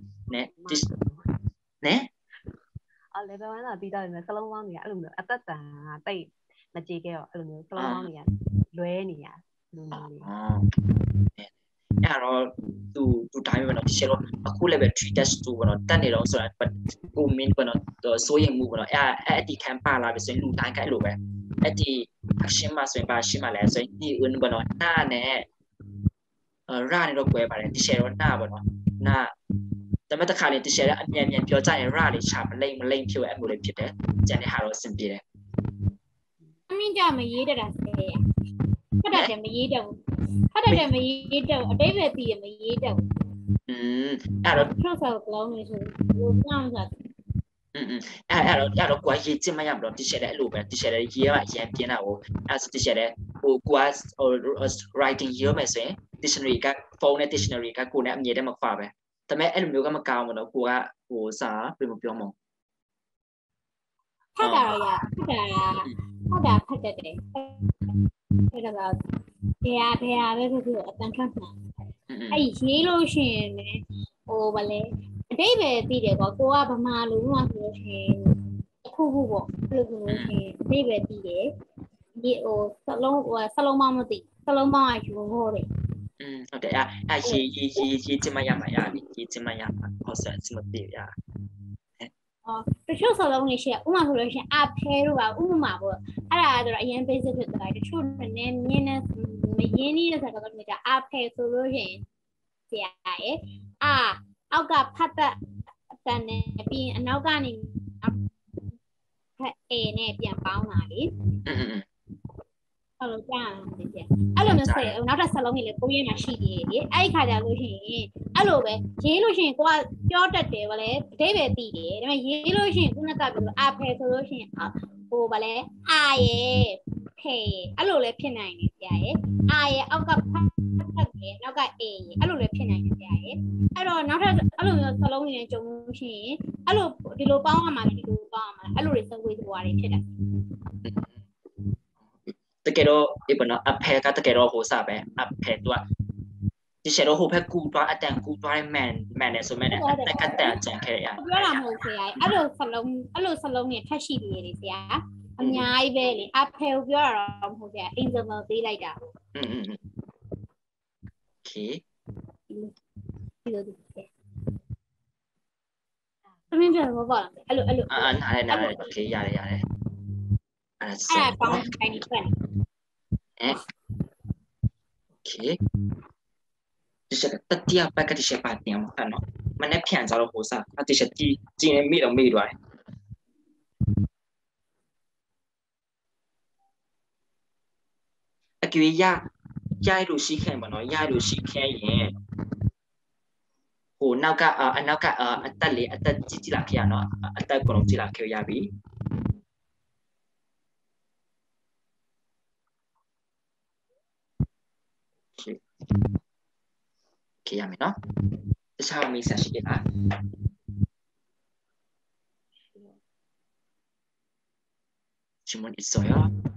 နဲ level 1လာပြီးတော့စလုံးပေါင်းနေရအဲ့လိုမျိုးအသက်တန်တိတ်မကြေခဲ့တော့အဲ့လိုမျိုးစလုံးပေါင်းနေရလွဲနေရလိုမျိုးလေးအဲ့တော့သူတိုင်းပဲနော်ဒီချက်တော့အခု level 3 dash 2ပေါ့နော်တက်နေတော့ဆိုတာကိုမင်းပေါ့နော်စိုးရိမ်မှုပေါ့နော်အဲ့ဒီခံပါလာပြီဆိုရင်လူတိုင်းကအဲ့လိုပဲအဲ့ဒီ action မှာဆိုရင်ပါရှိမှလဲဆိုရင်ဒီဥဘောနော်နာနဲ့ရာနေတော့ကွဲပါတယ်ဒီ share တော့နာပေါ့နော်နာတမက်တခါလေးဒီ share အမြန်မြန်ပြောကြရင်ရာလေးချမလိမ့်ဖြစ်အဲ့လိုလေးဖြစ်တယ်ကျန်တဲ့ဟာတော့အဆင်ပြေတယ်အမင်းကြမရေးတတ်တာဆဲရဖတ်တတ်တယ်မရေးတတ်ဘူးဖတ်တတ်တယ်မရေးတတ်ဘူးအတိတ်ပဲသိရမရေးတတ်ဘူးအဲ့တော့ထောက်ဆောက်ကောင်းနေဆိုဘိုးကြောင်းစားအဲ့တော့ကိုကရေးချင်မရဘူးတော့ဒီ share အဲ့လိုပဲဒီ share ရေးရအရင်ပြင်းတာကိုအဲ့ဒီ share ဟိုကိုက writing ရေးမယ်ဆိုရင် dictionary က phone နဲ့ dictionary ကကိုနဲ့အမြဲတမ်းမခွာပဲဒါပေမဲ့အဲ့လိုမျိုးကမကောင်းဘူးနော်ကိုကဟိုစာဘယ်လိုပြောမလဲဖတ်တာရဖတ်တတ်တယ်အဲ့ဒါကဘယ်ပဲဆိုပြီးအတန်ထွက်မှာအဲ့ရေးလို့ရှိရင်လည်းဟိုဗလဲအတိတ်ပဲသိတယ်ကွာကိုကဗမာလူမှဆိုလို့ရှိရင်အခုပေါ့အဲ့လိုဆိုလို့ရှိရင်အတိတ်ပဲသိတယ်ဒီဟိုစလုံးမမသိစလုံးမယူဖို့တယ်ဟုတ်တယ်အဲ့ရေးချင်မရမှာရပြီရေးချင်မရမှာဟုတ်ဆက်စမသိရတချို့စလုံးလေးရှိဥမာဆိုလို့ရှိရင်အဖဲတို့ပါဥမာပေါ့အဲ့ဒါကတော့အရင် basic ဖြစ်သွားတယ်တချို့နည်းနည်းမရင်းနေတဲ့စကားကတော့ကြာအဖဲဆိုလို့ရှိရင်ဆရာရဲ့အောက်ကဖတ်တန်နေပြီးအနောက်ကနေဖတ်အေနဲ့ပြန်ပေါင်းတာလေအဲ့လိုကြားရတယ်ဆရာအဲ့လိုမျိုးဆက်နောက်တစ်စလုံးကြီးလေကိုရင်းမှာရှိသေးတယ်လေအဲ့ဒီခါကျလို့ရှိရင်အဲ့လိုပဲရေးလို့ရှိရင်ကိုကပြောတတ်တယ်ဗလဲအတိတ်ပဲသိတယ်ဒါပေမဲ့ရေးလို့ရှိရင်ခုနကပြောလို့အဖဲဆိုလို့ရှိရင်ဟိုဗလဲအာရဲ့ဖေအဲ့လိုလည်းဖြစ်နိုင်တယ်ဆရာရဲ့အာရဲ့အောက်ကဖတ်တယ်နောက်ကအေရဲ့အဲ့လိုလည်းဖြစ်နိုင်တယ်ဆရာရဲ့အဲ့တော့နောက်ထပ်အဲ့လိုမျိုးစလုံးကြီးနဲ့ကြုံလို့ရှိရင်အဲ့လိုဒီလိုပေါင်းရမှာဒီလိုပေါင်းရမှာအဲ့လိုတွေစဝေးသွားတွေဖြစ်တယ်တကယ်တော့ဒီဘနော်အဖဲကတကယ်တော့ဟိုစားပဲအဖဲတော့ဒီရှယ်တော့ဟိုဖက်ကူသွားအတန်ကူသွားတဲ့မန်နဲ့ဆိုမဲ့အတက်ကတန်ချန်ခဲ့ရပြောတာမဟုတ်ဆရာအဲ့လိုစလုံးနဲ့ထက်ရှိသေးတယ်ဆရာအများကြီးပဲလေအဖဲကိုပြောတာတော့မဟုတ်ဆရာ example ပေးလိုက်တာโอเคဒီလိုသမင်းပြောတော့ပေါ့အဲ့လိုနားတယ်โอเคရတယ်အဲ့ဒါပေါင်းတိုင်းနေပဲโอเคဒီချက်တတိယပတ်ကတိချက်ပါတယ်မှာနော်မနေ့ဖြန်ကြတော့ဟိုစားအတိချက်ကြီးနေမိတော့မိသွားတယ်အကွေရလို့ရှိခဲ့ပါနော်ရလို့ရှိခဲ့ရင်ဟိုနောက်ကအနောက်ကအတက်လေးအတက်ကြီးလာခဲ့ရနော်အတက်ကတော့ကြီးလာခဲ့ရပြီโอเคရမယ်နော်တခြားမေးဆက်ရှိတယ်လား질문 있어요?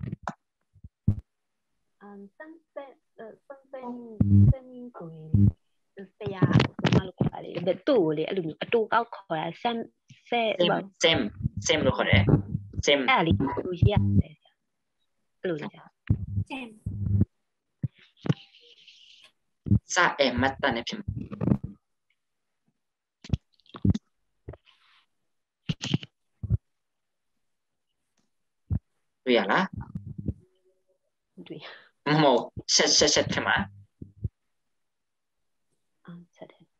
선생님 그야 말로 거래. 근데 또 우리 또 거야. 쌤으로 거래. 쌤. 알리 루시야. 루시야. 쌤. 사에 맞다네 편.တွေ့ရလားတွေ့မဟုတ်ဆက်ဖြစ်မှာဆက်တယ်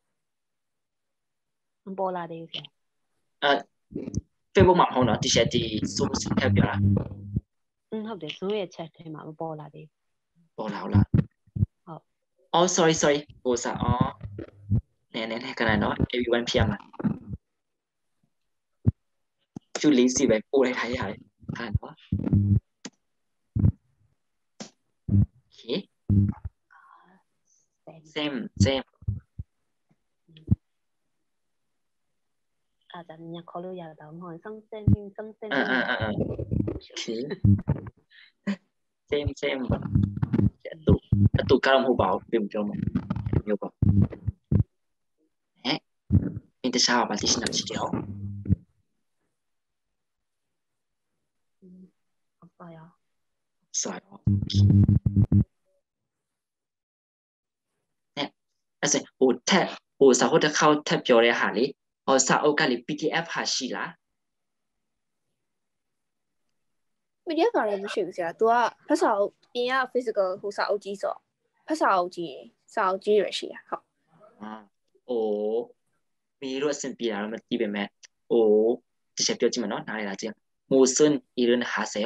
မပေါ်လာသေးဘူးဆရာ Facebook မှာမဟုတ်တော့ဒီချက်ဒီစိုးစထပ်ပြလားဟုတ်တယ်စိုးရဲ့ chat ထဲမှာမပေါ်လာသေးဘူးပေါ်လာဟုတ်လားဟုတ် Oh sorry ဟိုစားနဲခဏနော် everyone ဖြစ်မှာကျူလေးစီပဲပို့လိုက်ထားရတယ်နော် Okay same အဲ့ဒါညခေါ်လို့ရတော့မဟုတ် something Okay same အတူကတော့မဟုတ်ပါဘူးပြင်ပြောမှာမျိုးပါဒီတခြားပါတိစနာရှိတယ်없어요. 네, 그래서 사호드 카운트 별에 하리, 사오가리 PDF 하시라. media ကလည်းမရှိဘူးဆရာ तू ကဖတ်စာအုပ်ပြင်က physical ဟိုစာအုပ်ကြီးဆိုဖတ်စာအုပ်ကြီးစာအုပ်ကြီးရရှိရဟုတ်โอ้มีรู้สึกปีแล้วมันตีไปไหมโอ้จะใช้เปรียวจริงมั้ยเนาะนาเลยล่ะจริง무슨 일은 하세요?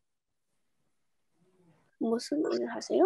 무슨 일을 하세요?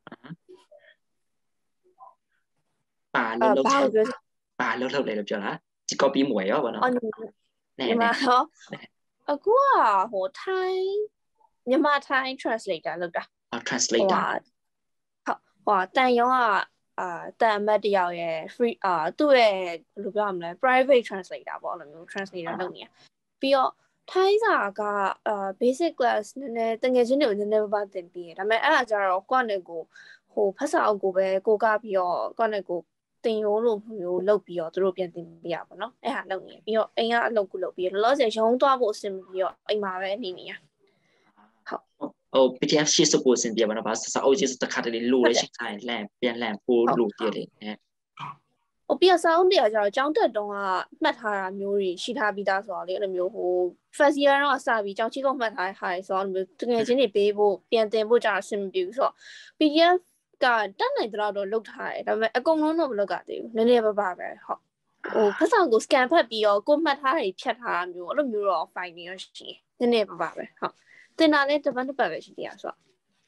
바로เลยပြောလားဒီ copy မွေရောဗောနော်ညီမရောအခုကဟိုထိုင်းမြန်မာထိုင်း translator လုပ်တာ translator ဟိုတန်ရုံးကတန်အမတ်တယောက်ရဲ့ free သူ့ရဲ့ဘယ်လိုပြောရမလဲ private translator ပေါ့အဲ့လိုမျိုး translator လုပ်နေတာပြီးတော့ထိုင်းစာကbasic class နည်းနည်းတကယ်ချင်းတွေကိုနည်းနည်းပါးသင်ပြီးတယ်ဒါပေမဲ့အဲ့ဒါကြတော့ကိုယ့်နဲ့ကိုဟိုဖတ်စာအုပ်ကိုပဲကိုကပြီးတော့ကိုယ့်နဲ့ကိုတင်ရိုးလိုမျိုးလုပ်ပြီးတော့သူတို့ပြန်တင်ပြရပါတော့အဲ့ဟာလုပ်နေပြီးတော့အိမ်ကအလုပ်ကိုလုပ်ပြီးတော့လောလောဆယ်ရုံးသွားဖို့အဆင်ပြီးတော့အိမ်မှာပဲနေနေရဟုတ်PDF ရှိစပိုစင်ပြပါနော်ဘာစာအုပ်ကြီးစတခါတလေလိုလေရှိခိုင်းလန့်ပြန်လန့်ပို့လို့ပြတယ်ဟိုပြစာအုပ်တွေကကျတော့ကျောင်းတက်တုန်းကမှတ်ထားတာမျိုးတွေရှိထားပြီးသားဆိုတော့လေအဲ့လိုမျိုးဟို first year တော့အစပြီးကျောင်းကြီးကမှတ်ထားတဲ့ဟာဆိုတော့တကယ်ချင်းတွေပေးဖို့ပြန်တင်ဖို့ကြာအဆင်မပြေဘူးဆိုတော့ PDF ကတက်နိုင်တော့လုပ်ထားတယ်ဒါပေမဲ့အကုန်လုံးတော့မလုပ်ကြသေးဘူးနည်းနည်းပါပဲဟုတ်ဟိုဖတ်စာကို scan ဖတ်ပြီးတော့ကိုမှတ်ထားတာဖြတ်ထားတာမျိုးအဲ့လိုမျိုးတော့ file နေရရှိနည်းနည်းပါပဲဟုတ်တင်တာလည်းတစ်ပတ်တစ်ပတ်ပဲရှိသေးတာဆိုတော့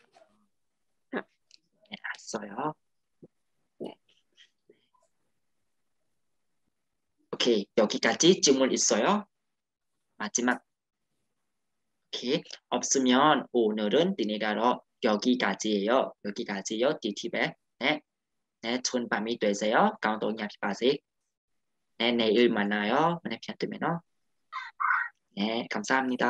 알았어요. 네. 오케이, 여기까지 질문 있어요? 마지막. 오케이, 없으면 오늘은 디네가로 여기까지예요. 여기까지요. 디팁에. 네. 네, 좋은 밤이 되세요. 강동이 하피바세. 네, 내일 만나요. 만약 편뜨면요. 네, 감사합니다.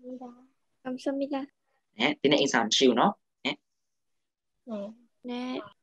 감사합니다. 네, 디네 인사 쉬우노? 네.